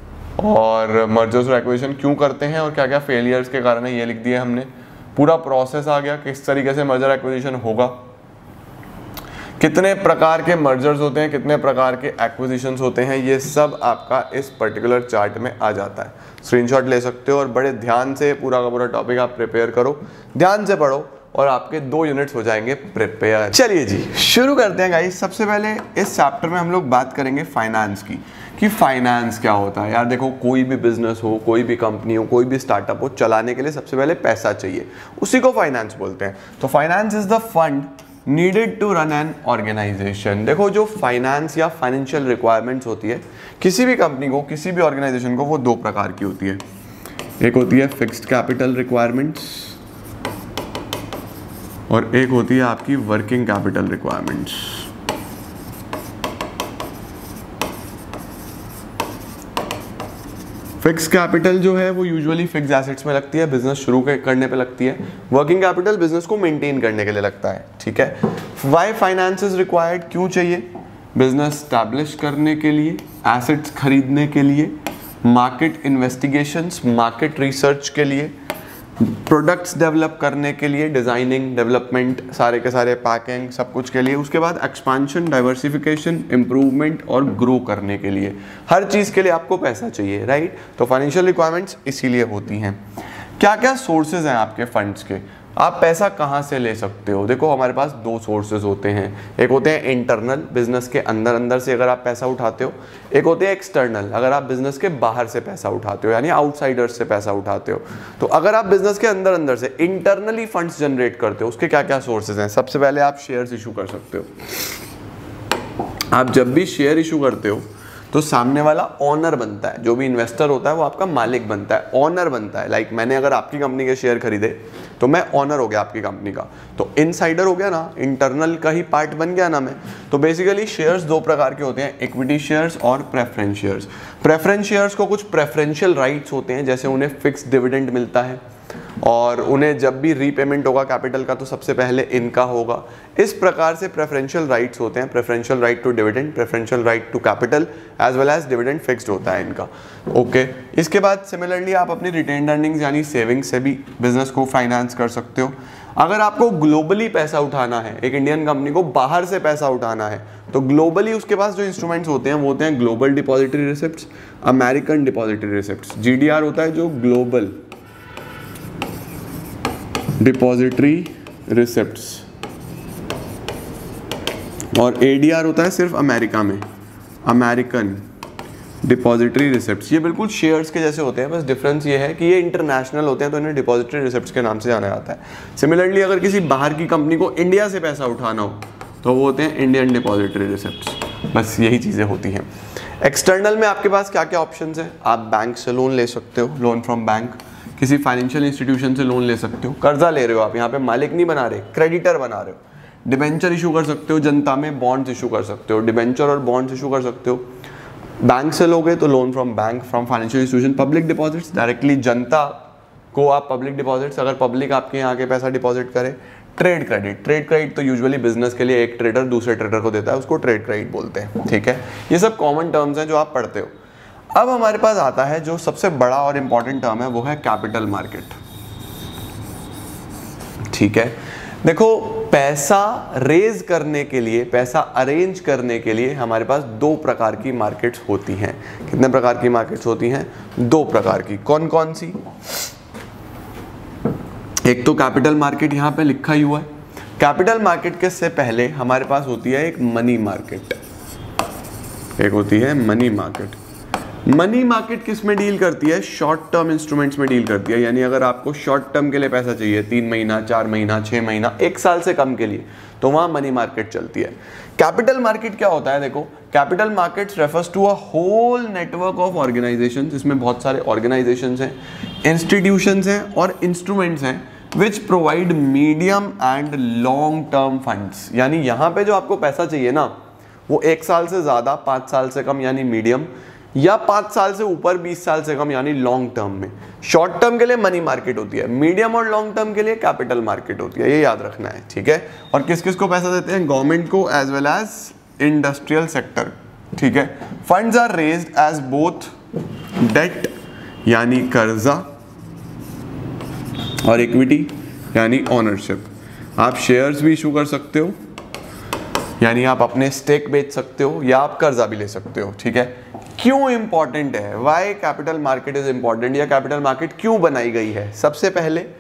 और मर्जर्स और एक्विजिशन क्यों करते हैं और क्या क्या फेलियर्स के कारण है ये लिख दिया हमने। पूरा प्रोसेस आ गया किस तरीके से मर्जर एक्विजिशन होगा, कितने प्रकार के मर्जर्स होते हैं, कितने प्रकार के एक्विजिशंस होते हैं, ये सब आपका इस पर्टिकुलर चार्ट में आ जाता है। स्क्रीनशॉट ले सकते हो और बड़े ध्यान से पूरा का पूरा टॉपिक आप प्रिपेयर करो, ध्यान से पढ़ो, और आपके 2 यूनिट्स हो जाएंगे प्रिपेयर। चलिए जी शुरू करते हैं गाइस। सबसे पहले इस चैप्टर में हम लोग बात करेंगे फाइनेंस की, कि फाइनेंस क्या होता है। यार देखो, कोई भी बिजनेस हो, कोई भी कंपनी हो, कोई भी स्टार्टअप हो, चलाने के लिए सबसे पहले पैसा चाहिए, उसी को फाइनेंस बोलते हैं। तो finance is the fund needed to run an organization. देखो, जो फाइनेंस या फाइनेंशियल रिक्वायरमेंट्स होती है किसी भी कंपनी को, किसी भी ऑर्गेनाइजेशन को, वो 2 प्रकार की होती है। एक होती है फिक्स्ड कैपिटल रिक्वायरमेंट्स और एक होती है आपकी working capital requirements. Fix capital जो है वो यूजुअली फिक्स एसेट्स में लगती है, बिजनेस शुरू करने पे लगती है। वर्किंग कैपिटल बिजनेस को मेंटेन करने के लिए लगता है, ठीक है। व्हाई फाइनेंस इज रिक्वायर्ड, क्यों चाहिए? बिजनेस स्टैब्लिश करने के लिए, एसेट्स खरीदने के लिए, मार्केट इन्वेस्टिगेशंस, मार्केट रिसर्च के लिए, प्रोडक्ट्स डेवलप करने के लिए, डिजाइनिंग, डेवलपमेंट, सारे के सारे पैकिंग, सब कुछ के लिए। उसके बाद एक्सपांशन, डाइवर्सिफिकेशन, इंप्रूवमेंट और ग्रो करने के लिए, हर चीज़ के लिए आपको पैसा चाहिए, राइट। तो फाइनेंशियल रिक्वायरमेंट्स इसीलिए होती हैं। क्या क्या सोर्सेज हैं आपके फंड्स के, आप पैसा कहाँ से ले सकते हो? देखो, हमारे पास 2 सोर्सेज होते हैं। एक होते हैं इंटरनल, बिजनेस के अंदर से अगर आप पैसा उठाते हो। एक होते हैं एक्सटर्नल, अगर आप बिजनेस के बाहर से पैसा उठाते हो, यानी आउटसाइडर्स से पैसा उठाते हो। तो अगर आप बिजनेस के अंदर से इंटरनली फंड्स जनरेट करते हो, उसके क्या क्या सोर्सेज हैं? सबसे पहले आप शेयर्स इशू कर सकते हो। आप जब भी शेयर इशू करते हो तो सामने वाला ऑनर बनता है, जो भी इन्वेस्टर होता है वो आपका मालिक बनता है, ऑनर बनता है। लाइक मैंने अगर आपकी कंपनी के शेयर खरीदे तो मैं ऑनर हो गया आपकी कंपनी का, तो इनसाइडर हो गया ना, इंटरनल का ही पार्ट बन गया ना मैं। तो बेसिकली शेयर्स 2 प्रकार के होते हैं, इक्विटी शेयर्स और प्रेफरेंस शेयर्स। प्रेफरेंस शेयर्स को कुछ प्रेफरेंशियल राइट्स होते हैं, जैसे उन्हें फिक्स डिविडेंड मिलता है और उन्हें जब भी रीपेमेंट होगा कैपिटल का तो सबसे पहले इनका होगा। इस प्रकार से प्रेफरेंशियल राइट्स होते हैं, preferential right to dividend, preferential right to capital, as well as dividend fixed होता है इनका, ओके। इसके बाद सिमिलरली आप अपनी रिटेन्ड अर्निंग्स यानी सेविंग्स से भी बिजनेस को फाइनेंस कर सकते हो। अगर आपको ग्लोबली पैसा उठाना है, एक इंडियन कंपनी को बाहर से पैसा उठाना है, तो ग्लोबली उसके पास जो इंस्ट्रूमेंट्स होते हैं वो होते हैं global depository receipts, American depository receipts, GDR होता है जो ग्लोबल डिपॉजिटरी रिसिप्ट्स, और ADR होता है सिर्फ अमेरिका में, अमेरिकन डिपॉजिटरी रिसिप्ट्स। ये बिल्कुल शेयर्स के जैसे होते हैं, बस डिफरेंस ये है कि ये इंटरनेशनल होते हैं तो इन्हें डिपॉजिटरी रिसिप्ट्स के नाम से जाना जाता है। सिमिलरली अगर किसी बाहर की कंपनी को इंडिया से पैसा उठाना हो तो वो होते हैं इंडियन डिपॉजिटरी रिसिप्ट्स। बस यही चीज़ें होती हैं। एक्सटर्नल में आपके पास क्या क्या ऑप्शंस हैं? आप बैंक से लोन ले सकते हो, लोन फ्रॉम बैंक, किसी फाइनेंशियल इंस्टीट्यूशन से लोन ले सकते हो, कर्जा ले रहे हो आप, यहाँ पे मालिक नहीं बना रहे, क्रेडिटर बना रहे हो। डिबेंचर इशू कर सकते हो, जनता में बॉन्ड्स इशू कर सकते हो, डिबेंचर और बॉन्ड्स इशू कर सकते हो। बैंक से लोगे तो loan from bank, from financial institution. Public deposits, directly जनता को आप पब्लिक डिपॉजिट्स, अगर पब्लिक आपके यहाँ के पैसा डिपॉजिट करे। ट्रेड क्रेडिट, ट्रेड क्रेडिट तो यूजुअली बिजनेस के लिए एक ट्रेडर दूसरे ट्रेडर को देता है, उसको ट्रेड क्रेडिट बोलते हैं, ठीक है। ये सब कॉमन टर्म्स हैं जो आप पढ़ते हो। अब हमारे पास आता है जो सबसे बड़ा और इंपॉर्टेंट टर्म है, वो है कैपिटल मार्केट, ठीक है। देखो, पैसा रेज करने के लिए, पैसा अरेंज करने के लिए हमारे पास 2 प्रकार की मार्केट्स होती हैं। कितने प्रकार की मार्केट्स होती हैं? 2 प्रकार की। कौन कौन सी? एक तो कैपिटल मार्केट यहाँ पे लिखा ही हुआ है। कैपिटल मार्केट के से पहले हमारे पास होती है एक मनी मार्केट, एक होती है मनी मार्केट। मनी मार्केट किस में डील करती है? शॉर्ट टर्म इंस्ट्रूमेंट्स में डील करती है। यानी अगर आपको शॉर्ट टर्म के लिए पैसा चाहिए, 3 महीना, 4 महीना, 6 महीना, 1 साल से कम के लिए, तो वहां मनी मार्केट चलती है। कैपिटल मार्केट क्या होता है? देखो, capital markets refers to a whole network of organisations. इसमें बहुत सारे ऑर्गेनाइजेशंस हैं, इंस्टीट्यूशंस हैं और इंस्ट्रूमेंट्स हैं which provide medium and long term funds. यानी यहाँ पे जो आपको पैसा चाहिए ना, वो 1 साल से ज़्यादा, 5 साल से कम यानी मीडियम, या 5 साल से ऊपर 20 साल से कम यानी लॉन्ग टर्म में। शॉर्ट टर्म के लिए मनी मार्केट होती है, मीडियम और लॉन्ग टर्म के लिए कैपिटल मार्केट होती है, ये याद रखना है, ठीक है। और किस किस को पैसा देते हैं? गवर्नमेंट को as well as industrial sector, ठीक है। Funds are raised as both debt यानी कर्जा और इक्विटी यानी ओनरशिप। आप शेयर्स भी इशू कर सकते हो, यानी आप अपने स्टेक बेच सकते हो, या आप कर्जा भी ले सकते हो, ठीक है। क्यों इंपॉर्टेंट है? Why capital market is important, या कैपिटल मार्केट क्यों बनाई गई है? सबसे पहले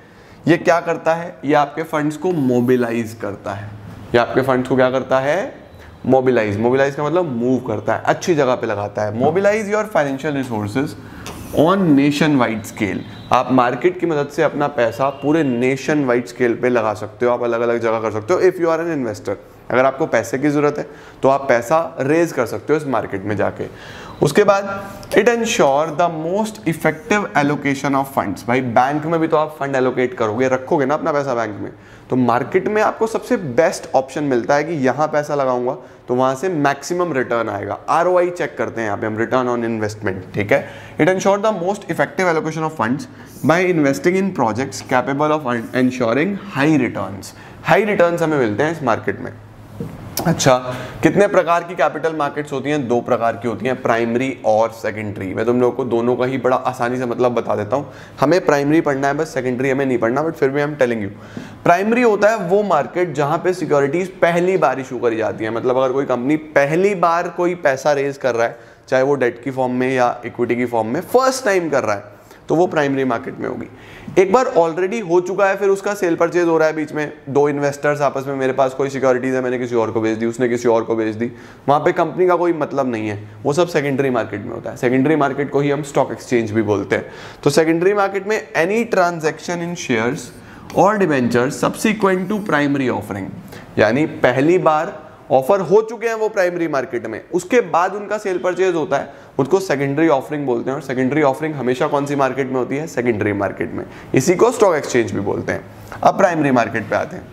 ये क्या करता है, ये आपके फंड्स को मोबिलाइज करता है। ये आपके फंड्स को क्या करता है, मोबिलाइज। मोबिलाइज का मतलब मूव करता है, अच्छी जगह पे लगाता है। Mobilise your financial resources on nationwide scale. आप मार्केट की मदद से अपना पैसा पूरे नेशन वाइड स्केल पे लगा सकते हो, आप अलग अलग जगह कर सकते हो। If you are an investor, अगर आपको पैसे की ज़रूरत है तो आप पैसा रेज कर सकते हो इस मार्केट में जाके। उसके बाद it ensure the most effective allocation of funds. भाई बैंक में भी तो आप फंड एलोकेट करोगे, रखोगे ना अपना पैसा बैंक में, तो मार्केट में आपको सबसे बेस्ट ऑप्शन मिलता है कि यहाँ पैसा लगाऊंगा तो वहाँ से मैक्सिमम रिटर्न आएगा। ROI चेक करते हैं यहाँ पे हम, रिटर्न ऑन इन्वेस्टमेंट, ठीक है। It ensure the most effective allocation of funds by investing in projects capable of ensuring high returns. High returns हमें मिलते हैं इस मार्केट में। अच्छा, कितने प्रकार की कैपिटल मार्केट्स होती हैं? 2 प्रकार की होती हैं, प्राइमरी और सेकेंडरी। मैं तुम लोगों को दोनों का ही बड़ा आसानी से मतलब बता देता हूं। हमें प्राइमरी पढ़ना है बस, सेकेंडरी हमें नहीं पढ़ना, बट फिर भी हम टेलिंग यू। प्राइमरी होता है वो मार्केट जहां पे सिक्योरिटीज पहली बार इशू करी जाती है। मतलब अगर कोई कंपनी पहली बार कोई पैसा रेज कर रहा है, चाहे वो डेट की फॉर्म में या इक्विटी की फॉर्म में, फर्स्ट टाइम कर रहा है, तो वो प्राइमरी मार्केट में होगी। एक बार ऑलरेडी हो चुका है, फिर उसका सेल परचेज हो रहा है बीच में, 2 इन्वेस्टर्स आपस में, मेरे पास कोई सिक्योरिटीज है, मैंने किसी और को बेच दी, उसने किसी और को बेच दी, वहां पे कंपनी का कोई मतलब नहीं है, वो सब सेकेंडरी मार्केट में होता है। सेकेंडरी मार्केट को ही हम स्टॉक एक्सचेंज भी बोलते हैं। तो सेकेंडरी मार्केट में एनी ट्रांजैक्शन इन शेयर्स और debentures subsequent to primary offering, यानी पहली बार ऑफर हो चुके हैं वो प्राइमरी मार्केट में, उसके बाद उनका सेल परचेज होता है, उसको सेकेंडरी ऑफरिंग बोलते हैं। और सेकेंडरी ऑफरिंग हमेशा कौन सी मार्केट में होती है? सेकेंडरी मार्केट में। इसी को स्टॉक एक्सचेंज भी बोलते हैं। अब प्राइमरी मार्केट पे आते हैं।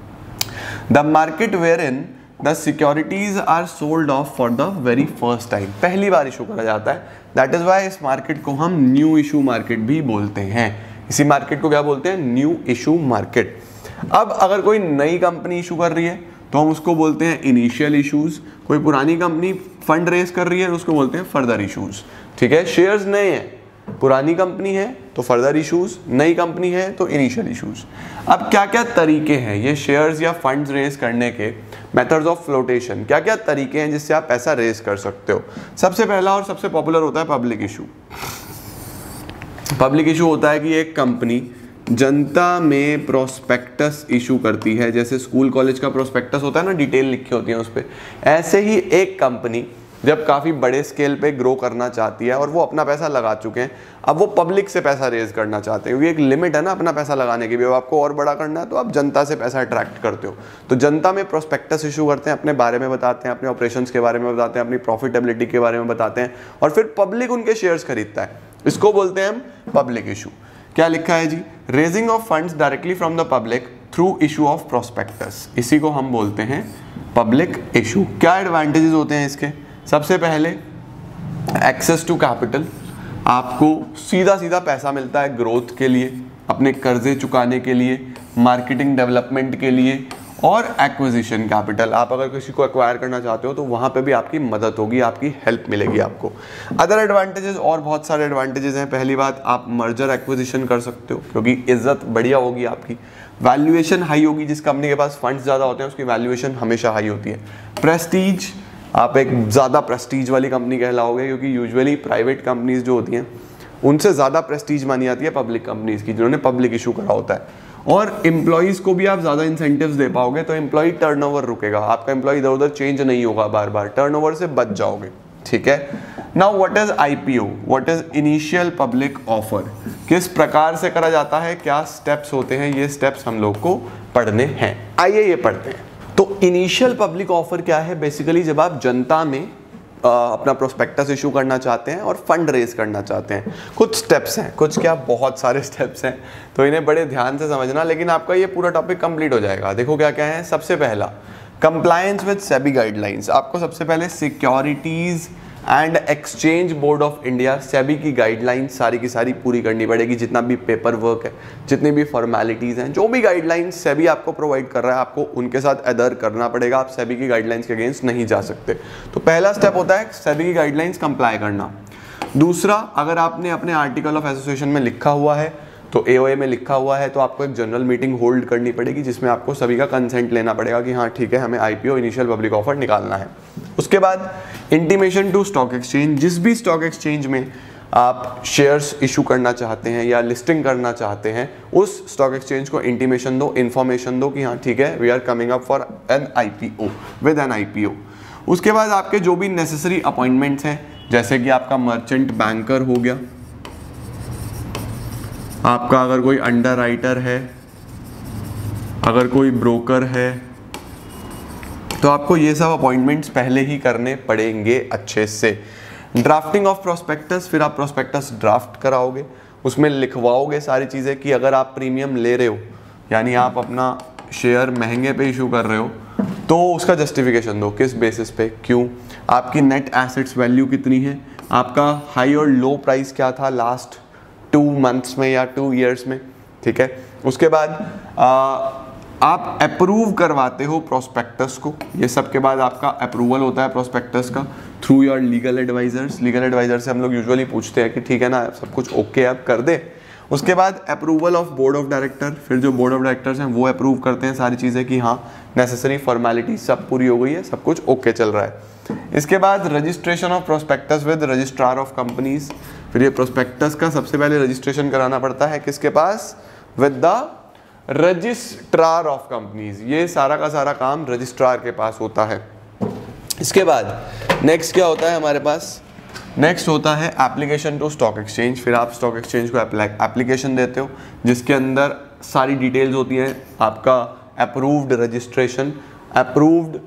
The market wherein the securities are sold off for the very first time, पहली बार इशू करा जाता है। दैट इज वाई इस मार्केट को हम न्यू इशू मार्केट भी बोलते हैं। इसी मार्केट को क्या बोलते हैं? New issue market. अब अगर कोई नई कंपनी इशू कर रही है तो हम उसको बोलते हैं इनिशियल इश्यूज। कोई पुरानी कंपनी फंड रेज कर रही है तो उसको बोलते हैं फर्दर इश्यूज, ठीक है। शेयर्स नए हैं, पुरानी कंपनी है तो फर्दर इश्यूज, नई कंपनी है तो इनिशियल इश्यूज। अब क्या क्या तरीके हैं ये शेयर्स या फंड्स रेज करने के, मेथड्स ऑफ फ्लोटेशन, क्या क्या तरीके हैं जिससे आप पैसा रेज कर सकते हो? सबसे पहला और सबसे पॉपुलर होता है पब्लिक इशू। पब्लिक इशू होता है कि एक कंपनी जनता में प्रोस्पेक्टस इशू करती है, जैसे स्कूल कॉलेज का प्रोस्पेक्टस होता है ना, डिटेल लिखी होती है उस पर। ऐसे ही एक कंपनी जब काफ़ी बड़े स्केल पे ग्रो करना चाहती है और वो अपना पैसा लगा चुके हैं, अब वो पब्लिक से पैसा रेज करना चाहते हैं, क्योंकि एक लिमिट है ना अपना पैसा लगाने की भी। अब आपको और बड़ा करना है तो आप जनता से पैसा अट्रैक्ट करते हो, तो जनता में प्रोस्पेक्टस इशू करते हैं, अपने बारे में बताते हैं, अपने ऑपरेशंस के बारे में बताते हैं, अपनी प्रॉफिटेबिलिटी के बारे में बताते हैं, और फिर पब्लिक उनके शेयर्स खरीदता है। इसको बोलते हैं हम पब्लिक इशू। क्या लिखा है जी? Raising of funds directly from the public through issue of prospectus, इसी को हम बोलते हैं पब्लिक इशू। क्या एडवांटेजेस होते हैं इसके? सबसे पहले एक्सेस टू कैपिटल, आपको सीधा सीधा पैसा मिलता है ग्रोथ के लिए, अपने कर्जे चुकाने के लिए, मार्केटिंग डेवलपमेंट के लिए, और एक्विजिशन कैपिटल। आप अगर किसी को एक्वायर करना चाहते हो तो वहाँ पे भी आपकी मदद होगी, आपकी हेल्प मिलेगी आपको। अदर एडवांटेजेस और बहुत सारे एडवांटेजेस हैं। पहली बात, आप मर्जर एक्विजिशन कर सकते हो क्योंकि इज्जत बढ़िया होगी आपकी। वैल्यूएशन हाई होगी, जिस कंपनी के पास फंड्स ज़्यादा होते हैं उसकी वैल्यूएशन हमेशा हाई होती है। प्रेस्टीज, आप एक ज़्यादा प्रेस्टीज वाली कंपनी कहलाओगे, क्योंकि यूजुअली प्राइवेट कंपनीज जो होती हैं उनसे ज़्यादा प्रेस्टीज मानी जाती है पब्लिक कंपनीज की, जिन्होंने पब्लिक इशू करा होता है। और एम्प्लॉइज़ को भी आप ज़्यादा इंसेंटिव्स दे पाओगे, तो एम्प्लॉय टर्नओवर रुकेगा, आपका एम्प्लॉय इधर उधर चेंज नहीं होगा बार बार, टर्नओवर से बच जाओगे, ठीक है। Now what is IPO, what is initial public offer, किस प्रकार से करा जाता है, क्या स्टेप्स होते हैं, ये स्टेप्स हम लोग को पढ़ने हैं। आइए ये पढ़ते हैं। तो इनिशियल पब्लिक ऑफर क्या है? बेसिकली जब आप जनता में अपना प्रोस्पेक्टस इशू करना चाहते हैं और फंड रेज करना चाहते हैं। कुछ स्टेप्स हैं, कुछ क्या बहुत सारे स्टेप्स हैं, तो इन्हें बड़े ध्यान से समझना, लेकिन आपका ये पूरा टॉपिक कंप्लीट हो जाएगा। देखो क्या क्या है। सबसे पहला, कंप्लायंस विद सेबी गाइडलाइंस। आपको सबसे पहले securities and exchange board of India, SEBI की गाइडलाइंस सारी की सारी पूरी करनी पड़ेगी। जितना भी पेपर वर्क है, जितनी भी फॉर्मेलिटीज़ हैं, जो भी गाइडलाइंस सेबी आपको प्रोवाइड कर रहा है, आपको उनके साथ अदर करना पड़ेगा। आप सेबी की गाइडलाइंस के अगेंस्ट नहीं जा सकते। तो पहला स्टेप होता है सेबी की गाइडलाइंस कंप्लाई करना। दूसरा, अगर आपने अपने आर्टिकल ऑफ एसोसिएशन में लिखा हुआ है, तो AOA में लिखा हुआ है, तो आपको एक जनरल मीटिंग होल्ड करनी पड़ेगी, जिसमें आपको सभी का कंसेंट लेना पड़ेगा कि हाँ ठीक है, हमें IPO इनिशियल पब्लिक ऑफर निकालना है। उसके बाद इंटीमेशन टू स्टॉक एक्सचेंज, जिस भी स्टॉक एक्सचेंज में आप शेयर्स इशू करना चाहते हैं या लिस्टिंग करना चाहते हैं, उस स्टॉक एक्सचेंज को इंटीमेशन दो, इन्फॉर्मेशन दो कि हाँ ठीक है, we are coming up for an IPO, with an IPO। उसके बाद आपके जो भी नेसेसरी अपॉइंटमेंट्स हैं, जैसे कि आपका मर्चेंट बैंकर हो गया, आपका अगर कोई अंडरराइटर है, अगर कोई ब्रोकर है, तो आपको ये सब अपॉइंटमेंट्स पहले ही करने पड़ेंगे अच्छे से। ड्राफ्टिंग ऑफ प्रोस्पेक्टस, फिर आप प्रोस्पेक्टस ड्राफ्ट कराओगे, उसमें लिखवाओगे सारी चीज़ें कि अगर आप प्रीमियम ले रहे हो, यानी आप अपना शेयर महंगे पे इशू कर रहे हो, तो उसका जस्टिफिकेशन दो, किस बेसिस पे, क्यों, आपकी नेट एसेट्स वैल्यू कितनी है, आपका हाई और लो प्राइस क्या था लास्ट 2 मंथ्स में या 2 ईयर्स में, ठीक है। उसके बाद आप अप्रूव करवाते हो प्रोस्पेक्टस को, ये सब के बाद आपका अप्रूवल होता है प्रोस्पेक्टस का through your legal advisers. Legal adviser से हम लोग यूजुअली पूछते हैं कि ठीक है ना, सब कुछ ओके आप कर दे। उसके बाद approval of board of director, फिर जो बोर्ड ऑफ डायरेक्टर्स हैं वो अप्रूव करते हैं सारी चीज़ें कि हाँ नेसेसरी फॉर्मेलिटी सब पूरी हो गई है, सब कुछ ओके चल रहा है। इसके बाद registration of prospectus with registrar of companies, फिर ये प्रोस्पेक्टस का सबसे पहले रजिस्ट्रेशन कराना पड़ता है किसके पास, with the registrar of companies. ये सारा का सारा काम रजिस्ट्रार के पास होता है। इसके बाद नेक्स्ट क्या होता है हमारे पास, नेक्स्ट होता है एप्लीकेशन टू स्टॉक एक्सचेंज। फिर आप स्टॉक एक्सचेंज को एप्लीकेशन देते हो जिसके अंदर सारी डिटेल्स होती हैं, आपका अप्रूव्ड रजिस्ट्रेशन, अप्रूव्ड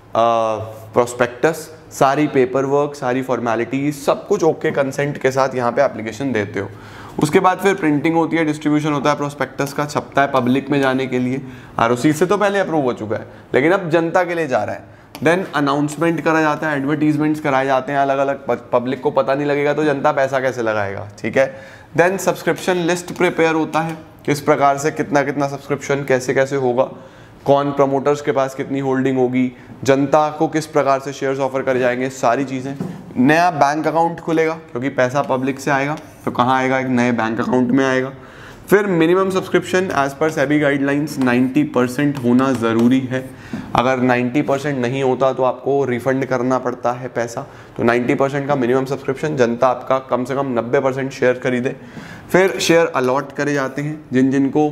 प्रोस्पेक्टस, सारी पेपर वर्क, सारी फॉर्मेलिटीज, सब कुछ ओके कंसेंट के साथ यहाँ पे एप्लीकेशन देते हो। उसके बाद फिर प्रिंटिंग होती है, डिस्ट्रीब्यूशन होता है प्रोस्पेक्टस का, छपता है पब्लिक में जाने के लिए। ROC से तो पहले अप्रूव हो चुका है लेकिन अब जनता के लिए जा रहा है। देन अनाउंसमेंट करा जाता है, एडवर्टीजमेंट्स कराए जाते हैं अलग अलग, पब्लिक को पता नहीं लगेगा तो जनता पैसा कैसे लगाएगा, ठीक है। देन सब्सक्रिप्शन लिस्ट प्रिपेयर होता है, किस प्रकार से कितना कितना सब्सक्रिप्शन कैसे कैसे होगा, कौन प्रमोटर्स के पास कितनी होल्डिंग होगी, जनता को किस प्रकार से शेयर्स ऑफर करे जाएंगे, सारी चीज़ें। नया बैंक अकाउंट खुलेगा क्योंकि पैसा पब्लिक से आएगा, तो कहाँ आएगा, एक नए बैंक अकाउंट में आएगा। फिर minimum subscription as per SEBI guidelines 90% होना ज़रूरी है। अगर 90% नहीं होता तो आपको रिफंड करना पड़ता है पैसा, तो 90% का मिनिमम सब्सक्रिप्शन, जनता आपका कम से कम 90% शेयर खरीदे। फिर शेयर अलॉट करे जाते हैं जिन जिनको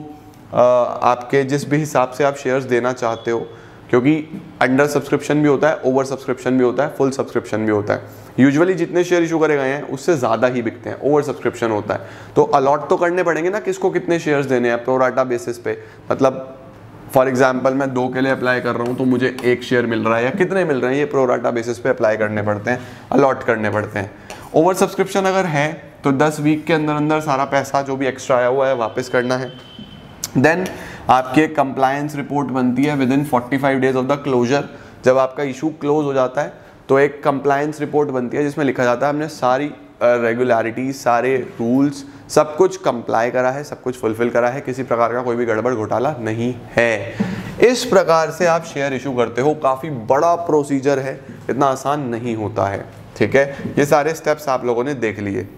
आपके जिस भी हिसाब से आप शेयर्स देना चाहते हो, क्योंकि अंडर सब्सक्रिप्शन भी होता है, ओवर सब्सक्रिप्शन भी होता है, फुल सब्सक्रिप्शन भी होता है। यूजुअली जितने शेयर इशू करे गए हैं उससे ज़्यादा ही बिकते हैं, ओवर सब्सक्रिप्शन होता है। तो अलॉट तो करने पड़ेंगे ना, किसको कितने शेयर्स देने हैं प्रोराटा बेसिस पे। मतलब फॉर एग्जाम्पल मैं 2 के लिए अप्लाई कर रहा हूँ तो मुझे 1 शेयर मिल रहा है या कितने मिल रहे हैं, ये प्रोराटा बेसिस पे अप्लाई करने पड़ते हैं, अलॉट करने पड़ते हैं। ओवर सब्सक्रिप्शन अगर है तो 10 वीक के अंदर अंदर सारा पैसा जो भी एक्स्ट्रा आया हुआ है वापस करना है। देन आपकी एक कंप्लायंस रिपोर्ट बनती है within 45 days of the closure. जब आपका इशू क्लोज हो जाता है तो एक कंप्लायंस रिपोर्ट बनती है जिसमें लिखा जाता है हमने सारी रेगुलरिटी, सारे रूल्स, सब कुछ कंप्लाई करा है, सब कुछ फुलफिल करा है, किसी प्रकार का कोई भी गड़बड़ घोटाला नहीं है। इस प्रकार से आप शेयर इशू करते हो। काफ़ी बड़ा प्रोसीजर है, इतना आसान नहीं होता है, ठीक है। ये सारे स्टेप्स आप लोगों ने देख लिए।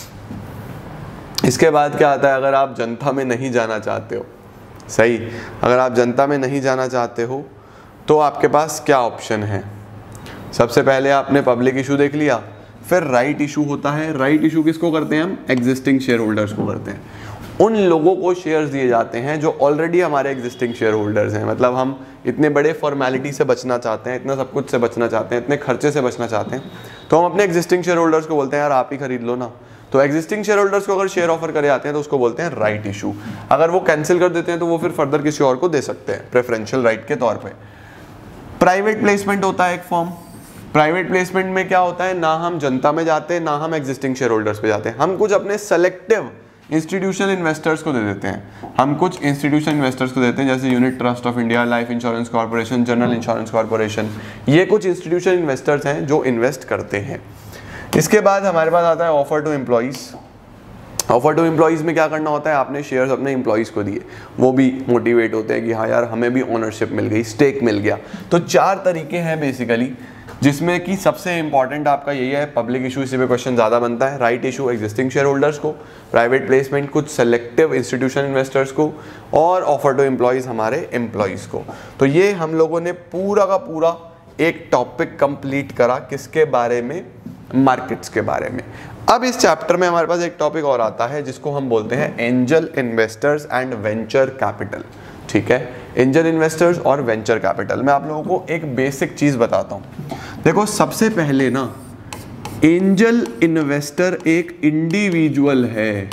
इसके बाद क्या आता है, अगर आप जनता में नहीं जाना चाहते हो, सही, अगर आप जनता में नहीं जाना चाहते हो तो आपके पास क्या ऑप्शन है। सबसे पहले आपने पब्लिक इशू देख लिया, फिर राइट इशू होता है। राइट इशू किसको करते हैं हम, एग्जिस्टिंग शेयर होल्डर्स को करते हैं। उन लोगों को शेयर्स दिए जाते हैं जो ऑलरेडी हमारे एग्जिस्टिंग शेयर होल्डर्स हैं। मतलब हम इतने बड़े फॉर्मेलिटी से बचना चाहते हैं, इतना सब कुछ से बचना चाहते हैं, इतने खर्चे से बचना चाहते हैं, तो हम अपने एग्जिस्टिंग शेयर होल्डर्स को बोलते हैं यार आप ही खरीद लो ना। तो एग्जिस्टिंग शेयर होल्डर्स को अगर शेयर ऑफर करे जाते हैं तो उसको बोलते हैं राइट इशू। अगर वो कैंसिल कर देते हैं तो वो फिर फर्दर किसी और को दे सकते हैं प्रेफरेंशियल राइट के तौर पे। प्राइवेट प्लेसमेंट होता है एक फॉर्म। प्राइवेट प्लेसमेंट में क्या होता है, ना हम जनता में जाते हैं ना हम एग्जिस्टिंग शेयर होल्डर्स पे जाते हैं, हम कुछ अपने सेलेक्टिव इंस्टीट्यूशनल इन्वेस्टर्स को दे देते हैं। हम कुछ इंस्टीट्यूशनल इन्वेस्टर्स को देते हैं जैसे unit trust of India, life insurance corporation, general insurance corporation. ये कुछ इंस्टीट्यूशनल इन्वेस्टर्स हैं जो इन्वेस्ट करते हैं। इसके बाद हमारे पास आता है offer to employees. Offer to employees में क्या करना होता है, आपने शेयर्स अपने एम्प्लॉइज को दिए, वो भी मोटिवेट होते हैं कि हाँ यार हमें भी ओनरशिप मिल गई, स्टेक मिल गया। तो 4 तरीके हैं बेसिकली, जिसमें कि सबसे इंपॉर्टेंट आपका यही है, पब्लिक इशू, इसी पे क्वेश्चन ज़्यादा बनता है। Right issue existing shareholders को, प्राइवेट प्लेसमेंट कुछ सेलेक्टिव इंस्टीट्यूशनल इन्वेस्टर्स को, और ऑफर टू एम्प्लॉइज हमारे एम्प्लॉइज को। तो ये हम लोगों ने पूरा का पूरा एक टॉपिक कंप्लीट करा, किसके बारे में, मार्केट्स के बारे में। अब इस चैप्टर में हमारे पास एक टॉपिक और आता है जिसको हम बोलते हैं angel investors and venture capital. ठीक है, एंजल इन्वेस्टर्स और वेंचर कैपिटल। मैं आप लोगों को एक बेसिक चीज बताता हूं। देखो सबसे पहले ना, एंजल इन्वेस्टर एक इंडिविजुअल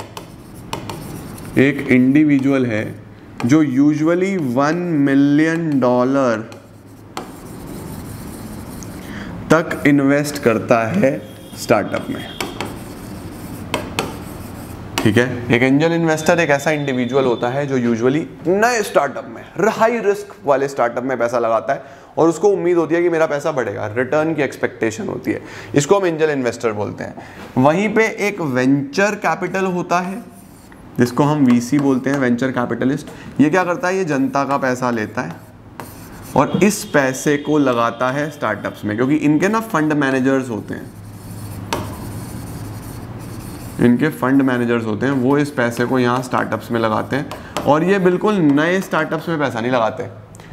है, जो यूजुअली $1 मिलियन तक इन्वेस्ट करता है स्टार्टअप में। ठीक है, एक एंजल इन्वेस्टर एक ऐसा इंडिविजुअल होता है जो यूजुअली नए स्टार्टअप में, हाई रिस्क वाले स्टार्टअप में पैसा लगाता है और उसको उम्मीद होती है कि मेरा पैसा बढ़ेगा, रिटर्न की एक्सपेक्टेशन होती है। इसको हम एंजल इन्वेस्टर बोलते हैं। वहीं पे एक वेंचर कैपिटल होता है जिसको हम वीसी बोलते हैं, वेंचर कैपिटलिस्ट। ये क्या करता है, ये जनता का पैसा लेता है और इस पैसे को लगाता है स्टार्टअप्स में, क्योंकि इनके ना फंड मैनेजर्स होते हैं, वो इस पैसे को यहाँ स्टार्टअप्स में लगाते हैं। और ये बिल्कुल नए स्टार्टअप्स में पैसा नहीं लगाते,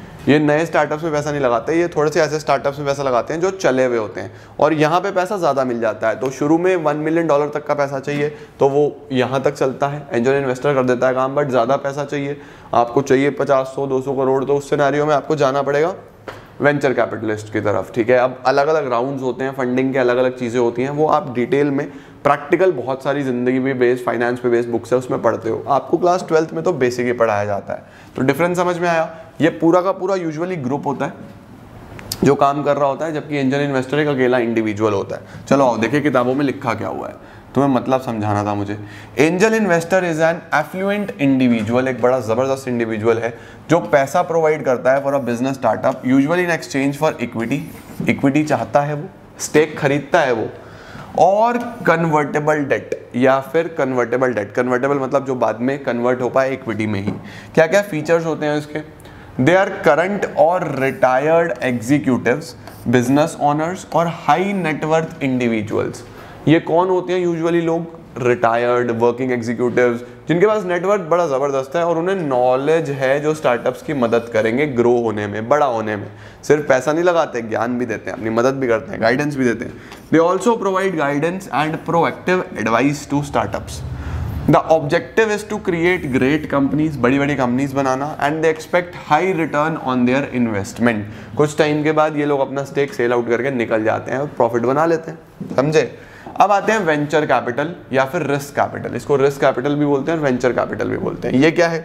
ये थोड़े से ऐसे स्टार्टअप्स में पैसा लगाते हैं जो चले हुए होते हैं और यहाँ पे पैसा ज़्यादा मिल जाता है। तो शुरू में $1 मिलियन तक का पैसा चाहिए तो वो यहाँ तक चलता है, एंजल इन्वेस्टर कर देता है काम। बट ज़्यादा पैसा चाहिए, आपको चाहिए 50, 100, 200 करोड़, तो उस सिनेरियो में आपको जाना पड़ेगा वेंचर कैपिटलिस्ट की तरफ। ठीक है, अब अलग अलग राउंड्स होते हैं, फंडिंग के अलग अलग चीज़ें होती हैं, वो आप डिटेल में प्रैक्टिकल बहुत सारी जिंदगी पे बेस्ड, फाइनेंस पे बेस्ड बुक्स है उसमें पढ़ते हो। आपको क्लास 12th में तो बेसिक ही पढ़ाया जाता है। तो डिफरेंस समझ में आया। ये पूरा का पूरा यूजुअली ग्रुप होता है जो काम कर रहा होता है, जबकि एंजल इन्वेस्टर एक अकेला इंडिविजुअल होता है। चलो आओ देखिए किताबों में लिखा क्या हुआ है, तुम्हें मतलब समझाना था मुझे। Angel investor is an affluent individual, एक बड़ा जबरदस्त इंडिविजुअल है जो पैसा प्रोवाइड करता है for a business startup, usually in exchange for equity चाहता है वो, स्टेक खरीदता है वो, और कन्वर्टेबल डेट या फिर कन्वर्टेबल मतलब जो बाद में कन्वर्ट हो पाए इक्विटी में ही। क्या क्या फीचर्स होते हैं इसके? दे आर करंट और रिटायर्ड एग्जीक्यूटिव्स, बिजनेस ओनर्स और हाई नेटवर्थ इंडिविजुअल्स। ये कौन होते हैं यूजुअली लोग? रिटायर्ड वर्किंग एग्जीक्यूटिव्स जिनके पास नेटवर्थ बड़ा ज़बरदस्त है और उन्हें नॉलेज है जो स्टार्टअप्स की मदद करेंगे ग्रो होने में, बड़ा होने में। सिर्फ पैसा नहीं लगाते, ज्ञान भी देते हैं, अपनी मदद भी करते हैं, गाइडेंस भी देते हैं। They also provide guidance and proactive advice to startups. The objective is to create great companies, बड़ी बड़ी कंपनीज बनाना, and they expect high return on their investment. कुछ टाइम के बाद ये लोग अपना स्टेक सेल आउट करके निकल जाते हैं और प्रॉफिट बना लेते हैं, समझे? अब आते हैं वेंचर कैपिटल या फिर रिस्क कैपिटल। इसको रिस्क कैपिटल भी बोलते हैं और वेंचर कैपिटल भी बोलते हैं। ये क्या है?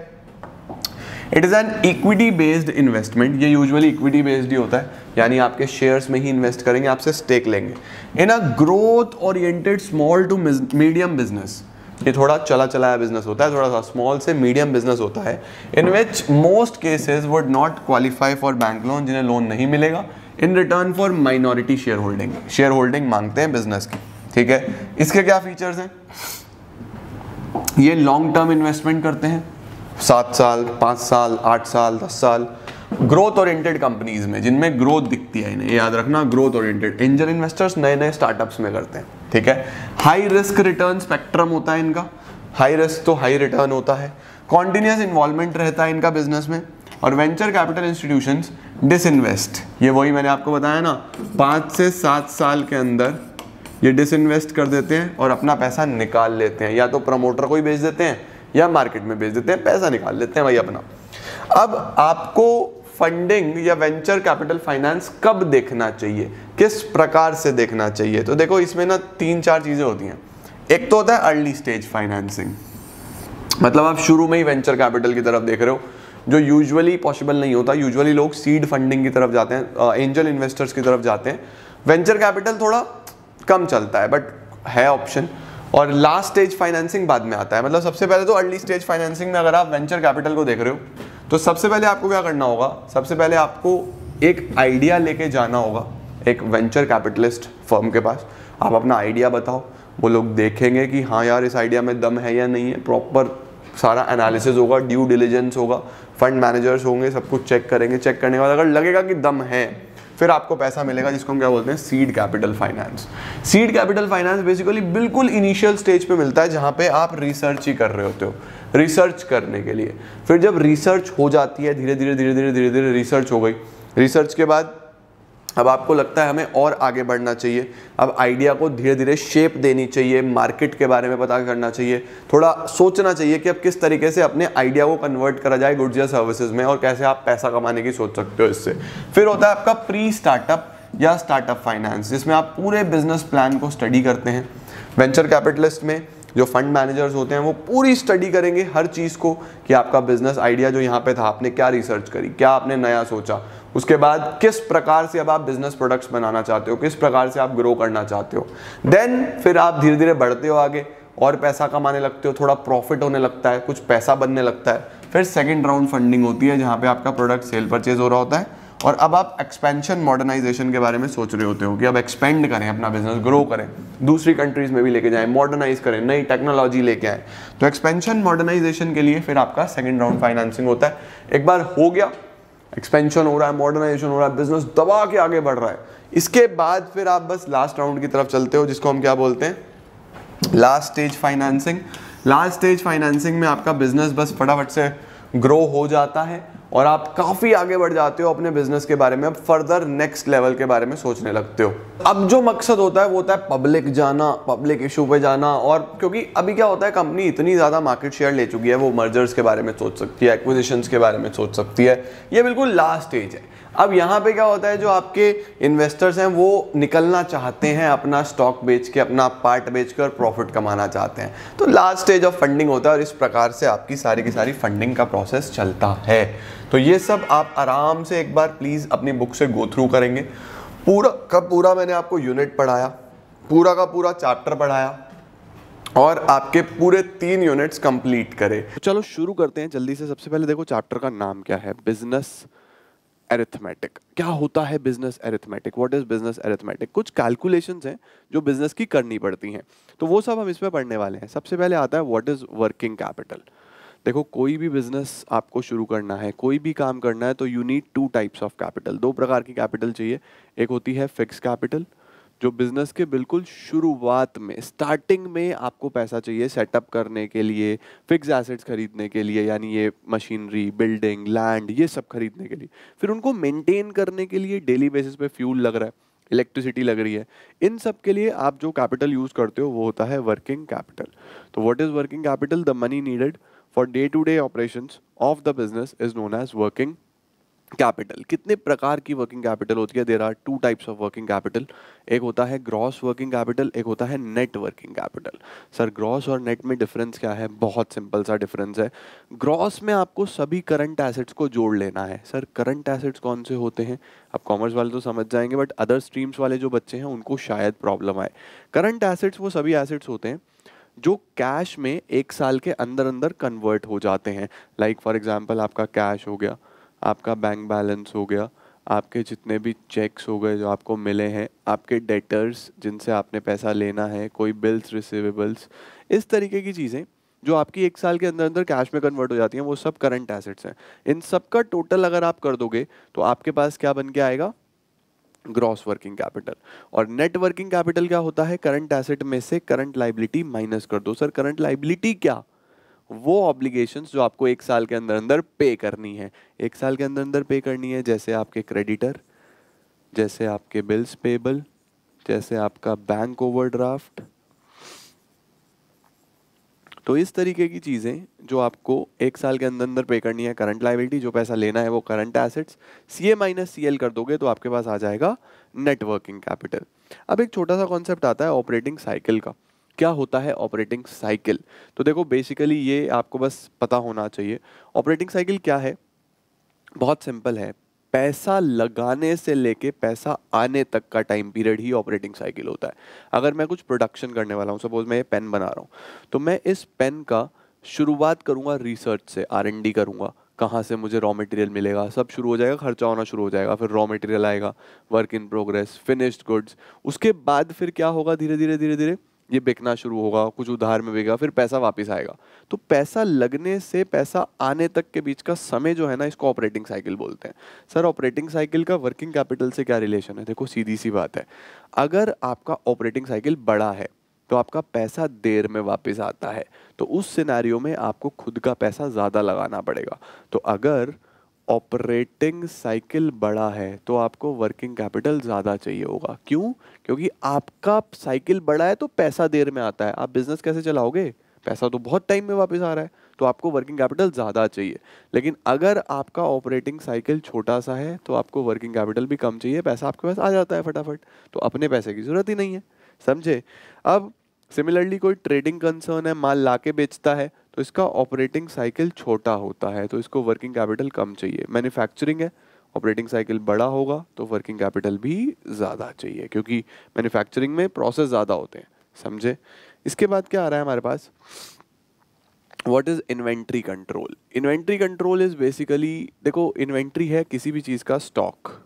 It is an equity based investment. ये यूजुअली इक्विटी बेस्ड ही होता है, यानी आपके शेयर्स में ही इन्वेस्ट करेंगे, आपसे स्टेक लेंगे। In a growth oriented small to medium business, ये थोड़ा चला चलाया बिजनेस होता है, थोड़ा सा स्मॉल से मीडियम बिजनेस होता है। In which most cases would not qualify for bank loan, जिन्हें लोन नहीं मिलेगा। In return for minority shareholding मांगते हैं बिजनेस की। ठीक है, इसके क्या फीचर्स हैं? ये लॉन्ग टर्म इन्वेस्टमेंट करते हैं, 7 साल, 5 साल, 8 साल, 10 साल, ग्रोथ ओरिएंटेड कंपनीज में जिनमें ग्रोथ दिखती है इन्हें, याद रखना, ग्रोथ ओरिएंटेड। एंजल इन्वेस्टर्स नए नए स्टार्टअप्स में करते हैं। ठीक है, हाई रिस्क रिटर्न स्पेक्ट्रम होता है इनका, हाई रिस्क तो हाई रिटर्न होता है। कॉन्टिन्यूस इन्वॉल्वमेंट रहता है इनका बिजनेस में। और वेंचर कैपिटल इंस्टीट्यूशंस डिसइन्वेस्ट, ये वही मैंने आपको बताया ना, 5 से 7 साल के अंदर ये डिसइन्वेस्ट कर देते हैं और अपना पैसा निकाल लेते हैं, या तो प्रमोटर को ही बेच देते हैं या मार्केट में बेच देते हैं, पैसा निकाल लेते हैं भाई अपना। अब आपको फंडिंग या वेंचर कैपिटल फाइनेंस कब देखना चाहिए, किस प्रकार से देखना चाहिए? तो देखो इसमें ना 3-4 चीजें होती हैं। एक तो होता है अर्ली स्टेज फाइनेंसिंग, मतलब आप शुरू में ही वेंचर कैपिटल की तरफ देख रहे हो, जो यूजुअली पॉसिबल नहीं होता। यूजुअली लोग सीड फंडिंग की तरफ जाते हैं, एंजल इन्वेस्टर्स की तरफ जाते हैं। वेंचर कैपिटल थोड़ा कम चलता है बट है ऑप्शन। और लास्ट स्टेज फाइनेंसिंग बाद में आता है। मतलब सबसे पहले तो अर्ली स्टेज फाइनेंसिंग में अगर आप वेंचर कैपिटल को देख रहे हो तो सबसे पहले आपको क्या करना होगा? सबसे पहले आपको एक आइडिया लेके जाना होगा एक वेंचर कैपिटलिस्ट फर्म के पास। आप अपना आइडिया बताओ, वो लोग देखेंगे कि हाँ यार इस आइडिया में दम है या नहीं है। प्रॉपर सारा एनालिसिस होगा, ड्यू डिलिजेंस होगा, फंड मैनेजर्स होंगे, सब कुछ चेक करेंगे। चेक करने के बाद अगर लगेगा कि दम है फिर आपको पैसा मिलेगा, जिसको हम क्या बोलते हैं? Seed capital finance. Seed capital finance basically बिल्कुल इनिशियल स्टेज पे मिलता है, जहां पे आप रिसर्च ही कर रहे होते हो, रिसर्च करने के लिए। फिर जब रिसर्च हो जाती है, धीरे धीरे रिसर्च हो गई, रिसर्च के बाद अब आपको लगता है हमें और आगे बढ़ना चाहिए, अब आइडिया को धीरे धीरे शेप देनी चाहिए, मार्केट के बारे में पता करना चाहिए, थोड़ा सोचना चाहिए कि अब किस तरीके से अपने आइडिया को कन्वर्ट करा जाए गुड्स या सर्विसेज में और कैसे आप पैसा कमाने की सोच सकते हो इससे। फिर होता है आपका प्री स्टार्टअप या स्टार्टअप फाइनेंस, जिसमें आप पूरे बिजनेस प्लान को स्टडी करते हैं। वेंचर कैपिटलिस्ट में जो फंड मैनेजर्स होते हैं वो पूरी स्टडी करेंगे हर चीज़ को कि आपका बिजनेस आइडिया जो यहाँ पे था आपने क्या रिसर्च करी, क्या आपने नया सोचा, उसके बाद किस प्रकार से अब आप बिजनेस प्रोडक्ट्स बनाना चाहते हो, किस प्रकार से आप ग्रो करना चाहते हो। देन फिर आप धीरे धीरे बढ़ते हो आगे और पैसा कमाने लगते हो, थोड़ा प्रॉफिट होने लगता है, कुछ पैसा बनने लगता है। फिर सेकेंड राउंड फंडिंग होती है जहाँ पे आपका प्रोडक्ट सेल परचेज हो रहा होता है और अब आप एक्सपेंशन मॉडर्नाइजेशन के बारे में सोच रहे होते हो कि अब एक्सपेंड करें, अपना बिजनेस ग्रो करें, दूसरी कंट्रीज में भी लेके जाएं, मॉडर्नाइज करें, नई टेक्नोलॉजी लेके आएं। तो एक्सपेंशन मॉडर्नाइजेशन के लिए फिर आपका सेकंड राउंड फाइनेंसिंग होता है। एक बार हो गया, एक्सपेंशन हो रहा है, मॉडर्नाइजेशन हो रहा है, बिजनेस दबा के आगे बढ़ रहा है, इसके बाद फिर आप बस लास्ट राउंड की तरफ चलते हो जिसको हम क्या बोलते हैं, last stage financing. Last stage financing में आपका बिजनेस बस फटाफट से ग्रो हो जाता है और आप काफी आगे बढ़ जाते हो अपने बिजनेस के बारे में, अब फर्दर नेक्स्ट लेवल के बारे में सोचने लगते हो। अब जो मकसद होता है वो होता है पब्लिक जाना, पब्लिक इशू पे जाना। और क्योंकि अभी क्या होता है, कंपनी इतनी ज्यादा मार्केट शेयर ले चुकी है, वो मर्जर्स के बारे में सोच सकती है, एक्विजिशंस के बारे में सोच सकती है, ये बिल्कुल लास्ट स्टेज है। अब यहाँ पे क्या होता है, जो आपके इन्वेस्टर्स हैं वो निकलना चाहते हैं, अपना स्टॉक बेच के, अपना पार्ट बेच के और प्रॉफिट कमाना चाहते हैं, तो लास्ट स्टेज ऑफ फंडिंग होता है और इस प्रकार से आपकी सारी की सारी फंडिंग का प्रोसेस चलता है। तो ये सब आप आराम से एक बार प्लीज अपनी बुक से गो थ्रू करेंगे। पूरा का पूरा मैंने आपको यूनिट पढ़ाया, पूरा का पूरा चैप्टर पढ़ाया और आपके पूरे 3 यूनिट्स कंप्लीट करे। तो चलो शुरू करते हैं जल्दी से। सबसे पहले देखो चैप्टर का नाम क्या है, बिजनेस अरिथमेटिक। क्या होता है business arithmetic, what is business arithmetic? कुछ कैलकुलेशंस हैं जो बिजनेस की करनी पड़ती हैं, तो वो सब हम इसमें पढ़ने वाले हैं। सबसे पहले आता है व्हाट इज वर्किंग कैपिटल। देखो कोई भी बिजनेस आपको शुरू करना है, कोई भी काम करना है, तो you need 2 types of capital, 2 प्रकार की कैपिटल चाहिए। एक होती है फिक्स कैपिटल, जो बिजनेस के बिल्कुल शुरुआत में, स्टार्टिंग में आपको पैसा चाहिए सेटअप करने के लिए, फिक्स एसेट्स खरीदने के लिए, यानी ये मशीनरी, बिल्डिंग, लैंड, ये सब खरीदने के लिए। फिर उनको मेंटेन करने के लिए डेली बेसिस पे फ्यूल लग रहा है, इलेक्ट्रिसिटी लग रही है, इन सब के लिए आप जो कैपिटल यूज करते हो वो होता है वर्किंग कैपिटल। तो what is working capital? The money needed for day to day operations of the business is known as working capital. कितने प्रकार की वर्किंग कैपिटल होती है? There are 2 types of working capital. एक होता है ग्रॉस वर्किंग कैपिटल, एक होता है net working capital. Sir gross और नेट में डिफरेंस क्या है? बहुत सिंपल सा डिफरेंस है। ग्रॉस में आपको सभी करंट एसेट्स को जोड़ लेना है। सर करंट एसेट्स कौन से होते हैं? अब कॉमर्स वाले तो समझ जाएंगे, बट अदर स्ट्रीम्स वाले जो बच्चे हैं उनको शायद प्रॉब्लम आए। करंट एसेट्स वो सभी एसेट्स होते हैं जो कैश में 1 साल के अंदर अंदर कन्वर्ट हो जाते हैं। लाइक फॉर एग्जाम्पल आपका कैश हो गया, आपका बैंक बैलेंस हो गया, आपके जितने भी चेक्स हो गए जो आपको मिले हैं, आपके डेटर्स जिनसे आपने पैसा लेना है, कोई बिल्स रिसीवेबल्स, इस तरीके की चीज़ें जो आपकी 1 साल के अंदर अंदर कैश में कन्वर्ट हो जाती हैं, वो सब करंट एसेट्स हैं। इन सब का टोटल अगर आप कर दोगे तो आपके पास क्या बन के आएगा? Gross working capital. और नेट वर्किंग कैपिटल क्या होता है? करंट एसेट में से करंट लाइबिलिटी माइनस कर दो। सर करंट लाइबिलिटी क्या? वो ऑब्लिगेशंस जो आपको 1 साल के अंदर अंदर पे करनी है। 1 साल के अंदर अंदर पे करनी है, जैसे आपके क्रेडिटर, जैसे आपके बिल्स पेबल, जैसे आपका बैंक ओवरड्राफ्ट। तो इस तरीके की चीज़ें जो आपको 1 साल के अंदर अंदर पे करनी है, करंट लाइबिलिटी, जो पैसा लेना है वो current assets, CA minus CL कर दोगे तो आपके पास आ जाएगा नेट वर्किंग कैपिटल। अब एक छोटा सा कॉन्सेप्ट आता है ऑपरेटिंग साइकिल का। क्या होता है ऑपरेटिंग साइकिल? तो देखो बेसिकली ये आपको बस पता होना चाहिए। ऑपरेटिंग साइकिल क्या है? बहुत सिंपल है। पैसा लगाने से लेके पैसा आने तक का टाइम पीरियड ही ऑपरेटिंग साइकिल होता है। अगर मैं कुछ प्रोडक्शन करने वाला हूँ, सपोज मैं ये पेन बना रहा हूँ, तो मैं इस पेन का शुरुआत करूँगा रिसर्च से, R&D करूँगा, कहाँ से मुझे रॉ मटेरियल मिलेगा, सब शुरू हो जाएगा, खर्चा होना शुरू हो जाएगा, फिर रॉ मटेरियल आएगा, work in progress, finished goods. उसके बाद फिर क्या होगा? धीरे धीरे धीरे धीरे ये बिकना शुरू होगा, कुछ उधार में बिकेगा, फिर पैसा वापस आएगा। तो पैसा लगने से पैसा आने तक के बीच का समय जो है ना, इसको ऑपरेटिंग साइकिल बोलते हैं। सर ऑपरेटिंग साइकिल का वर्किंग कैपिटल से क्या रिलेशन है? देखो सीधी सी बात है, अगर आपका ऑपरेटिंग साइकिल बड़ा है तो आपका पैसा देर में वापस आता है, तो उस सिनेरियो में आपको खुद का पैसा ज़्यादा लगाना पड़ेगा। तो अगर ऑपरेटिंग साइकिल बड़ा है तो आपको वर्किंग कैपिटल ज़्यादा चाहिए होगा। क्यों? क्योंकि आपका साइकिल बड़ा है तो पैसा देर में आता है, आप बिजनेस कैसे चलाओगे? पैसा तो बहुत टाइम में वापस आ रहा है, तो आपको वर्किंग कैपिटल ज़्यादा चाहिए। लेकिन अगर आपका ऑपरेटिंग साइकिल छोटा सा है तो आपको वर्किंग कैपिटल भी कम चाहिए, पैसा आपके पास आ जाता है फटाफट, तो अपने पैसे की ज़रूरत ही नहीं है। समझे? अब सिमिलरली कोई ट्रेडिंग कंसर्न है, माल लाके बेचता है, तो इसका ऑपरेटिंग साइकिल छोटा होता है तो इसको वर्किंग कैपिटल कम चाहिए। मैन्युफैक्चरिंग है, ऑपरेटिंग साइकिल बड़ा होगा तो वर्किंग कैपिटल भी ज़्यादा चाहिए, क्योंकि मैन्युफैक्चरिंग में प्रोसेस ज़्यादा होते हैं। समझे? इसके बाद क्या आ रहा है हमारे पास? What is inventory control? Inventory control is basically, देखो इन्वेंट्री है किसी भी चीज़ का स्टॉक,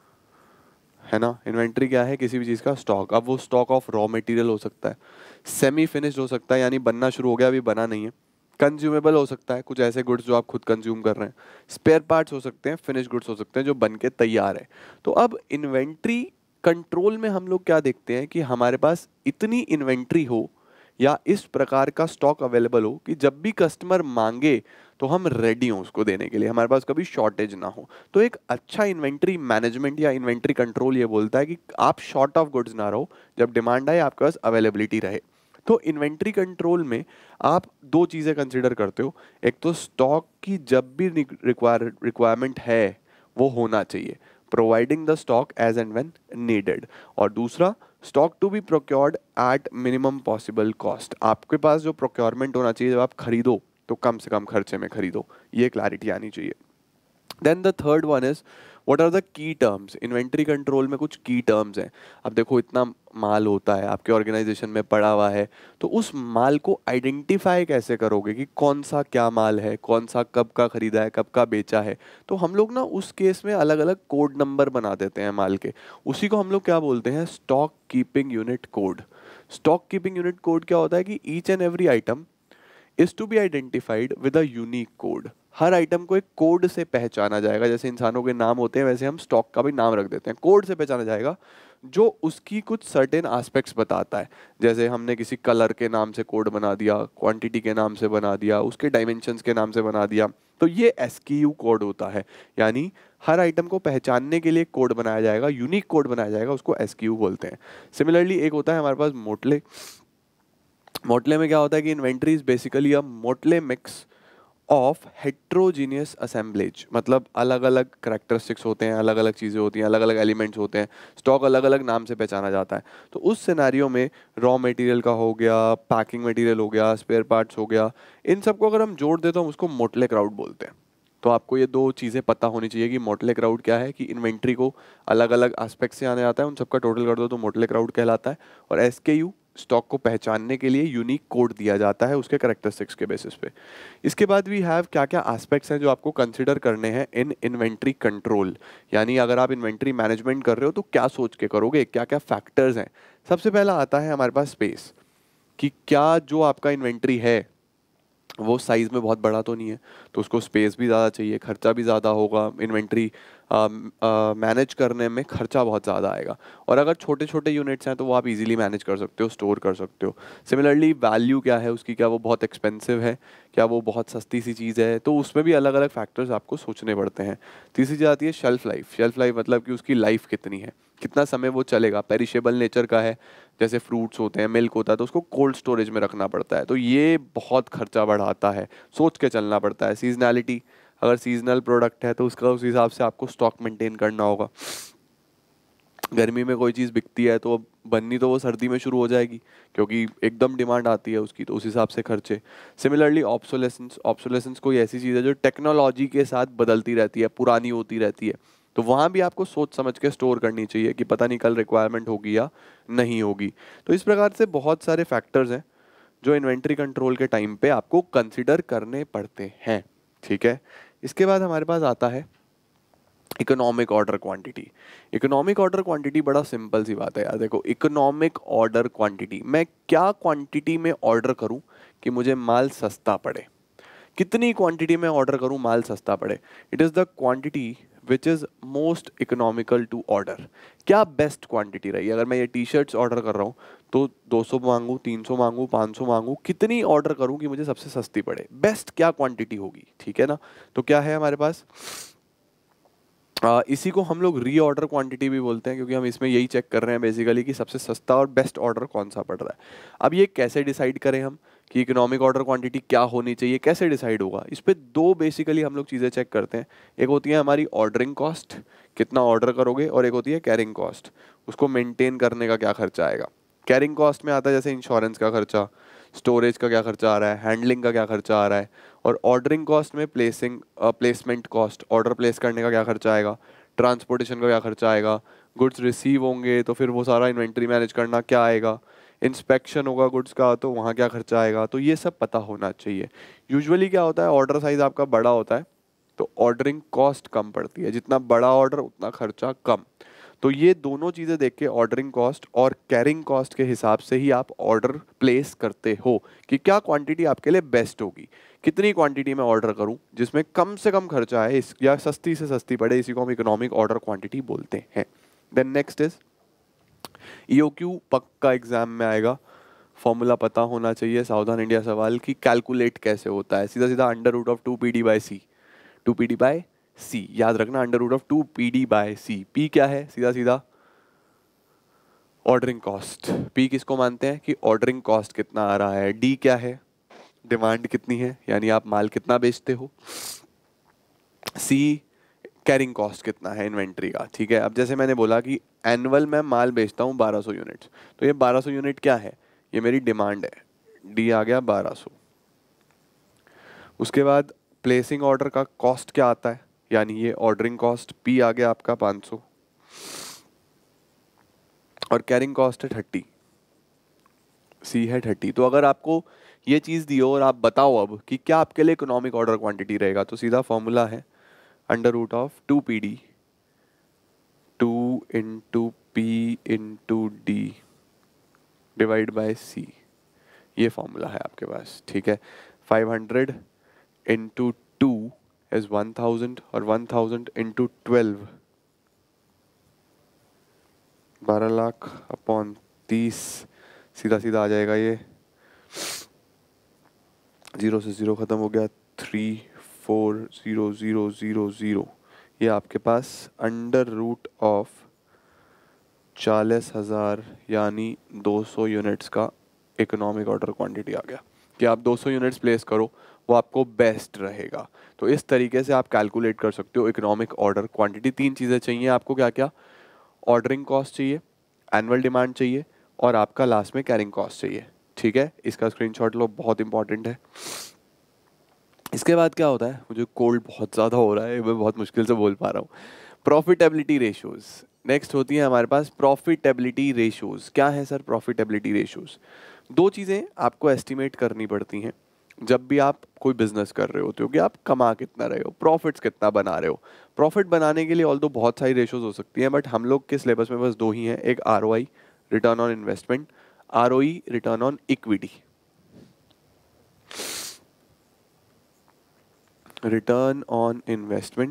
है ना। इन्वेंट्री क्या है? किसी भी चीज़ का स्टॉक। अब वो स्टॉक ऑफ रॉ मटेरियल हो सकता है, सेमी फिनिश्ड हो सकता है यानी बनना शुरू हो गया अभी बना नहीं है, कंज्यूमेबल हो सकता है कुछ ऐसे गुड्स जो आप खुद कंज्यूम कर रहे हैं, स्पेयर पार्ट्स हो सकते हैं, फिनिश गुड्स हो सकते हैं जो बन के तैयार है। तो अब इन्वेंट्री कंट्रोल में हम लोग क्या देखते हैं कि हमारे पास इतनी इन्वेंट्री हो या इस प्रकार का स्टॉक अवेलेबल हो कि जब भी कस्टमर मांगे तो हम रेडी हों उसको देने के लिए, हमारे पास कभी शॉर्टेज ना हो। तो एक अच्छा इन्वेंट्री मैनेजमेंट या इन्वेंट्री कंट्रोल ये बोलता है कि आप शॉर्ट ऑफ गुड्स ना रहो, जब डिमांड आए आपके पास अवेलेबिलिटी रहे। तो इन्वेंट्री कंट्रोल में आप दो चीज़ें कंसिडर करते हो, एक तो स्टॉक की जब भी रिक्वायरमेंट है वो होना चाहिए, providing the stock as and when needed, और दूसरा stock to be procured at minimum possible cost. आपके पास जो प्रोक्योरमेंट होना चाहिए जब आप खरीदो तो कम से कम खर्चे में खरीदो, ये क्लैरिटी आनी चाहिए। Then the third one is what are the key terms? Inventory control में कुछ की टर्म्स हैं। अब देखो इतना माल होता है आपके ऑर्गेनाइजेशन में पड़ा हुआ है, तो उस माल को आइडेंटिफाई कैसे करोगे कि कौन सा क्या माल है, कौन सा कब का खरीदा है, कब का बेचा है? तो हम लोग ना उस केस में अलग अलग कोड नंबर बना देते हैं माल के, उसी को हम लोग क्या बोलते हैं? Stock keeping unit code. Stock keeping unit code क्या होता है कि each and every item is to be identified with a unique code. हर आइटम को एक कोड से पहचाना जाएगा, जैसे इंसानों के नाम होते हैं वैसे हम स्टॉक का भी नाम रख देते हैं, कोड से पहचाना जाएगा जो उसकी कुछ सर्टेन एस्पेक्ट्स बताता है। जैसे हमने किसी कलर के नाम से कोड बना दिया, क्वांटिटी के नाम से बना दिया, उसके डायमेंशंस के नाम से बना दिया, तो ये एसक्यू कोड होता है। यानी हर आइटम को पहचानने के लिए कोड बनाया जाएगा, यूनिक कोड बनाया जाएगा, उसको एसक्यू बोलते हैं। सिमिलरली एक होता है हमारे पास मोटले। मोटले में क्या होता है कि inventory is basically a motley mix of heterogeneous assemblage, मतलब अलग अलग करेक्टरिस्टिक्स होते हैं, अलग अलग चीज़ें होती हैं, अलग अलग एलिमेंट्स होते हैं, स्टॉक अलग अलग नाम से पहचाना जाता है। तो उस सिनेरियो में रॉ मटेरियल का हो गया, पैकिंग मटेरियल हो गया, स्पेयर पार्ट्स हो गया, इन सबको अगर हम जोड़ देते हैं हम उसको मोटले क्राउड बोलते हैं। तो आपको ये दो चीज़ें पता होनी चाहिए कि मोटले क्राउड क्या है, कि इन्वेंट्री को अलग अलग एस्पेक्ट से आने आता है, उन सबका टोटल कर दो तो मोटले क्राउड कहलाता है। और एसकेयू, स्टॉक को पहचानने के लिए यूनिक कोड दिया जाता है उसके करेक्टरिस्टिक्स के बेसिस पे। इसके बाद वी हैव क्या क्या एस्पेक्ट्स हैं जो आपको कंसिडर करने हैं इन इन्वेंट्री कंट्रोल, यानी अगर आप इन्वेंट्री मैनेजमेंट कर रहे हो तो क्या सोच के करोगे, क्या क्या फैक्टर्स हैं। सबसे पहला आता है हमारे पास स्पेस, कि क्या जो आपका इन्वेंट्री है वो साइज़ में बहुत बड़ा तो नहीं है, तो उसको स्पेस भी ज़्यादा चाहिए, खर्चा भी ज़्यादा होगा, इन्वेंट्री मैनेज करने में खर्चा बहुत ज़्यादा आएगा। और अगर छोटे छोटे यूनिट्स हैं तो वो आप इजीली मैनेज कर सकते हो, स्टोर कर सकते हो। सिमिलरली वैल्यू क्या है उसकी, क्या वो बहुत एक्सपेंसिव है, क्या वो बहुत सस्ती सी चीज़ है, तो उसमें भी अलग अलग फैक्टर्स आपको सोचने पड़ते हैं। तीसरी चीज़ आती है शेल्फ लाइफ। शेल्फ लाइफ मतलब कि उसकी लाइफ कितनी है, कितना समय वो चलेगा, पेरिशेबल नेचर का है, जैसे फ्रूट्स होते हैं, मिल्क होता है, तो उसको कोल्ड स्टोरेज में रखना पड़ता है, तो ये बहुत खर्चा बढ़ाता है, सोच के चलना पड़ता है। सीजनैलिटी, अगर सीजनल प्रोडक्ट है तो उसका उस हिसाब से आपको स्टॉक मेंटेन करना होगा। गर्मी में कोई चीज़ बिकती है तो बननी तो वो सर्दी में शुरू हो जाएगी, क्योंकि एकदम डिमांड आती है उसकी, तो उस हिसाब से खर्चे। सिमिलरली ऑब्सोलेसेंस, ऑब्सोलेसेंस कोई ऐसी चीज़ है जो टेक्नोलॉजी के साथ बदलती रहती है, पुरानी होती रहती है, तो वहाँ भी आपको सोच समझ के स्टोर करनी चाहिए कि पता नहीं कल रिक्वायरमेंट होगी या नहीं होगी। तो इस प्रकार से बहुत सारे फैक्टर्स हैं जो इन्वेंट्री कंट्रोल के टाइम पे आपको कंसिडर करने पड़ते हैं। ठीक है, इसके बाद हमारे पास आता है economic order quantity. Economic order quantity बड़ा सिंपल सी बात है यार। देखो इकोनॉमिक ऑर्डर क्वांटिटी, मैं क्या क्वांटिटी में ऑर्डर करूं कि मुझे माल सस्ता पड़े, कितनी क्वांटिटी में ऑर्डर करूं माल सस्ता पड़े। It is the quantity which is most economical to order. क्या बेस्ट क्वांटिटी रही, अगर मैं ये टी शर्ट्स ऑर्डर कर रहा हूँ तो 200 मांगूँ, 300 मांगूँ, 500 मांगूँ, कितनी ऑर्डर करूँ कि मुझे सबसे सस्ती पड़े, बेस्ट क्या क्वांटिटी होगी। ठीक है ना, तो क्या है हमारे पास इसी को हम लोग रीऑर्डर क्वांटिटी भी बोलते हैं, क्योंकि हम इसमें यही चेक कर रहे हैं बेसिकली कि सबसे सस्ता और बेस्ट ऑर्डर कौन सा पड़ रहा है। अब ये कैसे डिसाइड करें हम कि इकोनॉमिक ऑर्डर क्वांटिटी क्या होनी चाहिए, कैसे डिसाइड होगा? इस पे दो बेसिकली हम लोग चीज़ें चेक करते हैं। एक होती है हमारी ऑर्डरिंग कॉस्ट, कितना ऑर्डर करोगे, और एक होती है कैरिंग कॉस्ट, उसको मेंटेन करने का क्या खर्चा आएगा। कैरिंग कॉस्ट में आता है जैसे इंश्योरेंस का खर्चा, स्टोरेज का क्या खर्चा आ रहा है, हैंडलिंग का क्या खर्चा आ रहा है। और ऑर्डरिंग कॉस्ट में प्लेसमेंट कॉस्ट, ऑर्डर प्लेस करने का क्या खर्चा आएगा, ट्रांसपोर्टेशन का क्या खर्चा आएगा, गुड्स रिसीव होंगे तो फिर वो सारा इन्वेंट्री मैनेज करना क्या आएगा, इंस्पेक्शन होगा गुड्स का तो वहाँ क्या खर्चा आएगा। तो ये सब पता होना चाहिए। यूजुअली क्या होता है, ऑर्डर साइज आपका बड़ा होता है तो ऑर्डरिंग कॉस्ट कम पड़ती है, जितना बड़ा ऑर्डर उतना खर्चा कम। तो ये दोनों चीज़ें देख के ऑर्डरिंग कॉस्ट और कैरिंग कॉस्ट के हिसाब से ही आप ऑर्डर प्लेस करते हो कि क्या क्वांटिटी आपके लिए बेस्ट होगी, कितनी क्वांटिटी में ऑर्डर करूं जिसमें कम से कम खर्चा है इस या सस्ती से सस्ती पड़े। इसी को हम इकोनॉमिक ऑर्डर क्वांटिटी बोलते हैं। देन नेक्स्ट इज ईओक्यू, पक्का एग्जाम में आएगा, फॉर्मूला पता होना चाहिए, सावधान इंडिया सवाल कि कैलकुलेट कैसे होता है। सीधा सीधा under root of 2 PD/C, 2 PD/C याद रखना, under root of 2 PD/C। P क्या है, सीधा सीधा ऑर्डरिंग कॉस्ट। पी किसको मानते हैं कि ऑर्डरिंग कॉस्ट कितना आ रहा है। डी क्या है, डिमांड कितनी है, यानी आप माल कितना बेचते हो। सी कैरिंग कॉस्ट कितना है इन्वेंट्री का। ठीक है, अब जैसे मैंने बोला कि एनुअल में माल बेचता हूँ 1200 यूनिट्स, तो ये 1200 यूनिट क्या है, ये मेरी डिमांड है, डी आ गया 1200। उसके बाद प्लेसिंग ऑर्डर का कॉस्ट क्या आता है, यानी ये ऑर्डरिंग कॉस्ट, पी आ गया आपका 500, और कैरिंग कॉस्ट है 30, सी है 30। तो अगर आपको ये चीज़ दी हो और आप बताओ अब कि क्या आपके लिए इकोनॉमिक ऑर्डर क्वांटिटी रहेगा, तो सीधा फॉर्मूला है under root of 2 PD, 2 × P × D divide by C। ये फॉर्मूला है आपके पास। ठीक है, 500 × 2 इज 1000, और 1000 × 12 12 लाख अपॉन 30, सीधा सीधा आ जाएगा ये, 0 से 0 खत्म हो गया, 34000, ये आपके पास अंडर रूट ऑफ 40,000 यानी 200 यूनिट्स का इकोनॉमिक ऑर्डर क्वांटिटी आ गया कि आप 200 यूनिट्स प्लेस करो, वो आपको बेस्ट रहेगा। तो इस तरीके से आप कैलकुलेट कर सकते हो इकोनॉमिक ऑर्डर क्वांटिटी। तीन चीज़ें चाहिए आपको, क्या क्या, ऑर्डरिंग कॉस्ट चाहिए, एनुअल डिमांड चाहिए, और आपका लास्ट में कैरिंग कॉस्ट चाहिए। ठीक है, इसका स्क्रीनशॉट लो, बहुत इंपॉर्टेंट है। इसके बाद क्या होता है, मुझे कोल्ड बहुत ज़्यादा हो रहा है, मैं बहुत मुश्किल से बोल पा रहा हूँ। प्रॉफिटेबिलिटी रेशियोज नेक्स्ट होती है हमारे पास। प्रॉफिटेबिलिटी रेशियोज क्या है सर? प्रॉफिटेबिलिटी रेशियोज दो चीज़ें आपको एस्टिमेट करनी पड़ती हैं जब भी आप कोई बिजनेस कर रहे होते हो, कि आप कमा कितना रहे हो, प्रॉफिट्स कितना बना रहे हो। प्रॉफिट बनाने के लिए ऑल दो बहुत सारी रेशियोज हो सकती हैं, बट हम लोग के सिलेबस में बस दो ही हैं, एक ROI, return on investment, ROE, return on equity. Return on investment,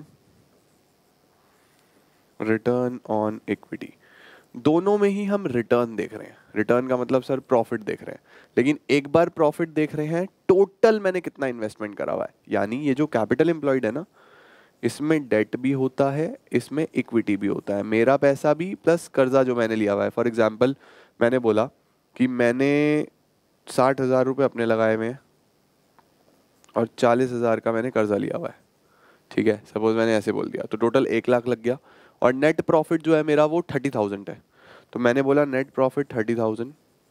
return on equity, दोनों में ही हम रिटर्न देख रहे हैं। रिटर्न का मतलब सर प्रॉफिट देख रहे हैं, लेकिन एक बार प्रॉफिट देख रहे हैं टोटल मैंने कितना इन्वेस्टमेंट करा हुआ है, यानी ये जो कैपिटल एम्प्लॉयड है ना, इसमें डेट भी होता है, इसमें इक्विटी भी होता है, मेरा पैसा भी प्लस कर्जा जो मैंने लिया हुआ है। फॉर एग्जाम्पल मैंने बोला कि मैंने 60,000 रुपये अपने लगाए हुए हैं और 40,000 का मैंने कर्जा लिया हुआ है। ठीक है, सपोज मैंने ऐसे बोल दिया, तो टोटल 1 लाख लग गया, और नेट प्रॉफिट जो है मेरा वो 30,000 है। तो मैंने बोला नेट प्रॉफिट 30,000,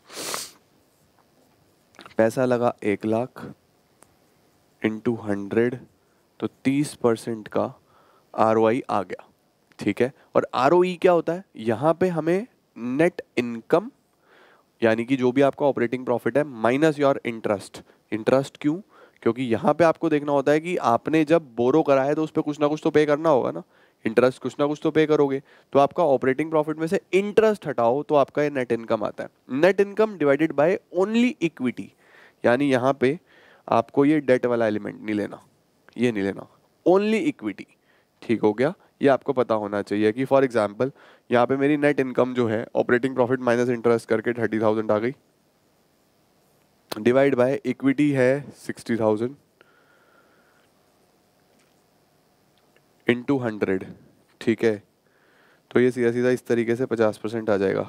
पैसा लगा 1 लाख इंटू 100, तो 30% का ROI आ गया। ठीक है, और ROE क्या होता है, यहाँ पे हमें नेट इनकम, यानी कि जो भी आपका ऑपरेटिंग प्रॉफिट है माइनस योर इंटरेस्ट। इंटरेस्ट क्यों? क्योंकि यहाँ पे आपको देखना होता है कि आपने जब बोरो कराया तो उस पर कुछ ना कुछ तो पे करना होगा ना, इंटरेस्ट कुछ ना कुछ तो पे करोगे। तो आपका ऑपरेटिंग प्रॉफिट में से इंटरेस्ट हटाओ तो आपका ये नेट इनकम आता है। Net income divided by only equity, यानी यहाँ पे आपको ये डेट वाला एलिमेंट नहीं लेना, ये नहीं लेना, ओनली इक्विटी। ठीक हो गया, ये आपको पता होना चाहिए कि फॉर एग्जाम्पल यहाँ पे मेरी नेट इनकम जो है ऑपरेटिंग प्रॉफिट माइनस इंटरेस्ट करके 30,000 आ गई, डिवाइड बाय इक्विटी है 60,000 इंटू 100। ठीक है, तो ये सीधा सीधा इस तरीके से 50% आ जाएगा।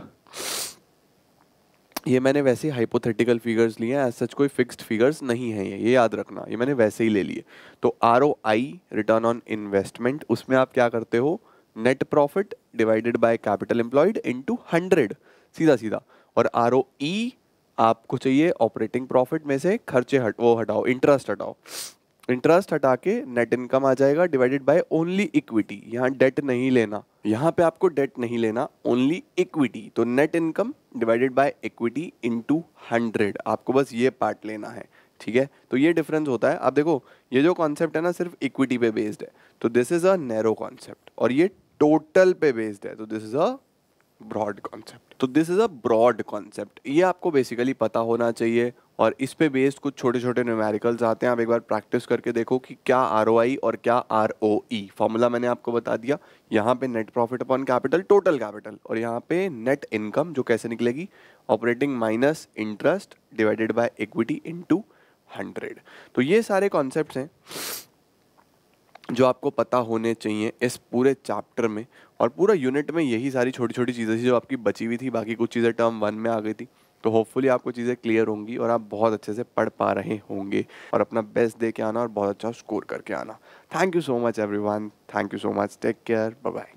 ये मैंने वैसे हाइपोथेटिकल फिगर्स लिए हैं, एज सच कोई फिक्स्ड फिगर्स नहीं है, ये याद रखना, ये मैंने वैसे ही ले लिए। तो ROI, रिटर्न ऑन इन्वेस्टमेंट, उसमें आप क्या करते हो, net profit divided by capital employed into 100, सीधा सीधा। और ROE आपको चाहिए ऑपरेटिंग प्रॉफिट में से खर्चे हटाओ, इंटरेस्ट हटाओ, इंटरेस्ट हटा के नेट इनकम आ जाएगा डिवाइडेड बाय ओनली इक्विटी। यहाँ डेट नहीं लेना, यहाँ पे आपको डेट नहीं लेना, ओनली इक्विटी। तो net income divided by equity into 100, आपको बस ये पार्ट लेना है, ठीक है। तो ये डिफरेंस होता है। अब देखो ये जो कॉन्सेप्ट है ना सिर्फ इक्विटी पे बेस्ड है, तो this is a narrow concept, और ये टोटल पे बेस्ड है, तो this is a broad concept. तो this is a broad concept, ये आपको बेसिकली पता होना चाहिए। और इस पे बेस्ड कुछ छोटे छोटे न्यूमेरिकल्स आते हैं, आप एक बार प्रैक्टिस करके देखो कि क्या ROI और क्या ROE। फॉर्मूला मैंने आपको बता दिया, यहाँ पे net profit upon capital, total capital, और यहाँ पे नेट इनकम जो कैसे निकलेगी, operating minus interest divided by equity into 100। तो ये सारे कॉन्सेप्ट्स हैं जो आपको पता होने चाहिए इस पूरे चैप्टर में, और पूरा यूनिट में यही सारी छोटी छोटी चीज़ें थी जो आपकी बची हुई थी, बाकी कुछ चीज़ें टर्म 1 में आ गई थी। तो होपफुली आपको चीज़ें क्लियर होंगी और आप बहुत अच्छे से पढ़ पा रहे होंगे, और अपना बेस्ट दे के आना और बहुत अच्छा स्कोर करके आना। Thank you so much everyone, thank you so much, take care, bye bye.